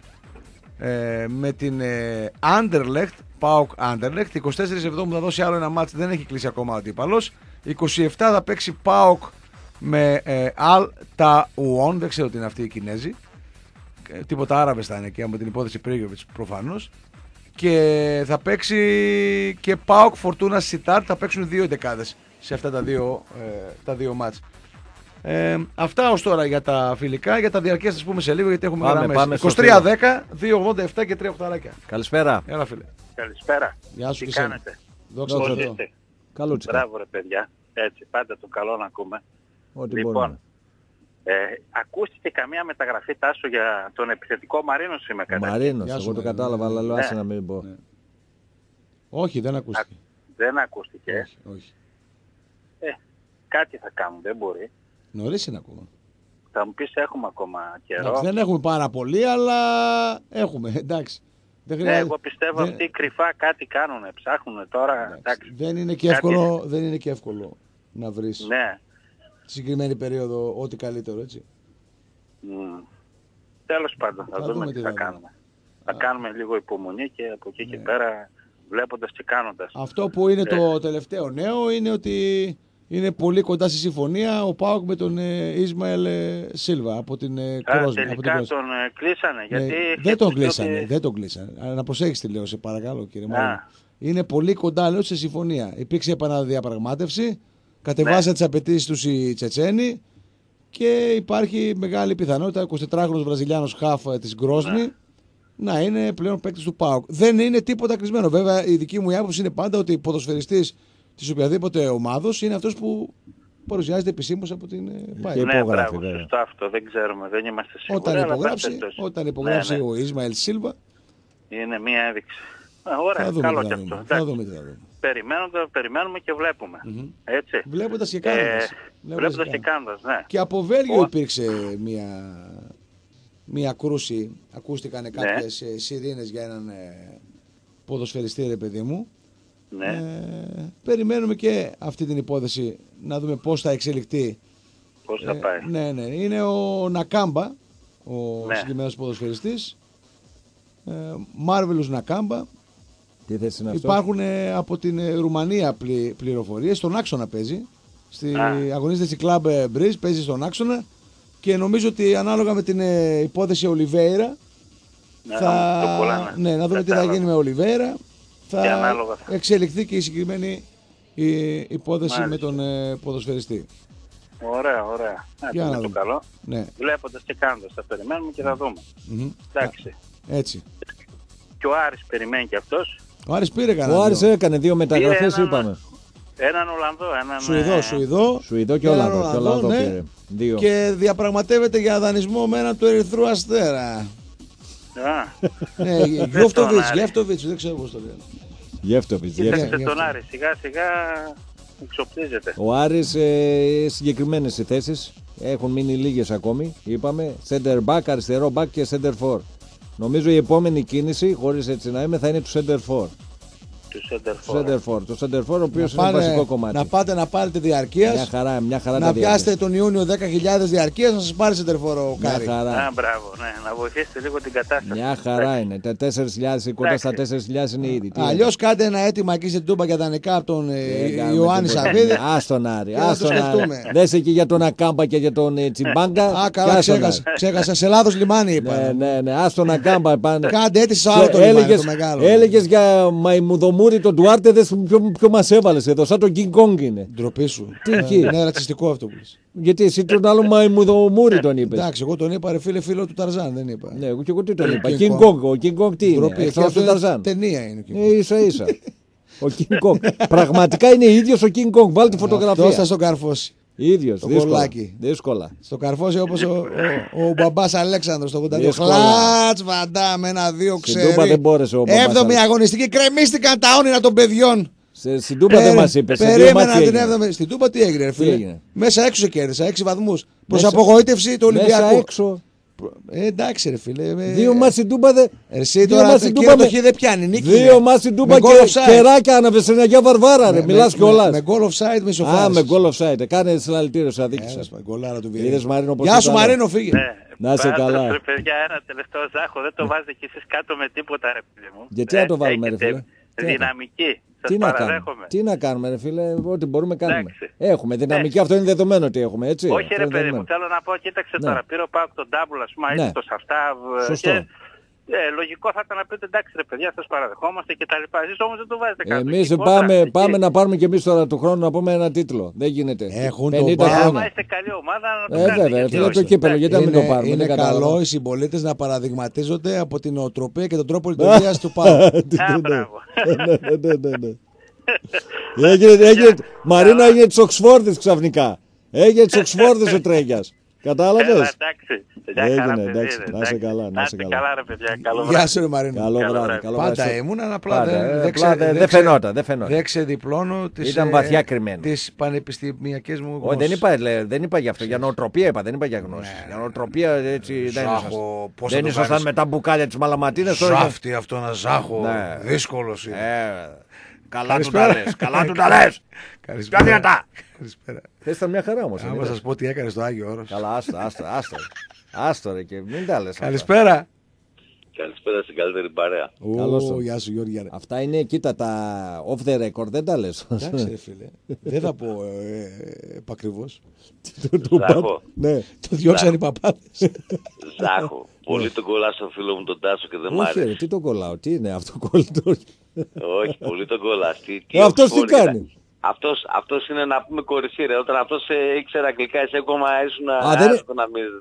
B: ε, με την ε, Anderlecht, ΠΑΟΚ Anderlecht. είκοσι τέσσερις Εβδόμου θα δώσει άλλο ένα μάτς, δεν έχει κλείσει ακόμα ο αντίπαλος. είκοσι επτά θα παίξει ΠΑΟΚ με ε, Al Tauon, δεν ξέρω τι είναι αυτή η Κινέζη. Ε, τίποτα Άραβες θα είναι και από την υπόθεση Πρίγιοβιτς προφανώς. Και θα παίξει και ΠΑΟΚ Φορτούνα Σιτάρ, θα παίξουν δύο εντεκάδες σε αυτά τα δύο, ε, τα δύο μάτς. Ε, αυτά ως τώρα για τα φιλικά, για τα διαρκές θα πούμε σε λίγο γιατί έχουμε
A: Πάμε,
B: γραμμές.
A: πάμε στο
B: είκοσι τρία δέκα, δύο ογδόντα επτά και τρία οχτάρακια.
A: Καλησπέρα.
B: Έλα φίλε.
E: Καλησπέρα.
B: Γεια σου
E: Τι
B: και σένα.
E: κάνετε?
B: Δόξα
A: Δόξα
B: τω
A: τω
B: Θεώ.
E: Είστε.
A: Καλούτσικα.
E: Μπράβο ρε παιδιά. Έτσι, πάντα το καλό να ακούμε.
A: Ό,τι
E: Λοιπόν,
A: μπορούμε.
E: ε, ακούστηκε καμία μεταγραφή, Τάσο, για τον επιθετικό Μαρίνο είμαι κατά.
A: Μαρίνος,
B: Γεια σου,
A: εγώ το
B: Μαρίνο.
A: κατάλαβα, αλλά λέω
E: Ναι.
A: άσε να μην πω.
B: Ναι. Όχι, δεν ακούστηκε.
E: Δεν ακούστηκε.
B: Όχι, όχι.
E: Ε, κάτι θα κάνουν, δεν μπορεί.
B: Νωρίς είναι ακόμα.
E: Θα μου πεις έχουμε ακόμα καιρό.
B: Εντάξει, δεν έχουμε πάρα πολύ, αλλά έχουμε. Εντάξει. Δεν
E: Ναι,
B: χρειάζεται-
E: εγώ πιστεύω
B: δεν-
E: αυτοί κρυφά κάτι κάνουν, ψάχνουν τώρα. Εντάξει.
B: Δεν είναι και
E: Κάτι
B: εύκολο, δεν είναι και εύκολο να βρεις
E: Ναι.
B: τη συγκεκριμένη περίοδο ό,τι καλύτερο, έτσι.
E: Μ. Τέλος πάντων, θα,
B: Θα
E: δούμε,
B: δούμε
E: τι
B: τι
E: θα
B: θα
E: κάνουμε. Θα κάνουμε λίγο υπομονή και από εκεί και
B: Ναι.
E: πέρα βλέποντας και κάνοντας.
B: Αυτό που είναι
E: Ε.
B: το τελευταίο νέο είναι ότι είναι πολύ κοντά στη συμφωνία ο ΠΑΟΚ με τον ε, Ισμαέλ ε, Σίλβα από την ε,
E: Α,
B: Κρόσνη. Από την
E: τελικά
B: Κρόσνη.
E: τον ε, κλείσανε, γιατί...
B: Ναι,
E: είχε
B: δεν τον
E: πει
B: κλείσανε,
E: ότι-
B: δεν τον κλείσανε. Α, Να προσέχεις τι λέω, σε παρακαλώ κύριε
E: Α.
B: Μάριν. Είναι πολύ κοντά, λέω, σε συμφωνία. Υπήρξε επαναδιαπραγμάτευση, κατεβάσαν
E: Ναι.
B: τις απαιτήσεις τους οι Τσετσένοι και υπάρχει μεγάλη πιθανότητα ο εικοσιτετράχρονος Βραζιλιάνος χαφ ε, της Γκρόσνη
E: Ναι.
B: να είναι πλέον παίκτης του ΠΑΟΚ. Δεν είναι τίποτα κλεισμένο. Βέβαια, η δική μου άποψη είναι πάντα ότι ποδοσφαιριστής της οποιαδήποτε ομάδος είναι αυτός που παρουσιάζεται επισήμως από την ΠΑΕ.
E: Ναι, μπράβο, σωστό αυτό, δεν ξέρουμε, δεν είμαστε σίγουροι.
B: Όταν υπογράψει, όταν υπογράψει ναι, ναι. ο Ισμαήλ Σίλβα.
E: Είναι μία έδειξη. Ωραία, καλό και αυτό.
B: Θα δούμε τι θα δούμε.
E: Περιμένουμε, περιμένουμε και βλέπουμε. Mm-hmm. Έτσι.
B: Βλέποντας και κάνοντας.
E: Ε, βλέποντας και κάνοντας, ναι.
B: Και από Βέλγιο υπήρξε μία, μία κρούση. Ακούστηκαν κάποιες ναι. σιρήνες για έναν ε, ποδοσφαιριστή, ρε παιδί μου.
E: Ναι.
B: Ε, περιμένουμε και αυτή την υπόθεση να δούμε πώς θα εξελιχθεί.
E: Πώς θα πάει.
B: Ε, ναι, ναι. Είναι ο Νακάμπα, ο ναι. συγκεκριμένος ποδοσφαιριστής. Ε, Μάρβελος Νακάμπα.
A: Τι θέση είναι αυτό?
B: Υπάρχουν ε, από την ε, Ρουμανία πλη, πληροφορίες. Στον άξονα παίζει. Στη, αγωνίζεται στη Club Breeze, παίζει στον άξονα. Και νομίζω ότι ανάλογα με την ε, υπόθεση Ολιβέιρα
E: ναι,
B: θα...
E: πολλά, ναι.
B: Ναι, να δούμε τι θα γίνει με Ολιβέιρα. Θα
E: και
B: εξελιχθεί και η συγκεκριμένη η υπόθεση Μάλιστα. με τον ε, ποδοσφαιριστή.
E: Ωραία, ωραία.
B: Για
E: να
B: να
E: το καλό.
B: Ναι.
E: Βλέποντας και κάνοντας θα περιμένουμε και θα δούμε.
B: Mm-hmm.
E: Εντάξει.
B: Έτσι.
E: Και ο Άρης περιμένει και αυτός.
B: Ο Άρης πήρε κανένα.
A: Ο Άρης έκανε δύο μεταγραφές,
E: έναν,
A: είπαμε.
E: Έναν Ολλανδό, έναν...
B: Σουηδό, Σουηδό.
A: Σουηδό και Ολλανδό. Ολλανδό, και, Ολλανδό
B: ναι.
A: πήρε. Δύο.
B: Και διαπραγματεύεται για δανεισμό με έναν του Ερυθρού Αστέρα. Ναι, Γιώφτοβιτς, Γιώφτοβιτς, δεν ξέρω πώς το λένε.
A: Γεύτοβιτς.
E: Κοίταξε τον Άρη, σιγά σιγά εξοπλίζεται.
A: Ο Άρης ε, συγκεκριμένες οι θέσεις. Έχουν μείνει λίγες ακόμη. Είπαμε center back, αριστερό back και center for. Νομίζω η επόμενη κίνηση, χωρίς έτσι να είμαι, θα είναι του center for.
E: Του
A: center for. Το center for, ο οποίος είναι πάνε, βασικό κομμάτι.
B: Να πάτε να πάρετε διαρκείας.
A: Μια χαρά, μια χαρά.
B: Να πιάσετε τον Ιούνιο δέκα χιλιάδες διαρκείας να σας πάρει center for ο Κάρι.
A: Μια χαρά.
E: Α, μπράβο, ναι, να βοηθήσετε λίγο την κατάσταση.
A: Μια χαρά είναι. Τα τέσσερις χιλιάδες, κοντά στα τέσσερις χιλιάδες είναι ήδη.
B: Αλλιώς κάντε ένα αίτημα εκεί στην Τούμπα για δανεικά από τον Ιωάννη Σαββίδη.
A: Άστον Άρη. Δες εκεί για τον Ακάμπα και για τον Τσιμπάγκα.
B: Α, καλά, ξέχασα. Σε λάθος λιμάνι είπα.
A: Ναι, ναι, άστον Ακάμπα.
B: Κάντε αίτηση σε άλλο το λιμάνι, το μεγάλο.
A: Έλεγες για Μαϊμουδομούρη τον Ντουάρτε, δες ποιο μας έβαλες εδώ, σαν τον King Kong είναι.
B: Ντροπή σου.
A: Τι
B: είναι ρατσιστικό αυτό που λες.
A: Γιατί εσύ τον άλλο Μαϊμουδομούρη τον είπες.
B: Εντάξει, εγώ τον είπα ρε φίλε φίλο του Ταρζάν, δεν είπα.
A: Ναι, εγώ και εγώ τι τον είπα. King Kong, ο King Kong τι είναι, εχθρός του Ταρζάν.
B: Ταινία είναι ο King
A: Kong. Ίσα ίσα. Ο King Kong. Πραγματικά είναι ίδιος ο King Kong, βάλτε φωτογραφία.
B: Αυτό θα στον καρφώσει.
A: Ίδιος,
B: το
A: δύσκολα. δύσκολα.
B: Στο καρφώσει όπως ο, ο, ο μπαμπάς Αλέξανδρος το ογδόντα δύο. Χλάτς Βαντάμ, ένα δύο ξέρει.
A: Δεν μπόρεσε ο μπαμπάς.
B: Έβδομη αγωνιστική, κρεμίστηκαν τα όνειρα των παιδιών.
A: Στην Τούμπα δεν μας είπε.
B: Περίμενα την έβδομη. Στην Τούμπα τι έγινε, ρε φίλε. Μέσα έξω σε κέρδισα, έξι βαθμούς. Προς απογοήτευση του Ολυμπιακού.
A: Μέσα έξω.
B: Ε, εντάξει ρε φίλε. Με...
A: Δύο μάτς στην Τούμπα δεν.
B: Εσύ τώρα κύριε το χ δεν πιάνει. Νίκη,
A: δύο μάτς στην Τούμπα και κεράκια άναβε στην Αγία Βαρβάρα. Ρε, μιλάς κιόλας.
B: Με goal offside με σοφάρισε.
A: Α, με goal offside. Κάνε συλλαλητήριο, σε αδίκησα. Γεια
B: σου Μαρίνο, φύγε.
A: Να είσαι καλά.
E: Ρε παιδιά, ένα τελευταίο Ζάχο, δεν το βάζετε κι εσείς κάτω με τίποτα ρε παιδί μου.
A: Γιατί να το βάλουμε ρε φίλε.
E: Δυναμική.
A: Τι να, κάνουμε, τι να κάνουμε, ρε φίλε, ό,τι μπορούμε να κάνουμε. Εντάξει. Έχουμε δυναμική, εντάξει. Αυτό είναι δεδομένο ότι έχουμε, έτσι.
E: Όχι, ρε παιδί μου, θέλω να πω, κοίταξε ναι. τώρα. Πήρε ο Πάοκ τον Ντάμπουλ, α πούμε, ναι. το Σαφτάβ.
A: Σωστό.
E: Και, ε, λογικό θα ήταν να πείτε εντάξει, ρε παιδιά, σας παραδεχόμαστε και τα λοιπά. Εσείς όμως δεν το βάζετε κάτω.
A: Εμείς πάμε, πάμε να πάρουμε και εμείς τώρα του χρόνου να πούμε ένα τίτλο. Δεν γίνεται.
B: Έχουν το πάρει.
E: Άμα είστε καλή ομάδα, να το
A: ε,
E: κάνετε.
A: Βέβαια, φίλε, το κύπελο, γιατί να μην το πάρουμε.
B: Είναι καλό οι συμπολίτες να παραδειγματίζονται από την οτροπία και τον τρόπο λειτουργίας του Πάοκ.
A: Μαρίνα έγινε της Οξφόρδης ξαφνικά. Έγινε της Οξφόρδης ο Τρέγιας. Κατάλαβες.
E: Εντάξει.
A: Έγινε, εντάξει. Να είσαι καλά. Να είσαι καλά,
E: ρε παιδιά. Καλό βράδυ.
B: Γεια σου, ρε Μαρίνο.
A: Καλό βράδυ.
B: Πάντα ήμουν, απλά
A: δεν φαινόταν.
B: Δεν ξεδιπλώνω τις πανεπιστημιακές μου
A: γνώσεις. Δεν είπα γι' αυτό. Για νοοτροπία είπα. Δεν είπα για γνώσεις. Για νοοτροπία έτσι δεν ήσασταν με τα μπουκάλια της Μαλαματίνας.
B: Ζάφτη αυτό να ζάχω. Δύσκολος είναι.
A: Καλά του τα λες. Καλά του τα λες. Καλησπέρα.
B: Καλησπέρα.
A: Θες τα μια χαρά όμως.
B: Άμα σας πω τι έκανε στο Άγιο Όρος.
A: Καλά, άστα, άστα, άστα. Άστα ρε και μην τα λες.
B: Καλησπέρα.
F: Καλησπέρα στην καλύτερη παρέα.
B: Ω, γεια σου Γιώργη.
A: Αυτά είναι, κοίτα, τα off the record, δεν τα λες.
B: Εντάξει ρε φίλε. Δεν θα πω επακριβώς.
F: Ζάχο.
B: Το διώξαν οι παπάδες.
F: Ζάχο. Πολύ τον κολλά στο φίλο μου τον Τάσο και δεν μ' άρεσε.
A: Όχι, τι τον κολλάω, τι είναι αυτό κολλητό.
F: Όχι, πολύ τον κολλά.
A: Αυτός τι κάνει.
F: Αυτός, αυτός είναι να πούμε κορισί ρε. Όταν αυτός ε, ήξερε αγγλικά, εσύ ακόμα ήσουν άστο να μην ζητάνε.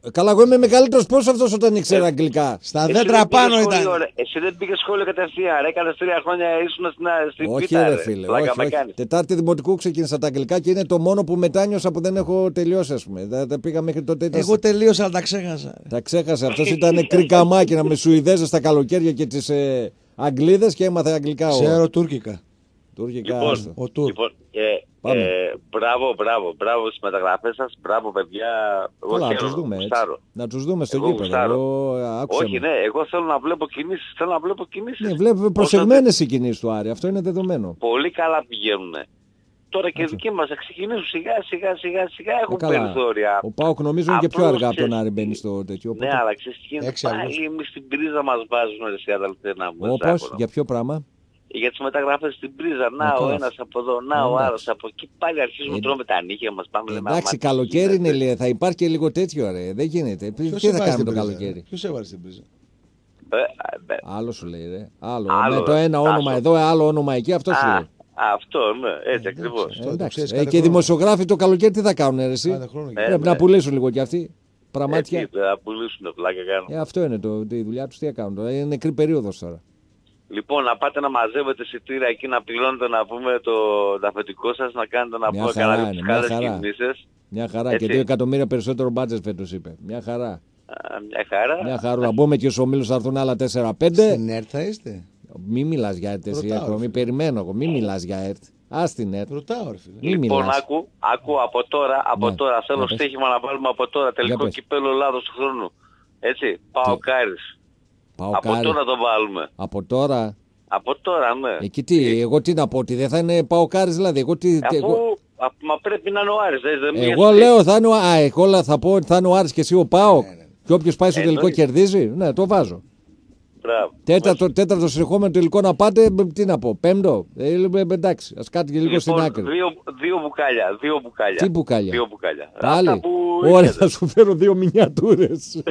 A: Καλά, εγώ είμαι μεγαλύτερος. Πώς αυτός όταν ήξερε αγγλικά?
B: Στα δέντρα πάνω ήταν.
F: Εσύ δεν πήγες σχόλιο κατευθείαν. Έκανες τρία χρόνια ήσουν στην, στην
A: όχι,
F: πίτα,
A: ρε φίλε. Όχι, όχι. Τετάρτη δημοτικού ξεκίνησα τα αγγλικά και είναι το μόνο που μετάνιωσα που δεν έχω τελειώσει, ας πούμε. Δεν πήγα μέχρι τότε.
B: Εγώ τελείωσα, αλλά τα ξέχασα.
A: Τα ξέχασα. Αυτός ήταν κρύκα μάκινα με Σουηδέζες στα καλοκαίρια και τις ε, Αγγλίδες και έμαθε αγγλικά.
B: Ξέρω τουρκικά.
A: Τουρκικά.
F: Λοιπόν,
B: ο Τουρκ.
F: Λοιπόν, ε, ε, μπράβο, μπράβο, μπράβο στις μεταγραφές σας. Μπράβο, παιδιά. Εγώ
A: Καλά, να
F: χαίρομαι,
A: τους δούμε έτσι.
F: γουστάρω.
A: Να τους δούμε στο
F: Εγώ
A: γήπεδο.
F: γουστάρω.
A: Εγώ,
F: Όχι, ναι, εγώ θέλω να βλέπω κινήσεις. Θέλω να βλέπω κινήσεις.
A: Ναι, βλέπω προσεγμένες οι κινήσεις του Άρη. Αυτό είναι δεδομένο.
F: Πολύ καλά πηγαίνουν. Τώρα και οι δικοί μας θα ξεκινήσουν σιγά σιγά σιγά σιγά έχουν
A: καλά.
F: περιθώρια.
A: Ο ΠΑΟΚ νομίζω είναι και πιο
F: Απλώς
A: αργά από τον
F: ξέρεις-
A: Άρη μπαίνει στο τέτοιο.
F: Ναι, αλλά ξέρεις τι γίνεται.
B: Έξι Αυγούστου.
F: Πάλι εμείς στην πρίζα μας βάζουν ρε αδελφέ να μου
A: Όπως, για ποιο πράγμα?
F: Για τις μεταγραφές στην πρίζα. Να
A: Α,
F: ο
A: καλά.
F: ένας από εδώ, να
A: Ε,
F: ο
A: εντάξει.
F: άλλος από εκεί. Πάλι αρχίζουμε
A: Ε,
F: τρώμε τα νύχια μας. Πάμε λέμε
A: Εντάξει,
F: αμά, τι
A: καλοκαίρι είναι,
F: γίνεται.
A: λέει, θα υπάρχει και λίγο τέτοιο, ρε. Δεν γίνεται. Τι
B: Ποιος
A: θα
B: έβαλε
A: κάνουμε
B: στην
A: το
B: πρίζα,
A: καλοκαίρι?
B: Ποιος έβαλε στην πρίζα?
F: Ε, ε, ε,
A: Άλλο σου λέει, ρε. Άλλο.
F: Άλλο,
A: Με το
F: ρε.
A: ένα όνομα
F: Άσο.
A: εδώ, άλλο όνομα εκεί, αυτό σου
F: Α,
A: λέει.
F: αυτό, ναι, έτσι ακριβώς.
B: αυτό το
A: Εντάξει.
B: ξέρεις
A: Ε,
B: κάθε
A: και οι
B: χρόνο.
A: δημοσιογράφοι το καλοκαίρι τι θα κάνουν, ρε, εσύ?
B: Κάθε χρόνο.
F: Ε,
A: Πρέπει
F: ναι.
A: να πουλήσουν λίγο κι αυτοί. Πραμάτια.
F: Έτσι, θα πουλήσουν πλάκα κάνουν.
A: Ε, αυτό είναι το, η δουλειά του. Τι θα κάνουν τώρα. Είναι νεκρή περίοδος τώρα.
F: Λοιπόν, να πάτε να μαζεύετε εισιτήρια εκεί, να πληρώνετε να πούμε το, το αφεντικό σας, να κάνετε να
A: Μια
F: πούμε
A: χαρά
F: κανένα
A: είναι,
F: τις
A: μια
F: καλές
A: χαρά.
F: κινήσεις.
A: Μια χαρά.
F: Έτσι.
A: Και δύο εκατομμύρια περισσότερο μπάτζετ φέτος είπε. Μια χαρά.
F: Α, μια χαρά.
A: Μια χαρά. Να μπούμε και στους ομίλους θα έρθουν άλλα τέσσερα πέντε.
B: Στην ΕΡΤ θα είστε?
A: Μη μιλάς για ΕΡΤ εσύ,
B: Ρωτάω,
A: εγώ, μη
B: ρε.
A: περιμένω εγώ. Μη μιλάς για ΕΡΤ. Ας την ΕΡΤ.
B: Ρωτάω ρε φίλε.
A: Μη
F: Λοιπόν,
A: μιλάς.
F: άκου, άκου από τώρα, από
A: Ναι.
F: τώρα θέλω
A: Για πες.
F: στοίχημα να βάλουμε από τώρα τελικό
A: πες.
F: κυπέλλο Ελλάδος του χρόνου. Έτσι, πάω Κάρις.
A: Πάω
F: Από
A: κάρι.
F: τώρα το βάλουμε.
A: Από τώρα.
F: Από τώρα, ναι.
A: Εκεί τι, εγώ τι να πω, ότι δεν θα είναι Παοκάρης δηλαδή. Εγώ τι.
F: Αφού,
A: εγώ...
F: α, μα πρέπει να είναι ο Άρης, δεν δεν
A: Εγώ
F: μοιάζει.
A: λέω θα είναι ο. Α, εγώ λέω, θα πω ότι θα είναι ο Άρης και εσύ ο Πάοκ. Και όποιος πάει στο τελικό
F: Εννοείται.
A: κερδίζει. Ναι, το βάζω.
F: Μπράβο.
A: Τέταρτο, τέταρτο συνεχόμενο τελικό να πάτε, τι να πω, πέμπτο. Ε, ε, εντάξει, ας κάτε και λίγο στην
F: Λοιπόν,
A: άκρη.
F: δύο, δύο μπουκάλια, δύο μπουκάλια.
A: Τι μπουκάλια?
F: Δύο μπουκάλια.
A: Πάλι.
F: Αυτά που
A: Ωραία,
F: είχατε.
A: θα σου φέρω δύο μινιατούρες.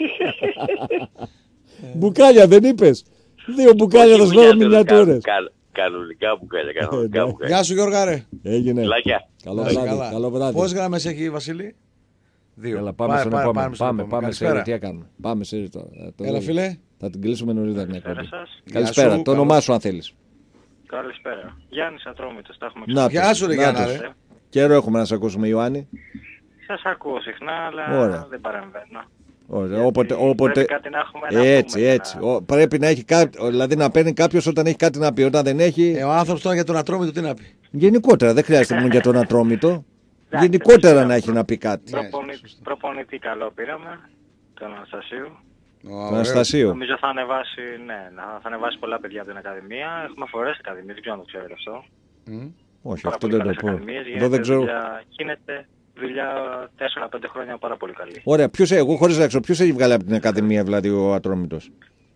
A: Μπουκάλια δεν είπες? Δύο μπουκάλια θα σου φέρω μινιατούρες.
F: Κα- Κανονικά μπουκάλια, κανονικά
A: ναι.
F: μπουκάλια.
B: Γεια σου Γιώργα ρε.
A: Έγινε.
F: Φιλάκια.
A: Καλό
B: Να είσαι
A: βράδυ.
B: καλά.
A: Καλό βράδυ.
B: Πόσες γραμμές έχει η Βασίλη? Δύο.
A: Έλα, πάμε στον επόμενο. Πάμε,
B: στον
A: πάμε,
B: επόμενο.
A: πάμε σε
B: Καλησπέρα.
A: τι έκανουμε. Πάμε σε τώρα. Ε, το-
B: Έλα φίλε.
A: Θα την κλείσουμε νωρίτερα την εκπομπή.
C: σας.
A: Καλησπέρα.
B: σου,
A: Το όνομά
B: καλώς.
A: σου αν θέλεις.
C: Καλησπέρα. Γιάννης Ατρόμητος, τα έχουμε
A: Να
B: Γεια
A: τους,
B: σου, ρε
A: να
B: Γιάννα,
A: τους.
B: ρε.
A: Καιρό έχουμε να σε ακούσουμε Ιωάννη.
C: Σας ακούω συχνά, αλλά
A: Ωραία.
C: δεν παρεμβαίνω.
A: Ωραία, όποτε, όποτε...
C: Πρέπει κάτι να έχουμε να
A: Έτσι,
C: πούμε,
A: έτσι.
C: να-
A: Ο, πρέπει να έχει κάτι, δηλαδή να παίρνει κάποιο όταν έχει κάτι να πει. Όταν δεν έχει.
B: Ε, ο άνθρωπος τώρα για τον Ατρόμητο τι να πει?
A: Γενικότερα, δεν χρειάζεται μόνο για τον Ατρόμητο.
C: Εντάξει,
A: Γενικότερα
C: φυσικά,
A: να έχει
C: προ-
A: να πει κάτι.
C: Προπονη- Προπονητή καλό πήραμε, τον Αναστασίου.
A: Τον Αναστασίου.
C: Νομίζω θα ανεβάσει, ναι, να- θα ανεβάσει πολλά παιδιά από την Ακαδημία. Έχουμε φορές Ακαδημίες, δεν ξέρω αν το ξέρετε αυτό.
A: Όχι,
C: Πάρα
A: αυτό
C: πολύ
A: δεν το
C: καλές
A: πω.
C: ακαδημίες,
A: Εδώ
C: γίνεται
A: δεν ξέρω.
C: δουλειά- Γίνεται δουλειά τέσσερα πέντε χρόνια πάρα πολύ καλή.
A: Ωραία, ποιος, εγώ χωρίς να ξέρω, ποιος έχει βγάλει από την Ακαδημία δηλαδή ο Ατρόμητος?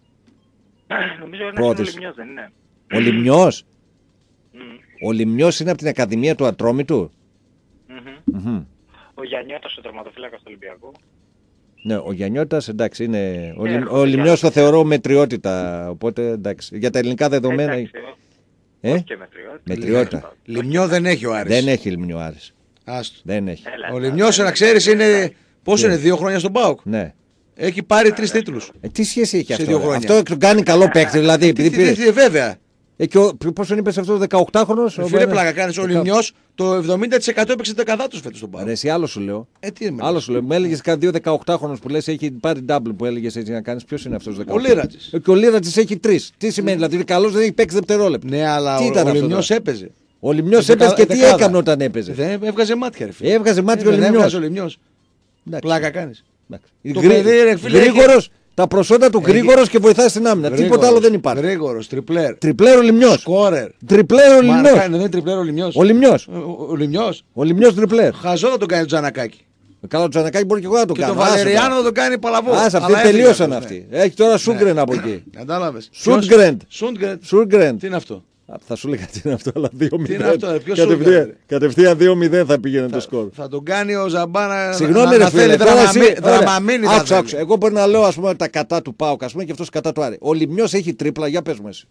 C: Νομίζω είναι
A: Πρώτης.
C: ο Λιμιός, δεν είναι.
A: Ο Λιμιός.
C: Μμμ.
A: Ο Λιμιός είναι από την Ακαδημία του Ατρόμητου.
C: Μμμ.
A: Μμμ.
C: Ο Γιαννιώτας, ο τερματοφύλακας του Ολυμπιακού.
A: Ναι, ο Γιαννιώτας εντάξει είναι. Ο,
C: Ε,
A: Λιμ-
C: έχουμε
A: ο
C: και
A: Λιμιός
C: άλλους.
A: το θεωρώ μετριότητα. Οπότε εντάξει. Για τα ελληνικά δεδομένα.
C: Εντάξει,
A: Ε,
C: όχι και μετριότητα.
A: μετριότητα.
B: Λιμιό δεν έχει ο Άρης.
A: Δεν έχει Λιμιό Άρης.
B: Άστο.
A: Δεν έχει.
C: Έλα,
B: Ο
C: έλα,
B: Λιμιός
C: έλα,
B: να ξέρεις
C: έλα, έλα.
B: είναι... Πόσο είναι, δύο χρόνια στον ΠΑΟΚ?
A: Ναι.
B: Έχει πάρει τρεις τίτλους.
A: Ε, τι σχέση έχει
B: Σε
A: αυτό?
B: δύο
A: ρε?
B: χρόνια.
A: Αυτό τον κάνει καλό παίκτη, δηλαδή επειδή
B: Τι-
A: πήρε.
B: τι- τι- Βέβαια.
A: Ε, και ο, πόσο είπες αυτό, δεκαοκτάχρονος.
B: Ρε Φίλε πλάκα κάνεις, ο Λιμιός το εβδομήντα τοις εκατό έπαιξε δεκαδά τους φέτος στον
A: Ρε,
B: ΠΑΟΚ.
A: εσύ άλλο σου λέω.
B: Ε, τι με
A: Άλλο
B: λες.
A: σου λέω. Μου έλεγε κάτι δύο δεκαοκτάχρονους που λες έχει πάρει double που έλεγε έτσι να κάνει. Ποιο είναι αυτό ο δεκαοκτώ?
B: Λίρατζης.
A: Ε, και ο Λίρατζης έχει τρει. Τι σημαίνει, δηλαδή είναι καλό, δεν έχει παίξει δευτερόλεπτο.
B: Ναι, αλλά
A: Τι
B: ο,
A: ήταν
B: ο
A: αυτό
B: Λιμιός
A: τώρα?
B: έπαιζε.
A: Ο Λιμιός
B: Δεκα-
A: έπαιζε και τι
B: δεκάδα.
A: έκανε όταν έπαιζε.
B: Δεν έβγαζε μάτια, ρε φίλε.
A: Έβγαζε μάτια ο
B: Ε, δεν
A: Λιμιός.
B: έβγαζε ο Λιμιός.
A: Εντάξει.
B: Πλάκα κάνεις.
A: Εντάξει.
B: Το
A: Γρή-
B: παιδί, ρε φίλε,
A: γρήγορος, τα προσόντα του γρήγορος και βοηθάει στην άμυνα. Τίποτα άλλο δεν υπάρχει.
B: Γρήγορος, τριπλέρ.
A: Τριπλέρο Λιμιός.
B: Σκόρερ.
A: Τριπλέρο
B: Μα
A: Λιμιός.
B: κάνει, δεν είναι τριπλέρ ο Λιμιός.
A: Ο Λιμιός.
B: Ο- ο- Ο Λιμιός.
A: Ο Λιμιός τριπλέρ.
B: Χαζό να τον κάνει το Τζανακάκι.
A: Καλά, το Τζανακάκι μπορεί και εγώ να το
B: Και
A: κάνω.
B: το Βαλεριάνο να τον κάνει παλαβό.
A: Α, αυτοί
B: Αλλά έφυγε
A: τελείωσαν
B: αυτός,
A: αυτοί.
B: ναι.
A: Έχει τώρα Σούγκρεν από εκεί.
B: Κατάλαβες.
A: Σούντγκρεντ.
B: Σούντγκρεντ.
A: Σούγκρεν.
B: Τι είναι αυτό?
A: Θα σου λέγα τι είναι αυτό, αλλά δύο μηδέν.
B: είναι αυτό, ρε, ποιος
A: Κατευθείαν-
B: Σούγκρεν?
A: Κατευθείαν δύο μηδέν θα πήγαινε το σκορ.
B: Θα τον κάνει ο Ζαμπάνα
A: Συγγνώμη,
B: να,
A: ρε
B: να
A: φίλε.
B: θέλει
A: τώρα
B: δραμαμί-
A: εσύ- ωραία.
B: δραμαμίνη. θα
A: Άκουσα,
B: θέλει.
A: άκουσα. Εγώ μπορεί να λέω ας πούμε τα κατά του ΠΑΟΚ ας πούμε, και αυτό κατά του Άρη. Ο Λιμιός έχει τρίπλα, για πες μου εσύ.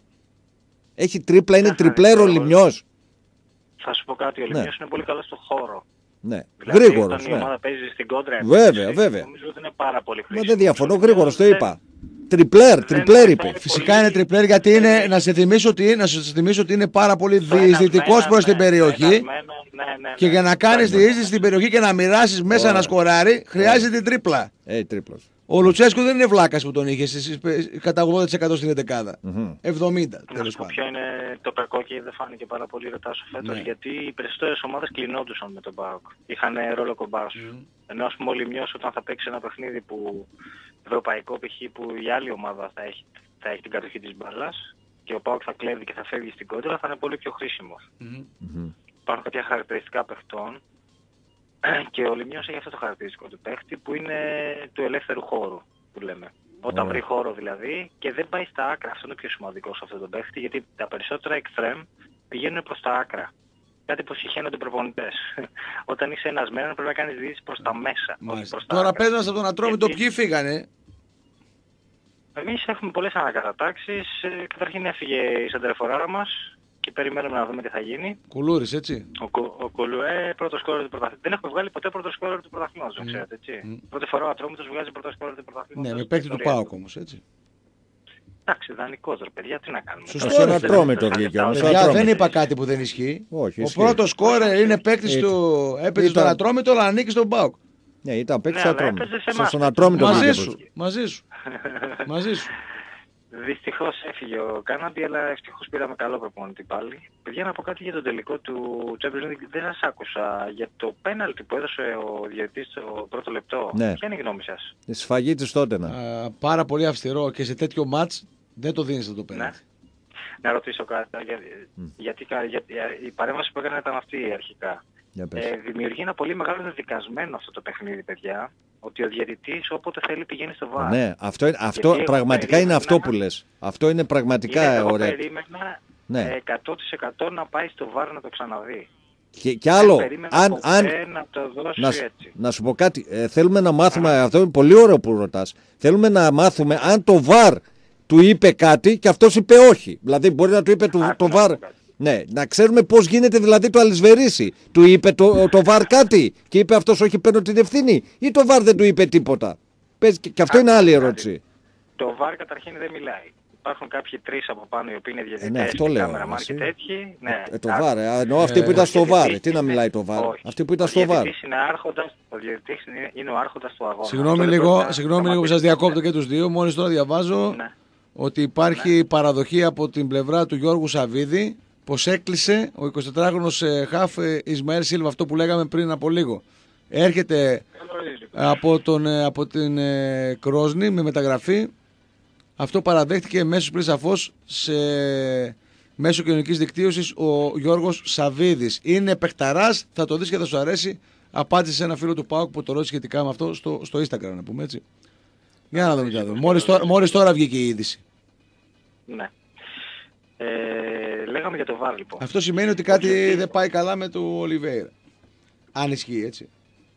A: Έχει τρίπλα, είναι
C: Αχα,
A: τριπλέρο
C: εγώ-
A: Λιμιός.
C: Θα σου πω κάτι, ο
A: Ναι.
C: Λιμιός είναι πολύ καλός στο χώρο.
A: Ναι.
E: Δηλαδή,
A: Γρήγορος.
E: όταν
A: Ναι.
E: η ομάδα παίζει στην κόντρα,
A: Βέβαια, βέβαια.
E: νομίζω ότι είναι πάρα πολύ
A: Μα
E: χρήσιμο.
A: δεν διαφωνώ,
E: Νομίζω
A: γρήγορος το
E: δεν-
A: είπα. Τριπλέρ, τριπλέρ είπε.
B: Φυσικά είναι τριπλέρ γιατί είναι, να σε θυμίσω ότι, να σας θυμίσω ότι είναι πάρα πολύ διεισδυτικός προς την περιοχή και για να κάνεις διείσδυση στην περιοχή και να μοιράσεις μέσα
A: Ωραία.
B: ένα σκοράρι χρειάζεται την τρίπλα.
A: Ε, τρίπλος.
B: Ο Λουτσέσκου δεν είναι βλάκας που τον είχε στις- κατά ογδόντα τοις εκατό στην εντεκάδα.
A: Μμμ.
B: εβδομήντα
E: Να
B: τέλος
E: σου πω
B: πάντων.
E: ποιο είναι το κακό και δεν φάνηκε πάρα πολύ ρετάσο φέτος,
B: Ναι.
E: γιατί οι περισσότερες ομάδες κλεινόντουσαν με τον ΠΑΟΚ. Είχαν ρόλο κομπάσου. Ενώ ας πούμε ο Λιμιός όταν θα παίξει ένα παιχνίδι που ευρωπαϊκό π.χ. που η άλλη ομάδα θα έχει, θα έχει την κατοχή της μπάλας και ο ΠΑΟΚ θα κλέβει και θα φεύγει στην κόντρα, θα είναι πολύ πιο χρήσιμος.
A: Μμμ.
E: Υπάρχουν κάποια χαρακτηριστικά παιχτών και ο Λιμιός έχει αυτό το χαρακτηριστικό του παίχτη που είναι του ελεύθερου χώρου που λέμε. Όταν
A: Ωραία.
E: βρει χώρο δηλαδή και δεν πάει στα άκρα. Αυτό είναι το πιο σημαντικό σε αυτό το παίχτη, γιατί τα περισσότερα extreme πηγαίνουν προς τα άκρα. Κάτι που συχαίνονται οι προπονητές. Όταν είσαι ένας μένον πρέπει να κάνεις διείσδυση προς τα μέσα. Όχι
B: Μάλιστα.
E: προς τα
B: Τώρα
E: άκρα.
B: πες μας από τον Ατρόμητο
E: Γιατί-
B: ποιοι φύγανε.
E: Εμείς έχουμε πολλές ανακατατάξεις. Ε, Καταρχήν έφυγε η σεντερφοράρα μας και περιμένουμε να δούμε τι θα γίνει.
B: Κουλούρης έτσι.
E: Ο, Κου- ο Κουλουέ, πρώτο σκόρερ του πρωταθλήματος. Δεν έχουμε βγάλει ποτέ πρώτο σκόρερ του πρωταθλήματος, δεν ξέρετε, έτσι.
B: Μμ.
E: Πρώτη φορά ο Ατρόμητος βγάζει πρώτο σκόρερ του πρωταθλήματος.
B: Ναι, με
E: στην
B: παίκτη του
E: ιστορία
B: ΠΑΟΚ όμως έτσι.
E: Εντάξει, δανεικός ρε παιδιά, τι να κάνουμε.
B: Σωστό,
E: Τώρα,
B: ρε,
E: δεν
B: φίλε.
A: Ατρόμητο
E: θα-
A: βγήκε
E: θα-
A: όμως,
E: θα-
A: ο
B: Παιδιά,
A: Ατρόμητος.
B: δεν είπα κάτι που δεν ισχύει.
A: Όχι,
B: Ο
A: ισχύει.
B: πρώτος σκόρερ είναι παίκτης
A: Ήταν-
B: του. Έπαιζε στον
A: ήταν-
B: Ατρόμητο, αλλά ανήκει στον ΠΑΟΚ.
A: Ναι, ήταν παίκτης
E: Ναι,
A: του
E: αλλά
A: Ατρόμητο.
E: έπαιζε σε εμάς.
A: Στον Ατρόμητο
B: Μαζί
A: βγήκε
B: σου.
A: πρώτος.
B: Μαζί σου. Μαζί σου.
E: Δυστυχώς έφυγε ο Κάναντι, αλλά ευτυχώς πήραμε καλό προπονητή πάλι. Παιδιά, να πω κάτι για το τελικό του Champions League. Δεν σας άκουσα για το πέναλτι που έδωσε ο διαιτητής στο πρώτο λεπτό.
A: Ναι.
E: Ποια είναι η γνώμη σας?
A: Η σφαγή της τότε να.
B: Α, πάρα πολύ αυστηρό και σε τέτοιο μάτς δεν το δίνεις αυτό το
E: Ναι.
B: πέναλτι.
E: Να ρωτήσω κάτι. Για, γιατί, κα- για, για, η παρέμβαση που έκανε ήταν αυτή αρχικά.
A: Για πες.
E: Ε, δημιουργεί ένα πολύ μεγάλο δεδικασμένο αυτό το παιχνίδι, παιδιά. Ότι ο διαιτητής όποτε θέλει πηγαίνει στο βάρ.
A: Ναι, αυτό, είναι- αυτό
E: εγώ
A: πραγματικά είναι
E: περίμενα-
A: αυτό που λες. Αυτό είναι πραγματικά
E: Είναι, εγώ
A: ωραίο.
E: περίμενα
A: Ναι.
E: ε, εκατό τοις εκατό να πάει στο βάρ να το ξαναδεί.
A: Και, και άλλο,
E: Δεν περίμενα
A: αν,
E: ποτέ
A: αν,
E: να το δώσει
A: να, σ-
E: έτσι.
A: να σου πω κάτι, ε, θέλουμε να μάθουμε, αυτό είναι πολύ ωραίο που ρωτάς, θέλουμε να μάθουμε αν το βαρ του είπε κάτι και αυτός είπε όχι. Δηλαδή μπορεί να του είπε του,
E: Α,
A: το
E: να
A: βαρ,
E: πω κάτι.
A: ναι, να ξέρουμε πώς γίνεται δηλαδή το αλυσβερίσι. Του είπε το, το βαρ κάτι και είπε αυτός όχι, παίρνω την ευθύνη, ή το βαρ δεν του είπε τίποτα. Πες, και, και αυτό είναι άλλη ερώτηση.
E: Το βάρ καταρχήν δεν μιλάει. Υπάρχουν κάποιοι τρεις από πάνω οι οποίοι είναι διαιτητές,
A: ναι, αυτό
E: και
A: λέω,
E: κάμεραμαν
A: εσύ.
E: και τέτοιοι. Ναι.
A: Ε, το
E: Α,
A: βαρ, ε, εννοώ αυτοί που
B: Ε,
A: ήταν
E: ο
A: στο βαρ.
E: διαιτητής
A: Τι να
E: είναι-
A: μιλάει το βαρ.
E: όχι.
A: Αυτοί που ήταν
E: Ο
A: στο βαρ.
E: διαιτητής είναι άρχοντας, ο διαιτητής είναι, είναι ο άρχοντας του αγώνα.
B: Συγγνώμη
E: Αυτό δεν
B: λίγο,
E: πρέπει να
B: συγγνώμη λίγο που σας
E: σταματήσει.
B: διακόπτω και τους δύο. Μόλις τώρα διαβάζω
E: Ναι.
B: ότι υπάρχει παραδοχή από την πλευρά του Γιώργου Σαββίδη πως έκλεισε ο εικοσιτετράχρονος ε, χαφ ε, Ισμαήλ Σίλβα, αυτό που λέγαμε πριν από λίγο. Έρχεται από, τον, ε, από την ε, Κρόσνη με μεταγραφή. Αυτό παραδέχτηκε μέσω πριν σαφώς σε μέσω κοινωνικής δικτύωσης ο Γιώργος Σαββίδης. Είναι παιχταράς, θα το δεις και θα σου αρέσει. Απάντησε σε ένα φίλο του ΠΑΟΚ που το ρώτησε σχετικά με αυτό στο, στο Instagram, να πούμε έτσι. Για να δούμε τι θα δούμε. Μόλις τώρα, μόλις τώρα βγήκε η είδηση.
E: Ναι. Ε, λέγαμε για το βάρ λοιπόν.
B: Αυτό σημαίνει ότι κάτι δεν πάει καλά με το Ολιβέηρα. Αν ισχύει, έτσι.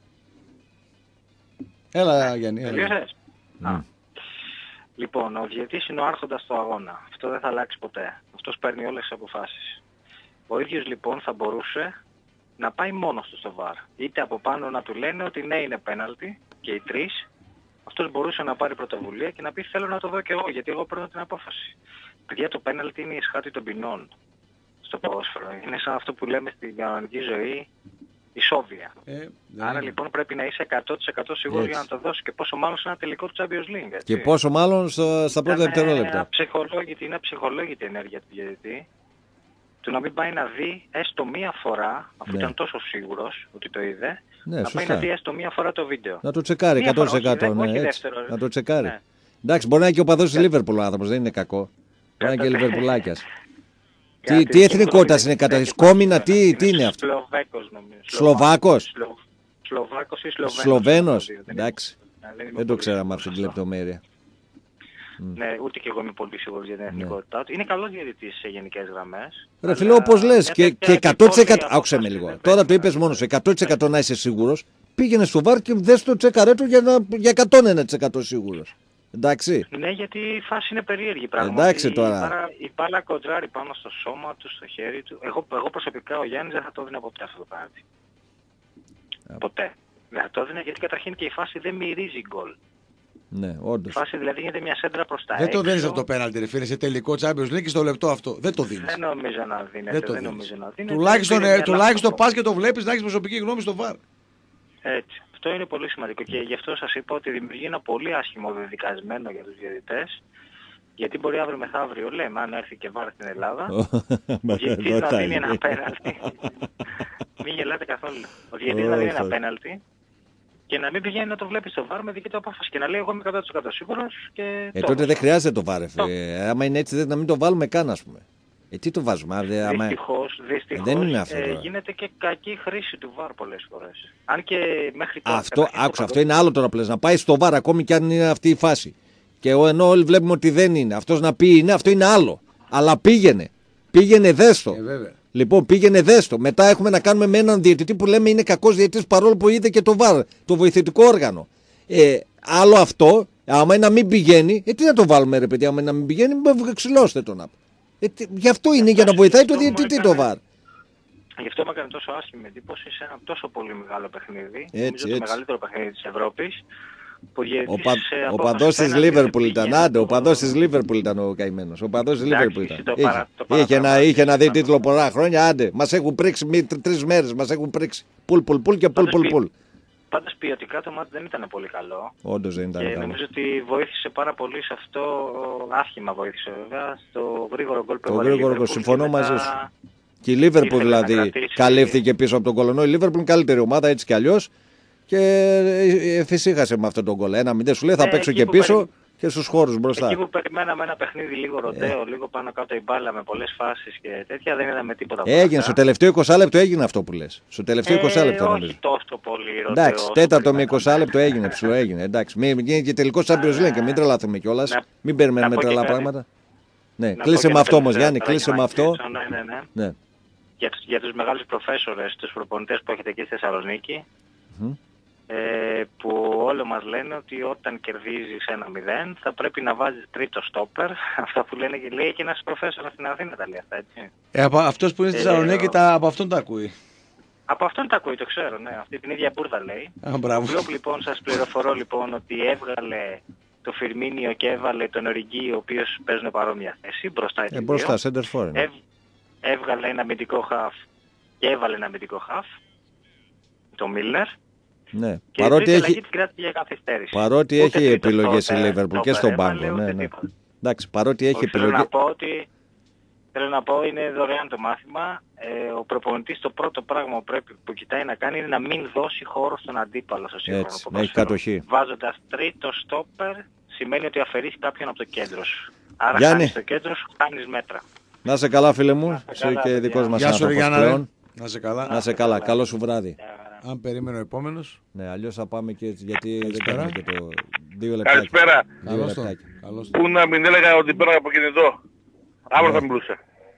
B: Έλα, Γιάννη. Έλα.
E: Τελείωσες? Α. Λοιπόν, ο διαιτητής είναι ο άρχοντας του αγώνα. Αυτό δεν θα αλλάξει ποτέ. Αυτός παίρνει όλες τις αποφάσεις. Ο ίδιος λοιπόν θα μπορούσε να πάει μόνος του στο βάρ. Είτε από πάνω να του λένε ότι ναι είναι πέναλτι και οι τρεις. Αυτός μπορούσε να πάρει πρωτοβουλία και να πει θέλω να το δω και εγώ γιατί εγώ παίρνω την απόφαση. Παιδιά, το πέναλτι είναι η σχάτη των ποινών στο ποδόσφαιρο. Είναι σαν αυτό που λέμε στην κανονική ζωή ισόβια.
B: Ε, δεν
E: Άρα
B: είναι.
E: λοιπόν πρέπει να είσαι εκατό τοις εκατό σίγουρος
A: Έτσι.
E: για να το δώσεις και πόσο μάλλον σε ένα τελικό του Champions League. Έτσι.
A: Και πόσο μάλλον στα, στα πρώτα
E: Είναι
A: δευτερόλεπτα.
E: αψυχολόγητη, είναι αψυχολόγητη ενέργεια του διαιτητή. Του να μην πάει να δει έστω μία φορά, αφού
A: Ναι.
E: ήταν τόσο σίγουρος ότι το είδε,
A: Ναι,
E: να πάει
A: σωστά.
E: να δει έστω μία φορά το βίντεο.
A: Να το τσεκάρει
E: Μία
A: εκατό
E: φορά,
A: τοις εκατό.
E: όχι,
A: Ναι,
E: όχι
A: έτσι.
E: δεύτερο,
A: Να το τσεκάρει.
E: ναι.
A: Εντάξει, μπορεί να είναι και ο παδός της Λίβερπουλ ο άνθρωπος, δεν είναι κακό. Μπορεί να είναι και
E: Κατά-
A: Λιβερπουλάκιας. Τι,
E: Κάτι
A: τι εθνικότητας είναι
E: Σλοβένος.
A: κατά Σκόμινα, τι, τι είναι αυτό.
E: Σλοβέκος νομίζω.
A: Σλοβάκος?
E: Σλο- Σλοβάκος ή Σλοβένος.
A: Σλοβαίνος.
E: Δεν είναι-
A: Εντάξει.
E: Ναι, δεν είμαι
A: Δεν το
E: πολύ
A: ξέραμε αυτή τη
E: σίγουρος.
A: λεπτομέρεια.
E: Ναι, ούτε και εγώ είμαι πολύ σίγουρος για την εθνικότητά του. Είναι καλός διαιτητής σε γενικές γραμμές.
A: Ρε
E: αλλά
A: φίλε, όπως λες,
E: μια
A: και,
E: τέτοια
A: και εκατό τοις εκατό.
E: επιπόλαια
A: Άκουσε με
E: απόφαση
A: λίγο.
E: δεν
A: Τώρα
E: πρέπει
A: το
E: να-
A: είπες μόνο σου. εκατό τοις εκατό να είσαι σίγουρος. Πήγαινε στο βαρ και δες το τσεκαρέ του για, να, για εκατόν ένα τοις εκατό σίγουρος. Εντάξει.
E: Ναι, γιατί η φάση είναι περίεργη πράγματι.
A: Εντάξει τώρα.
E: Η, παρα... η μπάλα κοντράρει πάνω στο σώμα του, στο χέρι του. Εγώ, εγώ προσωπικά ο Γιάννης δεν θα το δίνω ποτέ αυτό το πράγμα. Ποτέ. Δεν θα το έδινε γιατί καταρχήν και η φάση δεν μυρίζει γκολ.
A: Ναι, όντως.
E: Η φάση δηλαδή γίνεται μια σέντρα προς τα
B: Δεν
E: έξω.
B: το δίνεις αυτό το πέναλτι, ρε φίλε, σε τελικό Champions League στο λεπτό αυτό. Δεν το δίνεις.
E: Δεν νομίζω να δίνεται.
B: Δεν το
E: δεν
B: δίνεις.
E: νομίζω να δίνεται.
B: Τουλάχιστον,
E: Είναι
B: ε,
E: μια
B: τουλάχιστον
E: λάθος.
B: πας και το βλέπεις να έχεις προσωπική γνώμη στο βαρ.
E: Έτσι. Αυτό είναι πολύ σημαντικό και γι' αυτό σας είπα ότι δημιουργεί ένα πολύ άσχημο δεδικασμένο για τους διαιτητές. Γιατί μπορεί αύριο μεθαύριο, λέμε, αν έρθει και βάρ στην Ελλάδα, ο διαιτητής να δίνει ένα πέναλτι. Μην γελάτε καθόλου. Ο διαιτητής να δίνει ένα πέναλτι και να μην πηγαίνει να το βλέπει στο βάρ με δική του απόφαση και να λέει εγώ είμαι εκατό τοις εκατό σίγουρος και
A: Ε,
E: το
A: τότε δεν
E: έδωσα.
A: χρειάζεται το βάρ. Ε, άμα είναι έτσι, δεν, να μην το βάλουμε καν, ας πούμε. Ε, τι το βάζουμε, άμα... άμα-
E: Δυστυχώς, δυστυχώς
A: Δεν είναι αυτό
E: ε,
A: τώρα.
E: γίνεται και κακή χρήση του βάρ πολλές φορές. Αν και μέχρι τώρα...
A: Αυτό,
E: καταρχήν,
A: άκουσα,
E: το
A: αυτό είναι άλλο τώρα πλέον. Να πάει στο βάρ ακόμη κι αν είναι αυτή η φάση. Και ενώ όλοι βλέπουμε ότι δεν είναι. Αυτός να πει είναι, αυτό είναι άλλο. Αλλά πήγαινε. Πήγαινε δέστο.
B: Ε, βέβαια.
A: Λοιπόν, πήγαινε δέστο. Μετά έχουμε να κάνουμε με έναν διαιτητή που λέμε είναι κακός διαιτητής παρόλο που είδε και το βάρ, το βοηθητικό όργανο. Ε, άλλο αυτό, άμα είναι να μην πηγαίνει, ε, τι να το βάλουμε ρε παιδί, άμα είναι να μην πηγαίνει, με ξυλώστε τον. Ε, τι, γι' αυτό είναι για να βοηθάει το διαιτητή το βάρ.
E: Γι' αυτό μου έκανε τόσο άσχημη εντύπωση σε ένα τόσο πολύ μεγάλο παιχνίδι.
A: Έτσι,
E: νομίζω το
A: έτσι.
E: μεγαλύτερο παιχνίδι της Ευρώπης. Που
A: Ο, πα, ο παδός της Λίβερπουλ ήταν, άντε, ο παδός της Λίβερπουλ ήταν ο καημένος. Ο παδός της Λίβερπουλ ήταν.
E: το
A: Είχε,
E: παρα- το
A: είχε, να,
E: παραπάνω.
A: είχε να δει τίτλο πολλά χρόνια, άντε. Μας έχουν πρίξει μη- τρι- τρεις μέρες, μας έχουν πρίξει. Πουλ, πουλ, πουλ και πουλ, πουλ, πουλ.
E: Πάντως ποιοτικά το μάτι δεν ήταν πολύ καλό.
A: Όντως δεν ήταν
E: Και
A: καλό.
E: νομίζω ότι βοήθησε πάρα πολύ σε αυτό, άσχημα βοήθησε βέβαια, στο γρήγορο γκολ που
A: Το
E: έβαλε η
A: γρήγορο
E: Liverpool
A: γκολ,
E: και
A: συμφωνώ
E: μετά-
A: μαζί σου. Και η Λίβερπουλ
E: ήθελε να
A: δηλαδή
E: κρατήσει-
A: καλύφθηκε πίσω από τον Κολονό. Η Λίβερπουλ είναι καλύτερη ομάδα έτσι κι αλλιώς. Και εφησύχασε με αυτόν τον γκολ. Ένα μηδέν σου λέει θα
E: Ε,
A: παίξω
E: εκεί
A: και
E: που
A: πίσω
E: περι-
A: και στους χώρους
E: Εκεί
A: μπροστά.
E: που περιμέναμε ένα παιχνίδι λίγο ροντέο, λίγο πάνω κάτω η μπάλα με πολλές φάσεις και τέτοια, δεν είδαμε τίποτα. από
A: Έγινε
E: αυτά.
A: στο τελευταίο είκοσι λεπτό έγινε αυτό που λες. Στο τελευταίο είκοσι λεπτό
E: Ε,
A: νομίζω.
E: όχι τόσο πολύ ροντέο.
A: Εντάξει,
E: όσο
A: τέταρτο με
E: περιμέναμε.
A: είκοσι λεπτό έγινε, ψηλό έγινε. Εντάξει, μην γίνει και τελικό Champions League και μην τρελαθούμε κιόλας.
E: Να-
A: Μην περιμένουμε
E: να πω και
A: τρελά
E: κάτι.
A: πράγματα. Ναι,
E: Να πω
A: κλείσε
E: και
A: με
E: ένα
A: αυτό όμως
E: τελευταίο
A: Γιάννη,
E: τώρα
A: κλείσε
E: για
A: με
E: να
A: αυτό.
E: κλείσω, Ναι, ναι, ναι.
A: Ναι.
E: Για, τους, για τους μεγάλους προφέσορες, τους προπονητές που έχετε εκεί στη Θεσσαλονίκη,
A: Μμμ.
E: ε, που όλοι μας λένε ότι όταν κερδίζεις ένα μηδέν θα πρέπει να βάζεις τρίτο στόπερ. Αυτά που λένε και λέει και ένας προφέσορας στην Αθήνα τα λέει αυτά, έτσι.
B: Ε, από αυτός που είναι στη
E: Ε,
B: Θεσσαλονίκη,
E: ο-
B: τα, από αυτόν τα ακούει.
E: Από αυτόν τα ακούει, το ξέρω, ναι. Αυτή την ίδια μπούρδα λέει.
B: Α, μπράβο.
E: Ο Κλοπ, λοιπόν, σας πληροφορώ λοιπόν ότι έβγαλε το Φιρμίνιο και έβαλε τον Οριγκή, ο οποίος παίζουν παρόμοια θέση, μπροστά και
A: Ε,
E: οι
A: μπροστά,
E: δύο.
A: center for.
E: Έβ, έβγαλε ένα αμυντικό χαφ και έβαλε ένα αμυντικό χαφ, το Μίλνερ.
A: Ναι.
E: Και
A: Παρότι
E: τρίτη αλλαγή
A: έχει,
E: την κράτησε για καθυστέρηση.
A: παρότι
E: Ούτε
A: έχει
E: τρίτο
A: επιλογές η
E: στόπερ,
A: Λίβερπουλ και
E: στόπερ
A: στον
E: έβαλε,
A: πάγκο.
E: ούτε
A: Ναι, ναι.
E: τίποτα.
A: Εντάξει, παρότι έχει
E: Όχι, θέλω
A: επιλογές.
E: να πω ότι θέλω να πω είναι δωρεάν το μάθημα. Ε, ο προπονητής το πρώτο πράγμα που, πρέπει, που κοιτάει να κάνει είναι να μην δώσει χώρο στον αντίπαλο στο σύγχρονο
A: Έτσι, να
E: ποδόσφαιρο.
A: έχει κατοχή.
E: Βάζοντας τρίτο στόπερ σημαίνει ότι αφαιρείς κάποιον από το κέντρο σου. Άρα
A: Γιάννη.
E: χάνεις το κέντρο σου, χάνεις μέτρα.
A: Να σε καλά φίλε μου,
E: σε
A: είσαι
E: καλά,
A: και
E: παιδιά.
A: δικός μας
B: Γεια σου, ρε
A: άνθρωπος
B: Γιάννα. ρε.
A: πλέον.
B: Να σε καλά.
A: Να σε καλά, καλό σου βράδυ.
B: Αν περίμενε ο επόμενος.
A: Ναι, αλλιώς θα πάμε και έτσι, γιατί δεν
B: Καλησπέρα.
A: κάνουμε και το δύο λεπτάκια.
G: Καλησπέρα.
A: Δύο
B: Καλώς τον.
A: λεπτάκια.
B: Καλώς τον.
G: Πού να μην έλεγα ότι παίρνω από κινητό. Αύριο θα μιλούσα.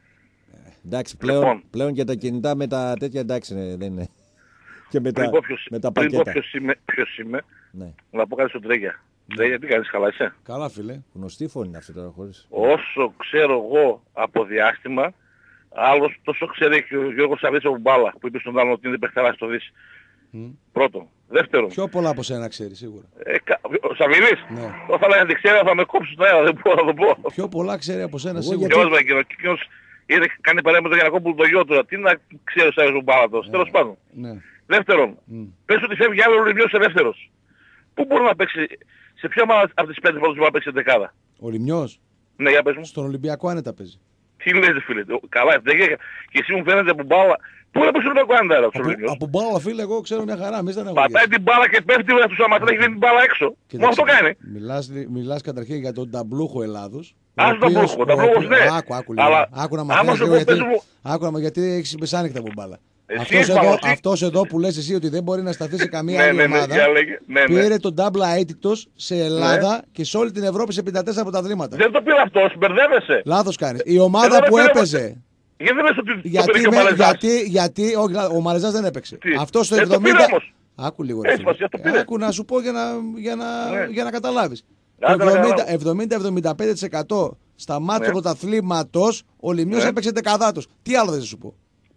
A: Εντάξει, πλέον,
G: Λοιπόν.
A: πλέον και τα κινητά με τα τέτοια εντάξει ναι, δεν είναι. Και με τα,
G: Πριν πω ποιος,
A: με τα
G: πριν πω
A: πακέτα.
G: ποιος είμαι, ποιος είμαι,
A: Ναι.
G: να πω κάτι στον Τρέγια. Τρέγια, τι κάνεις, καλά είσαι?
B: Καλά, φίλε.
A: Γνωστή φωνή είναι αυτή τώρα χωρίς.
G: Όσο ξέρω εγώ από διάστημα, άλλος τόσο ξέρει και ο Γιώργος Σαββίδης από μπάλα, που είπε στον άλλον ότι είναι παιχταράς στο Δύση.
B: Μμ.
G: Πρώτον. Δεύτερον,
B: Πιο πολλά από σένα ξέρει σίγουρα.
G: ε, κα- ο Σαββίδης,
B: Ναι.
G: όταν λέει να την ξέρω θα με κόψει το αέρα, δεν μπορώ να το πω.
B: Πιο πολλά ξέρει από σένα
A: Εγώ
B: σίγουρα.
A: γιατί-
G: Ποιος με εκείνο, και εκείνος είναι, κάνει παρέα με τον Γιανακόπουλο το γιο του, τι να ξέρει ο Σαββίδης μπάλα τόσο, τέλος πάντων.
B: Ναι.
G: Δεύτερον,
B: Μμ.
G: πες ότι φεύγει άλλο Ολυμπιός σε δεύτερος. Πού μπορεί να παίξει, σε ποια ομάδα από τις πέντε φορές μπορεί να παίξει δεκάδα?
B: Ο Λιμιός
G: Ναι, για πες μου.
B: στον Ολυμπιακό άνετα παίζει.
G: Τι λες, φίλε. Ο- Καλά, δεν και και εσύ μου φαίνεται από μπάλα. Πού να παίξει ο Ολυμπιακό άντα, ρε, ο
B: Από,
G: Ολυμπιός.
B: από μπάλα, φίλε, εγώ ξέρω μια χαρά. Εμείς δεν έχουμε.
G: Πατάει την μπάλα και πέφτει με τους αματές και βγαίνει την μπάλα έξω. Μόνο αυτό κάνει.
B: Μιλάς, μιλάς καταρχήν για τον ταμπλούχο Ελλάδος.
G: Ας
B: ο
G: τον
B: οποίος-
G: ταμπλούχο, ο ταμπλούχος,
B: ο-
G: ναι.
B: Άκου, άκου λίγο.
G: Αλλά
B: Άκου να
G: άμα
B: μαθαίνεις
G: σου
B: λίγο
G: πω,
B: γιατί,
G: πες μου-
B: άκου να, γιατί έχεις μεσάνυχτα από μπάλα.
G: Εσύ
B: Αυτός
G: είσαι
B: εδώ,
G: παραδοσή.
B: αυτός εδώ που λες εσύ ότι δεν μπορεί να σταθεί σε καμία
G: Ναι,
B: άλλη
G: ναι, ναι,
B: ομάδα,
G: για λέγε. Ναι, ναι.
B: πήρε τον τάμπλα αίτητος σε Ελλάδα και σε όλη την Ευρώπη σε πενήντα τέσσερα πρωταθλήματα.
G: Δεν το πήρε αυτός, μπερδεύεσαι.
B: Λάθος κάνεις. Η ομάδα
G: Εδώ δεν
B: που
G: πήρε-
B: έπαιζε.
G: Γιατί δεν λες ότι το
B: Γιατί,
G: πήρε και ο
B: με,
G: Μαλεζάς.
B: γιατί, γιατί, όχι, ο Μαρεζάς δεν έπαιξε.
G: Τι?
B: Αυτό στο
G: Δεν το πήρε
B: εβδομήντα.
G: όμως.
B: Άκου λίγο, ρε
G: Έτσι,
B: φίλε.
G: βασικά το πήρε.
B: Άκου να σου πω για να, για να,
G: Ναι.
B: για να καταλάβεις.
G: Άντε να καταλάβω.
B: εβδομήντα με εβδομήντα πέντε τοις εκατό στα μάτια
G: Ναι.
B: του πρωταθλήματος ο Λιμιός
G: Ναι.
B: έπαιξε δεκαδάτος. Τι άλλο δεν θα σου πω.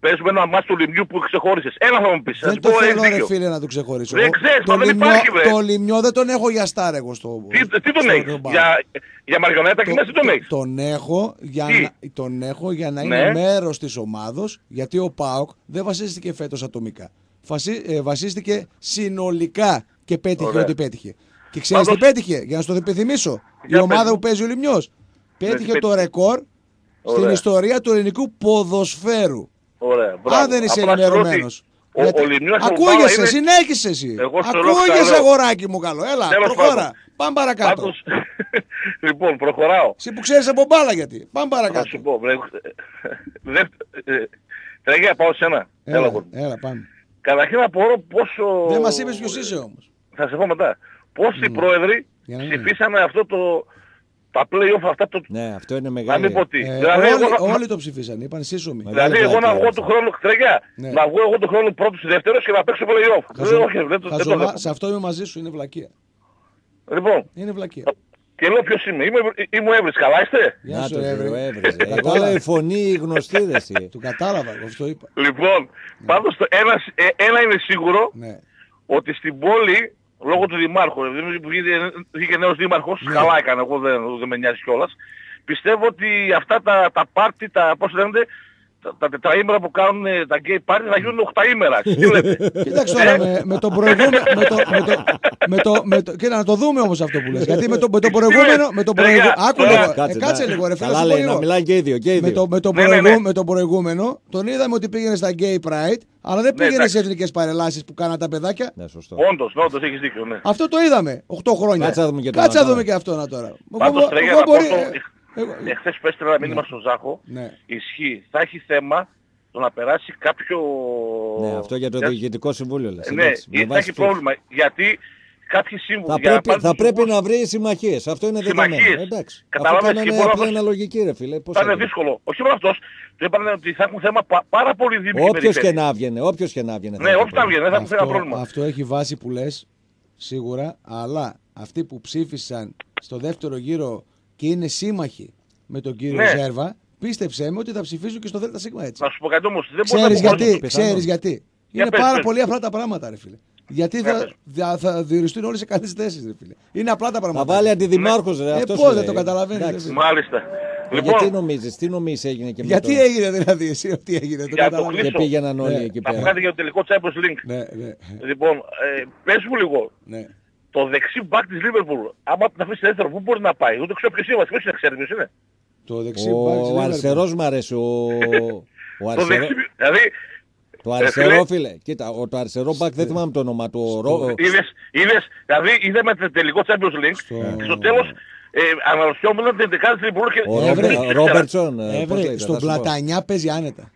G: παίζουμε ένα μάτς του Λιμιού που ξεχώρισες. Ένα θα μου πεις.
H: Δεν το θέλω ρε φίλε να το ξεχωρίσω.
G: Δεν ξέρεις,
H: το,
G: δεν
H: λιμιό,
G: υπάρχει,
H: το Λιμιό δεν τον έχω για στάρ εγώ στο...
G: Τι, τι τον έχεις, για, για μαριονέτα και μέσα τι τον έχεις.
H: Τον έχω για να, τον έχω για να
G: ναι.
H: είναι μέρος της ομάδος, γιατί ο ΠΑΟΚ δεν βασίστηκε φέτος ατομικά. Φασί, ε, βασίστηκε συνολικά και πέτυχε Ωραία. Ό,τι πέτυχε. Και ξέρεις Πάντως... τι πέτυχε, για να στο επιθυμίσω. Η ομάδα πέτυχε. Που παίζει ο Λιμιός πέτυχε ναι, το ρεκόρ Ωραία. Στην ιστορία του ελληνικού ποδοσφαίρου.
G: Ωραία,
H: αν δεν είσαι ενημερωμένος. Ακούγεσαι, είναι... συνέχισε εσύ. Ακούγεσαι αγοράκι μου καλό. Έλα, Τέλος προχώρα. Πάντων. Πάμε παρακάτω.
G: Πάντως... λοιπόν, προχωράω.
H: Εσύ που ξέρεις από μπάλα γιατί. Πάμε παρακάτω.
G: Θα σου πω. Τρέχει πάω σε ένα.
H: Έλα, έλα, έλα πάμε.
G: Καταρχήν απορώ πόσο...
H: Δεν μας είπες ποιος είσαι όμως.
G: Θα σε πω μετά. Πόσοι mm. πρόεδροι ψηφίσανε αυτό το... Τα play-off αυτά το...
A: Ναι, αυτό είναι μεγάλο.
G: Να μην πω τι.
H: Ε,
G: δηλαδή,
H: όλοι,
G: εγώ...
H: όλοι το ψηφίσαν, είπαν σύσσωμοι.
G: Δηλαδή εγώ να βγω του χρόνου, τρεγιά, ναι. να βγω εγώ του χρόνου πρώτος ή δεύτερος και να παίξω play-off.
H: Χαζο...
G: Όχι, δεν το, δεν το
H: σε αυτό είμαι μαζί σου, είναι βλακεία.
G: Λοιπόν,
H: είναι βλακεία.
G: Και λέω ποιος είμαι, είμαι, είμαι ο Εύρης, καλά είστε.
H: Γεια σου Εύρη.
A: Κατάλαβα η φωνή γνωστή δε εσύ.
H: Του κατάλαβα, αυτό είπα.
G: Λοιπόν, πάντως ένα είναι σίγουρο, ότι στην πόλη, λόγω του δημάρχου, που βγήκε νέος δήμαρχος, ναι. καλά έκανε, εγώ δεν, δεν με νοιάζει κιόλας. Πιστεύω ότι αυτά τα, τα πάρτι, τα, πώς λέγονται, τα, τα τετραήμερα που κάνουν τα γκέι πάρτι θα γίνουν οχταήμερα.
H: Κοίταξε τώρα, με, με το προηγούμενο, με το, με το, με το, με το, κοίτα να το δούμε όμως αυτό που λες, γιατί με το, με το προηγούμενο, με το προηγούμενο, άκου λίγο, κάτσε, κάτσε λίγο ρε φίλε,
A: καλά λέει, να μιλάει και ίδιο, και ίδιο.
H: Με το, με, το ναι, προηγού, ναι, ναι. με το προηγούμενο, τον είδαμε ότι πήγαινε στα Gay Pride, αλλά δεν πήγαινε ναι, σε εθνικές παρελάσεις που κάναν τα παιδάκια.
A: Ναι, σωστό.
G: Όντως, όντως, έχεις δίκιο, ναι.
H: Αυτό το είδαμε, οκτώ χρόνια. Κάτσε να δούμε και αυτό να τώρα.
G: Πάντως, τρέχει να πω εχθές που έστειλα ένα μήνυμα στον Ζάχο, ισχύει, θα έχει θέμα το να περάσει κάποιο...
A: Ναι, αυτό για το για... Διοικητικό Συμβούλιο λες.
G: Ναι, θα έχει πρόβλημα, γιατί κάποιοι σύμβουλοι...
A: Θα πρέπει, θα πρέπει σύμβουλοι... να βρει συμμαχίες, αυτό είναι δεδομένο. Εντάξει,
G: καταλάβες και
A: απλά απλά είναι λογική ρε φίλε.
G: Θα είναι δύσκολο. Όχι μόνο αυτός, το είπαν ότι θα έχουν θέμα πάρα πολύ δίμηνοι.
A: Όποιος και να βγαινε, όποιος και να βγαινε.
G: Ναι, όποιος να βγαινε, θα έχουν θέμα πρόβλημα.
H: Αυτό έχει βάση που λες, σίγουρα, αλλά αυτοί που ψήφισαν στο δεύτερο γύρο και είναι σύμμαχοι με τον κύριο ναι. Ζέρβα, πίστεψέ με ότι θα ψηφίσουν και στο ΔΣ έτσι.
G: Να σου πω κάτι όμως.
H: Ξέρεις γιατί, ξέρεις γιατί. Για είναι πες, πάρα πες. πολύ απλά τα πράγματα ρε φίλε. Γιατί θα, θα, θα διοριστούν όλοι σε καλές θέσεις ρε φίλε. Είναι απλά τα πράγματα.
A: Θα βάλει αντιδημάρχος ρε.
H: Ε, πώς δεν το καταλαβαίνεις.
G: Μάλιστα.
A: Λοιπόν, γιατί νομίζεις, τι νομίζεις έγινε και
H: γιατί
A: με το...
H: έγινε δηλαδή εσύ, τι έγινε, το καταλαβαίνεις.
A: Και πήγαιναν όλοι
G: ναι.
A: εκεί
G: πέρα. Θα βγάλει για το τελικό Champions League.
H: Ναι, ναι.
G: Λοιπόν, ε, πες μου λίγο.
H: Ναι.
G: Το δεξί μπακ της Liverpool, άμα την αφήσει δεύτερο, πού μπορεί να πάει. Εγώ το ξέρω ποιος είναι, ποιος είναι, ξέρει ποιος είναι.
H: Το δεξί
A: ο,
H: μπακ της
A: Liverpool. Ο αριστερός μου αρέσει, ο, ο αριστερό...
G: το δεξί, δηλαδή...
A: Το αριστερό φίλε, κοίτα, ο, το αριστερό μπακ δεν θυμάμαι το όνομα του.
G: Είδες, είδες, δηλαδή είδαμε το τελικό Champions League στο, στο τέλος ε, αναρωτιόμουν την δεκάδες της Liverpool και...
A: Ο Ρόμπερτσον,
H: στον Πλατανιά παίζει άνετα.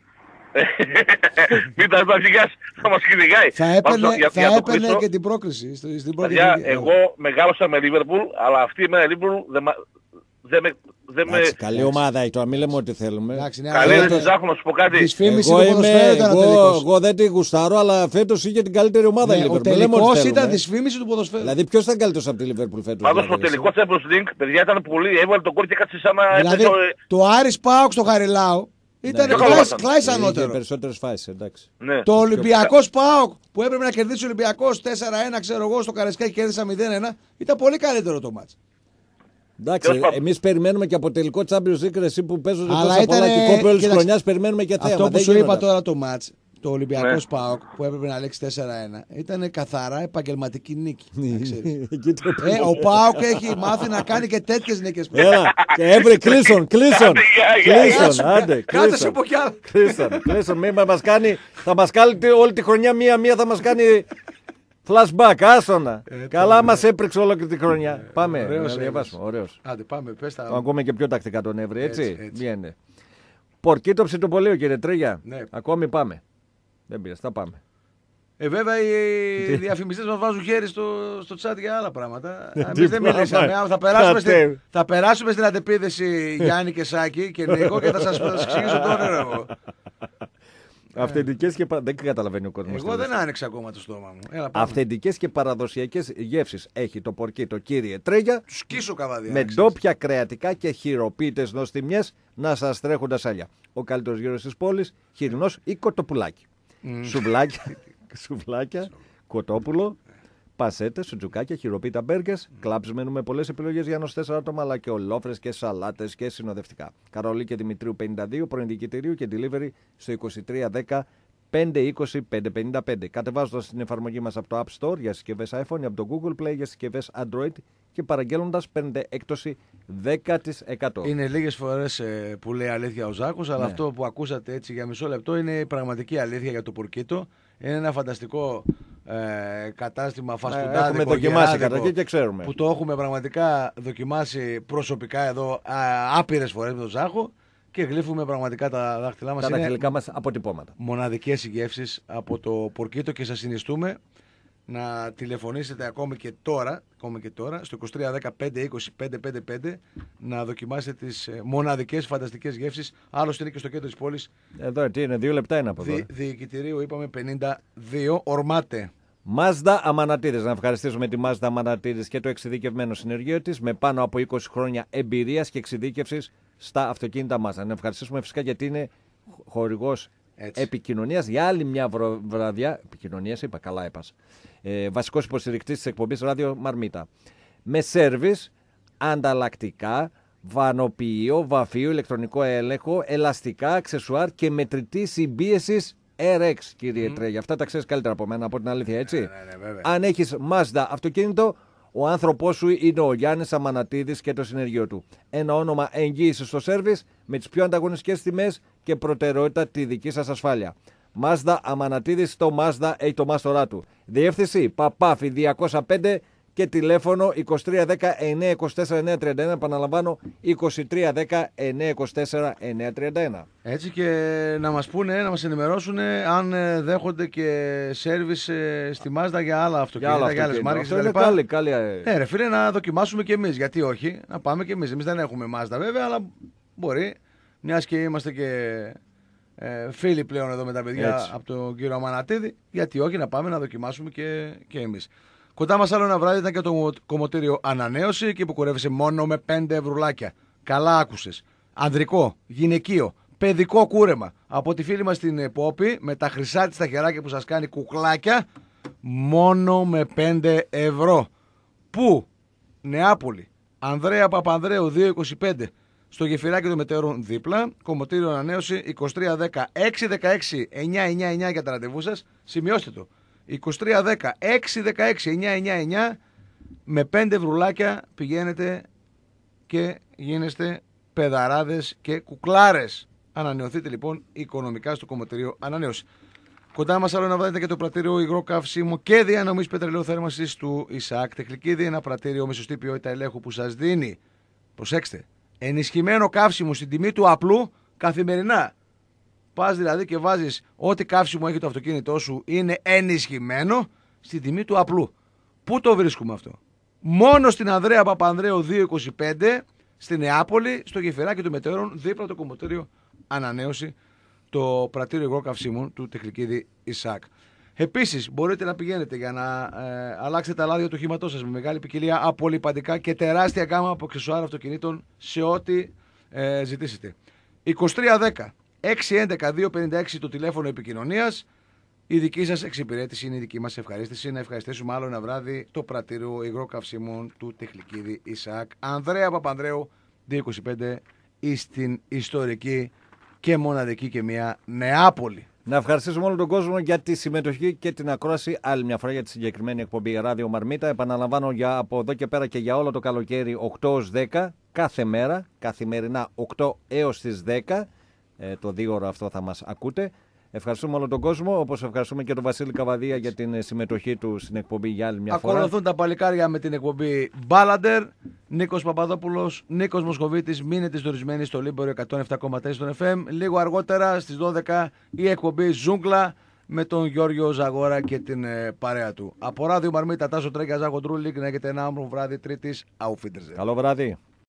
G: Μην τα πηγάς, θα μας κυνηγάει.
H: Θα έπαιρνε, θα έπαιρνε και την πρόκριση στην πρώτη
G: Παιδιά, εγώ μεγάλωσα με Liverpool, αλλά αυτή με Liverpool δεν με... Δεν με...
A: Καλή ομάδα, τώρα μην λέμε ό,τι θέλουμε.
G: Καλή δεν τη ζάχω να σου πω κάτι.
A: Εγώ, είμαι, εγώ, εγώ δεν τη γουστάρω, αλλά φέτος είχε την καλύτερη ομάδα η Liverpool.
H: Ο τελικός ήταν δυσφήμιση του ποδοσφαίρου.
A: Δηλαδή ποιος ήταν καλύτερος από τη Liverpool φέτος.
G: Πάντως το τελικό Champions League, παιδιά, ήταν πολύ, έβαλε τον κόλ και κάτσε σαν να...
H: Δηλαδή το Άρης ΠΑΟΚ στο Χαριλάου ήταν κλάις ανώτερο.
A: Είχε περισσότερες φάσεις, εντάξει.
H: Το Ολυμπιακός ΠΑΟΚ που έπρεπε να κερδίσει ο Ολυμπιακός τέσσερα ένα, ξέρω εγώ, στο Καραϊσκάκι κέρδισα μηδέν ένα, ήταν πολύ καλύτερο το μάτς.
A: Εντάξει, εμείς περιμένουμε και από τελικό Champions League εσύ που παίζουν τόσα πολλά και κόπη όλης της χρονιάς περιμένουμε και θέμα.
H: Αυτό που σου είπα τώρα το μάτς, το Ολυμπιακός ΠΑΟΚ που έπρεπε να λέξει τέσσερα ένα, ήταν καθαρά επαγγελματική νίκη. ε, ο ΠΑΟΚ έχει μάθει να κάνει και τέτοιες νίκες.
A: Έλα, και έβρε κλείσον, κλείσον. Κλείσον, άντε.
H: Κάτσε σου πω κι άλλο.
A: Κλείσον, κλείσον, μην μας κάνει, θα μας κάνει όλη τη χρονιά μία-μία θα μας κάνει... Flashback, άστονα. Ε, Καλά μας έπρεξε όλη τη χρονιά. Ε, πάμε, να διαβάσουμε. Ωραίος.
H: Άντε, πάμε, πες τα...
A: Το ακούμε και πιο τακτικά τον Εύρη, έτσι. έτσι, έτσι. Βγαίνει. Πορκίτο ψητοπολείο, κύριε Τρίγια.
H: Ναι.
A: Ακόμη πάμε. Δεν πειράζει, θα πάμε.
H: Ε, βέβαια οι διαφημιστές μας βάζουν χέρι στο, στο chat για άλλα πράγματα. Εμείς δεν μιλήσαμε. Θα περάσουμε, στη, θα περάσουμε στην αντεπίδεση Γιάννη και Σάκη και Νίκο και θα σας εξηγήσω το όνειρο εγώ.
A: Αυθεντικές και πα... Δεν καταλαβαίνει ο κόσμος.
B: Εγώ δεν άνοιξα ακόμα το στόμα μου. Έλα,
A: αυθεντικές και παραδοσιακές γεύσεις έχει το πορκίτο, κύριε Τρέγια.
B: Του σκίσω καβάδια.
A: Με ντόπια κρεατικά και χειροποίητες νοστιμιές να σας τρέχουν τα σάλια. Ο καλύτερος γύρος της πόλης, χοιρινός ή κοτοπουλάκι. Mm. Σουβλάκια, σουβλάκια, κοτόπουλο, πασέτες, σουτζουκάκια, χειροποίητα μπέργκες, mm. κλαμπς μενού με πολλές επιλογές για τέσσερα άτομα, αλλά και ολόφρες και σαλάτες και συνοδευτικά. Καρολί και Δημητρίου πενήντα δύο, προειδικητηρίου και delivery στο είκοσι τρία δέκα πέντε είκοσι πέντε πενήντα πέντε. Κατεβάζοντας την εφαρμογή μας από το App Store για συσκευές iPhone ή από το Google Play για συσκευές Android και παραγγέλνοντας παίρνετε έκπτωση δέκα τοις εκατό.
B: Είναι λίγες φορές ε, που λέει αλήθεια ο Ζάκος, αλλά ναι. αυτό που ακούσατε έτσι για μισό λεπτό είναι η πραγματική αλήθεια για το πορκίτο. Είναι ένα φανταστικό ε, κατάστημα φασφουντάδικο.
A: Έχουμε δοκιμάσει καταρχήν και ξέρουμε.
B: Που το έχουμε πραγματικά δοκιμάσει προσωπικά εδώ άπειρες φορές με τον Ζάκο. Και γλύφουμε πραγματικά τα δάχτυλά μας.
A: Τα δαχτυλικά μας αποτυπώματα.
B: Μοναδικές γεύσεις από το πορκίτο και σας συνιστούμε να τηλεφωνήσετε ακόμη και τώρα, ακόμη και τώρα στο είκοσι τρία δέκα πέντε είκοσι πέντε πέντε πέντε να δοκιμάσετε τις μοναδικές φανταστικές γεύσεις. Άλλωστε είναι και στο κέντρο της πόλης.
A: Εδώ τι είναι, δύο λεπτά είναι από εδώ.
B: Δι, διοικητηρίου είπαμε πενήντα δύο, ορμάτε.
A: Μάζδα Αμανατίδης. Να ευχαριστήσουμε τη Μάζδα Αμανατίδης και το εξειδικευμένο συνεργείο της με πάνω από είκοσι χρόνια εμπειρίας και εξειδίκευσης στα αυτοκίνητα Μάζδα. Να ευχαριστήσουμε φυσικά γιατί είναι χορηγός επικοινωνίας για άλλη μια βραδιά. Επικοινωνίας, είπα, καλά έπασα. Ε, βασικός υποστηρικτής της εκπομπής Ράδιο Μαρμίτα. Με σέρβις, ανταλλακτικά, βανοποιείο, βαφείο, ηλεκτρονικό έλεγχο, ελαστικά, αξεσουάρ και μετρητή συμπίεσης αρ εξ, κύριε mm. Τρέγια. Αυτά τα ξέρεις καλύτερα από μένα, από την αλήθεια, έτσι.
B: Ναι, ναι, ναι,
A: αν έχεις Mazda αυτοκίνητο, ο άνθρωπός σου είναι ο Γιάννης Αμανατίδης και το συνεργείο του. Ένα όνομα εγγύησης στο σέρβις με τις πιο ανταγωνιστικές τιμές και προτεραιότητα τη δική σας ασφάλεια. Mazda Αμανατίδης, το Mazda έχει το μάστορά του. Διεύθυνση Παπάφη διακόσια πέντε και τηλέφωνο είκοσι τρία δέκα εννιακόσια είκοσι τέσσερα εννιακόσια τριάντα ένα. Επαναλαμβάνω, είκοσι τρία δέκα εννιακόσια είκοσι τέσσερα εννιακόσια τριάντα ένα.
B: Έτσι, και να μας πούνε, να μας ενημερώσουν αν δέχονται και σέρβις στη Mazda για άλλα αυτοκίνητα, για, για άλλες μάρκες κτλ.
A: Καλή, καλή.
B: Ναι, ρε φίλε, να δοκιμάσουμε και εμείς. Γιατί όχι, να πάμε και εμείς. Εμείς δεν έχουμε Mazda βέβαια, αλλά μπορεί, μιας και είμαστε και ε, φίλοι πλέον εδώ με τα παιδιά έτσι από τον κύριο Αμανατίδη, γιατί όχι, να πάμε να δοκιμάσουμε και, και εμείς. Κοντά μας άλλο ένα βράδυ ήταν και το κομμωτήριο Ανανέωση και που κουρεύεσαι μόνο με πέντε ευρουλάκια. Καλά άκουσες. Ανδρικό, γυναικείο, παιδικό κούρεμα. Από τη φίλη μας την Πόπη με τα χρυσά της τα χεράκια που σας κάνει κουκλάκια, μόνο με πέντε ευρώ. Πού? Νεάπολη. Ανδρέα Παπανδρέου διακόσια είκοσι πέντε. Στο γεφυράκι των Μετέωρων δίπλα. Κομμωτήριο Ανανέωση είκοσι τρία δέκα έξι δεκαέξι εννιακόσια ενενήντα εννιά για τα ραντεβού σας. Σημειώστε το. είκοσι τρία δέκα έξι δεκαέξι εννιακόσια ενενήντα εννιά με πέντε βρουλάκια πηγαίνετε και γίνεστε παιδαράδες και κουκλάρες. Ανανεωθείτε λοιπόν οικονομικά στο κομμωτήριο Ανανέωση. Κοντά μας άλλο ένα βράδυ ήταν και το πρατήριο υγρό καύσιμο και διανομής πετρελαίου θέρμανσης του Ισαάκ Τεχνική. Ένα πρατήριο με σωστή ποιότητα ελέγχου που σας δίνει, προσέξτε, ενισχυμένο καύσιμο στην τιμή του απλού καθημερινά. Πας δηλαδή και βάζεις ό,τι καύσιμο έχει το αυτοκίνητό σου είναι ενισχυμένο στην τιμή του απλού. Πού το βρίσκουμε αυτό? Μόνο στην Ανδρέα Παπανδρέου διακόσια είκοσι πέντε, στη Νεάπολη, στο γεφυράκι των Μετέωρων, δίπλα το κομμωτήριο Ανανέωση, το πρατήριο υγρό καυσίμων του Τεχνικίδη Ισαάκ. Επίσης, μπορείτε να πηγαίνετε για να ε, αλλάξετε τα λάδια του οχήματός σας με μεγάλη ποικιλία απολυπαντικά και τεράστια γάμα από αξεσουάρ αυτοκινήτων σε ό,τι ε, ζητήσετε. είκοσι τρία δέκα έξι έντεκα δύο πενήντα έξι το τηλέφωνο επικοινωνίας. Η δική σας εξυπηρέτηση είναι η δική μας ευχαρίστηση. Να ευχαριστήσουμε άλλο ένα βράδυ το πρατήριο υγρό καυσίμων του Τεχνικίδη Ισαάκ. Ανδρέα Παπανδρέου διακόσια είκοσι πέντε στην ιστορική και μοναδική και μια Νεάπολη.
A: Να ευχαριστήσουμε όλο τον κόσμο για τη συμμετοχή και την ακρόαση άλλη μια φορά για τη συγκεκριμένη εκπομπή Ράδιο Μαρμίτα. Επαναλαμβάνω για από εδώ και πέρα και για όλο το καλοκαίρι οκτώ έως δέκα κάθε μέρα, καθημερινά οκτώ έως τις δέκα. Ε, το δύο ώρα αυτό θα μας ακούτε. Ευχαριστούμε όλο τον κόσμο, όπως ευχαριστούμε και τον Βασίλη Καβαδία για την συμμετοχή του στην εκπομπή για άλλη μια φορά.
B: Ακολουθούν τα παλικάρια με την εκπομπή Μπάλαντερ, Νίκος Παπαδόπουλος, Νίκος Μοσχοβίτης, μείνετε συντονισμένοι στο Λίμπερο εκατόν επτά κόμμα τέσσερα στον εφ εμ. Λίγο αργότερα στις δώδεκα η εκπομπή Ζούγκλα με τον Γιώργο Ζαγόρα και την ε, παρέα του. Από Ράδιο Μαρμίτα, Τάσο Τρέγια, Ζάκο Ντρούλικ, να έχετε ένα όμορφο βράδυ Τρίτης. Auf Wiedersehen.
A: Καλό βράδυ.